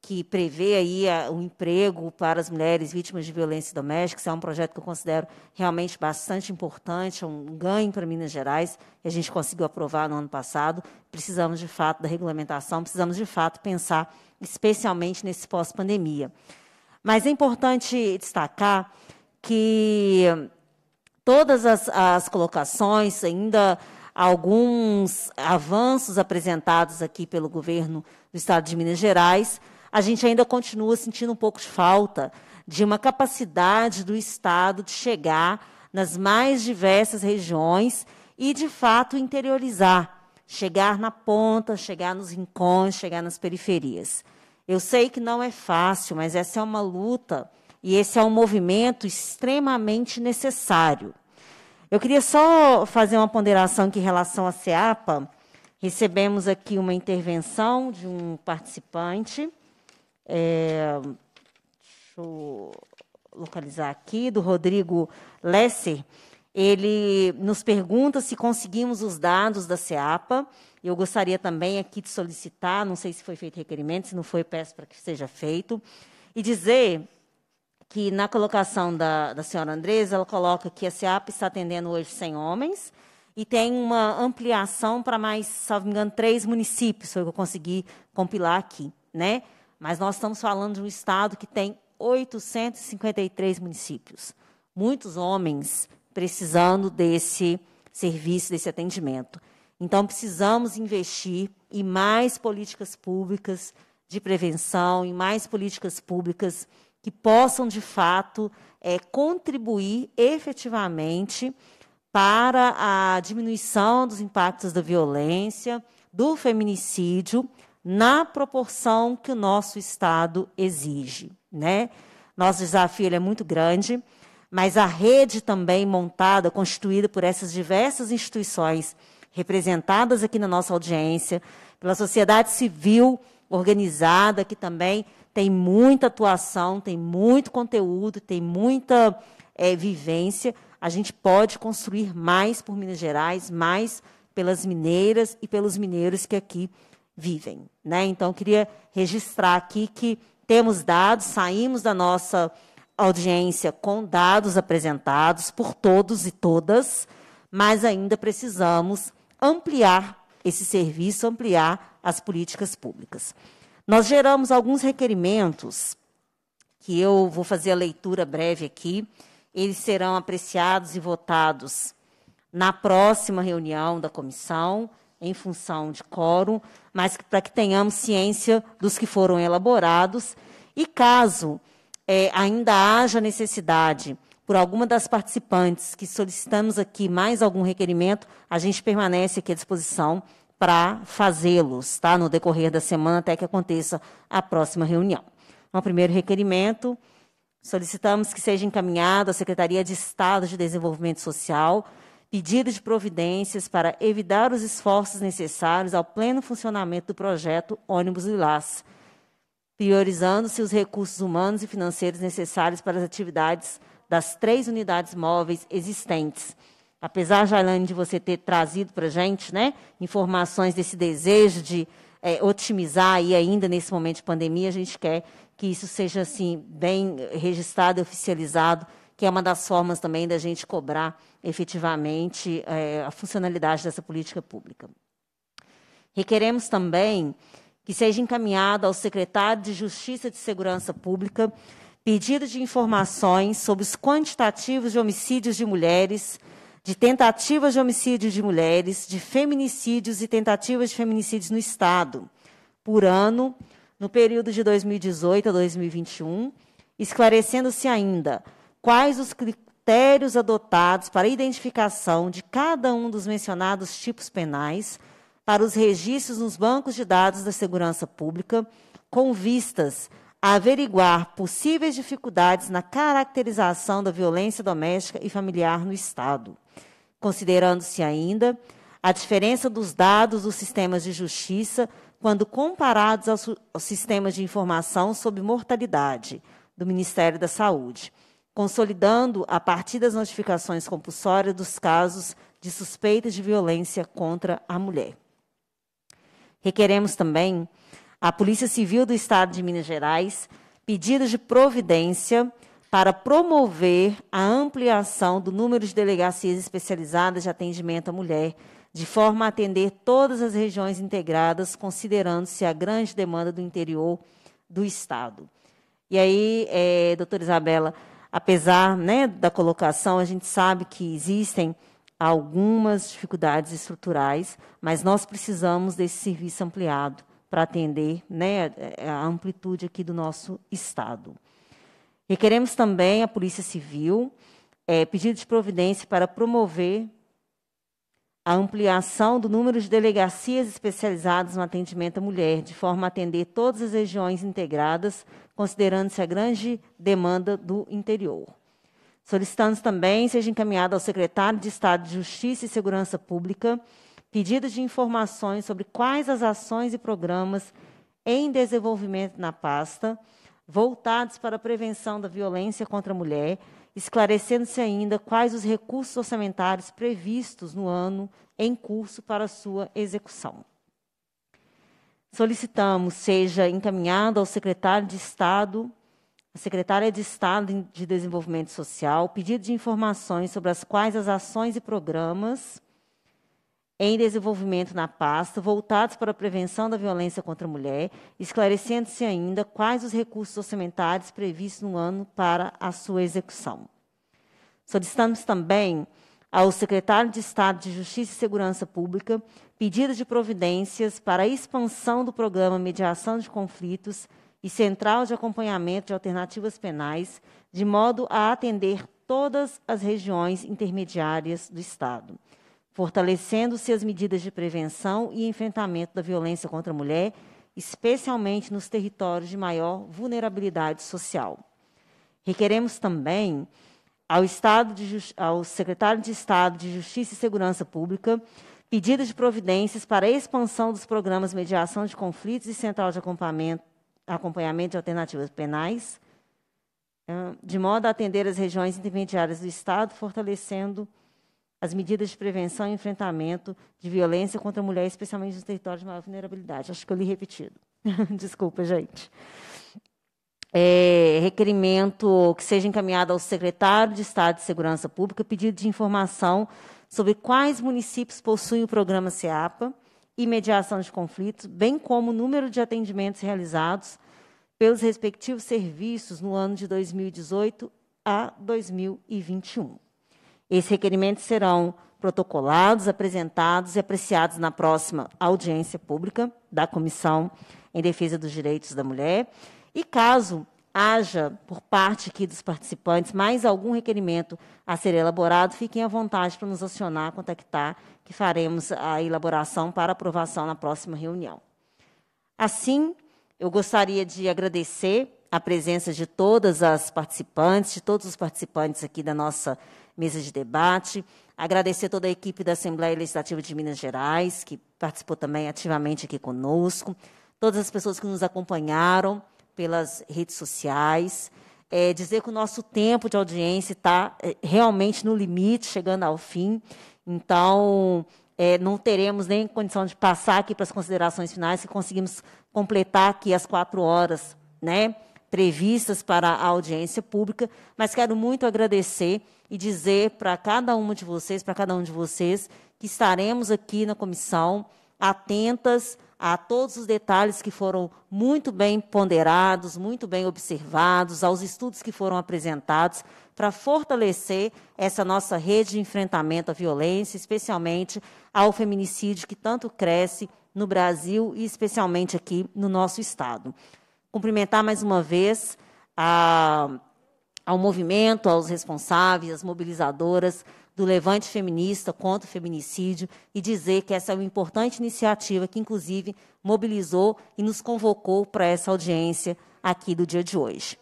que prevê aí o emprego para as mulheres vítimas de violência doméstica. Isso é um projeto que eu considero realmente bastante importante, é um ganho para Minas Gerais, que a gente conseguiu aprovar no ano passado. Precisamos, de fato, da regulamentação, precisamos, de fato, pensar especialmente nesse pós-pandemia. Mas é importante destacar que todas as colocações, ainda alguns avanços apresentados aqui pelo governo do Estado de Minas Gerais, a gente ainda continua sentindo um pouco de falta de uma capacidade do Estado de chegar nas mais diversas regiões e, de fato, interiorizar, chegar na ponta, chegar nos rincões, chegar nas periferias. Eu sei que não é fácil, mas essa é uma luta e esse é um movimento extremamente necessário. Eu queria só fazer uma ponderação aqui em relação à SEAPA. Recebemos aqui uma intervenção de um participante. Deixa eu localizar aqui, do Rodrigo Lesser. Ele nos pergunta se conseguimos os dados da SEAPA. Eu gostaria também aqui de solicitar, não sei se foi feito requerimento, se não foi, peço para que seja feito, e dizer que na colocação da senhora Andresa, ela coloca que a SEAPA está atendendo hoje 100 homens e tem uma ampliação para mais, salvo me engano, 3 municípios, foi o que eu consegui compilar aqui, né? Mas nós estamos falando de um estado que tem 853 municípios. Muitos homens precisando desse serviço, desse atendimento. Então, precisamos investir em mais políticas públicas de prevenção, em mais políticas públicas que possam, de fato, contribuir efetivamente para a diminuição dos impactos da violência, do feminicídio, na proporção que o nosso Estado exige, né? Nosso desafio é muito grande, mas a rede também montada, constituída por essas diversas instituições representadas aqui na nossa audiência, pela sociedade civil organizada, que também tem muita atuação, tem muito conteúdo, tem muita vivência, a gente pode construir mais por Minas Gerais, mais pelas mineiras e pelos mineiros que aqui vivem, né? Então, queria registrar aqui que temos dados, saímos da nossa audiência com dados apresentados por todos e todas, mas ainda precisamos ampliar esse serviço, ampliar as políticas públicas. Nós geramos alguns requerimentos, que eu vou fazer a leitura breve aqui, eles serão apreciados e votados na próxima reunião da comissão, em função de quórum, mas para que tenhamos ciência dos que foram elaborados, e caso ainda haja necessidade, por alguma das participantes que solicitamos aqui mais algum requerimento, a gente permanece aqui à disposição para fazê-los, tá, no decorrer da semana, até que aconteça a próxima reunião. No primeiro requerimento, solicitamos que seja encaminhado à Secretaria de Estado de Desenvolvimento Social pedido de providências para evitar os esforços necessários ao pleno funcionamento do projeto Ônibus Lilás, priorizando-se os recursos humanos e financeiros necessários para as atividades das 3 unidades móveis existentes. Apesar, Jailane, de você ter trazido para a gente, né, informações desse desejo de otimizar aí ainda nesse momento de pandemia, a gente quer que isso seja assim, bem registrado e oficializado, que é uma das formas também da gente cobrar efetivamente a funcionalidade dessa política pública. Requeremos também que seja encaminhado ao secretário de Justiça e de Segurança Pública pedido de informações sobre os quantitativos de homicídios de mulheres, de tentativas de homicídio de mulheres, de feminicídios e tentativas de feminicídios no Estado, por ano, no período de 2018 a 2021, esclarecendo-se ainda quais os critérios adotados para a identificação de cada um dos mencionados tipos penais para os registros nos bancos de dados da segurança pública, com vistas a averiguar possíveis dificuldades na caracterização da violência doméstica e familiar no Estado, considerando-se ainda a diferença dos dados dos sistemas de justiça quando comparados aos sistemas de informação sobre mortalidade do Ministério da Saúde, consolidando a partir das notificações compulsórias dos casos de suspeita de violência contra a mulher. Requeremos também à Polícia Civil do Estado de Minas Gerais pedido de providência para promover a ampliação do número de delegacias especializadas de atendimento à mulher, de forma a atender todas as regiões integradas, considerando-se a grande demanda do interior do Estado. E aí, doutora Isabela, apesar, né, da colocação, a gente sabe que existem algumas dificuldades estruturais, mas nós precisamos desse serviço ampliado para atender, né, a amplitude aqui do nosso Estado. Requeremos também à Polícia Civil pedido de providência para promover a ampliação do número de delegacias especializadas no atendimento à mulher, de forma a atender todas as regiões integradas, considerando-se a grande demanda do interior. Solicitamos também seja encaminhado ao secretário de Estado de Justiça e Segurança Pública pedido de informações sobre quais as ações e programas em desenvolvimento na pasta voltados para a prevenção da violência contra a mulher, esclarecendo-se ainda quais os recursos orçamentários previstos no ano em curso para sua execução. Solicitamos seja encaminhado ao secretário de Estado, a secretária de Estado de Desenvolvimento Social, pedido de informações sobre as quais as ações e programas em desenvolvimento na pasta, voltados para a prevenção da violência contra a mulher, esclarecendo-se ainda quais os recursos orçamentários previstos no ano para a sua execução. Solicitamos também ao secretário de Estado de Justiça e Segurança Pública pedido de providências para a expansão do programa Mediação de Conflitos e Central de Acompanhamento de Alternativas Penais, de modo a atender todas as regiões intermediárias do Estado, fortalecendo-se as medidas de prevenção e enfrentamento da violência contra a mulher, especialmente nos territórios de maior vulnerabilidade social. Requeremos também ao secretário de Estado de Justiça e Segurança Pública pedido de providências para a expansão dos programas Mediação de Conflitos e Central de Acompanhamento de Alternativas Penais, de modo a atender as regiões intermediárias do Estado, fortalecendo as medidas de prevenção e enfrentamento de violência contra a mulher, especialmente nos territórios de maior vulnerabilidade. Acho que eu li repetido. Desculpa, gente. Requerimento que seja encaminhado ao secretário de Estado de Segurança Pública, pedido de informação sobre quais municípios possuem o programa SEAPA e mediação de conflitos, bem como o número de atendimentos realizados pelos respectivos serviços no ano de 2018 a 2021. Esses requerimentos serão protocolados, apresentados e apreciados na próxima audiência pública da Comissão em Defesa dos Direitos da Mulher. E caso haja, por parte aqui dos participantes, mais algum requerimento a ser elaborado, fiquem à vontade para nos acionar, contactar, que faremos a elaboração para aprovação na próxima reunião. Assim, eu gostaria de agradecer a presença de todas as participantes, de todos os participantes aqui da nossa mesa de debate, agradecer toda a equipe da Assembleia Legislativa de Minas Gerais, que participou também ativamente aqui conosco, todas as pessoas que nos acompanharam pelas redes sociais, dizer que o nosso tempo de audiência está realmente no limite, chegando ao fim, então não teremos nem condição de passar aqui para as considerações finais, que conseguimos completar aqui as 4 horas, né, previstas para a audiência pública, mas quero muito agradecer e dizer para cada uma de vocês, para cada um de vocês, que estaremos aqui na comissão atentas a todos os detalhes que foram muito bem ponderados, muito bem observados, aos estudos que foram apresentados, para fortalecer essa nossa rede de enfrentamento à violência, especialmente ao feminicídio que tanto cresce no Brasil e especialmente aqui no nosso Estado. Cumprimentar mais uma vez ao movimento, aos responsáveis, às mobilizadoras do Levante Feminista contra o Feminicídio e dizer que essa é uma importante iniciativa que, inclusive, mobilizou e nos convocou para essa audiência aqui do dia de hoje.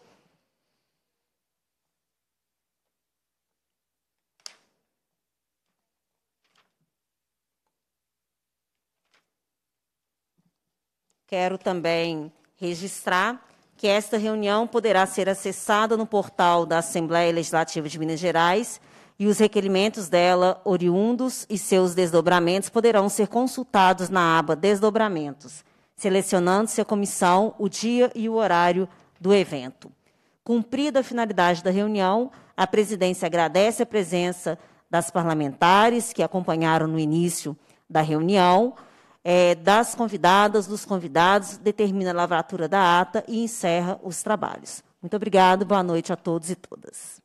Quero também registrar que esta reunião poderá ser acessada no portal da Assembleia Legislativa de Minas Gerais e os requerimentos dela, oriundos e seus desdobramentos, poderão ser consultados na aba Desdobramentos. selecionando-se a comissão, o dia e o horário do evento. Cumprida a finalidade da reunião, a presidência agradece a presença das parlamentares que acompanharam no início da reunião, das convidadas, dos convidados, determina a lavratura da ata e encerra os trabalhos. Muito obrigada, boa noite a todos e todas.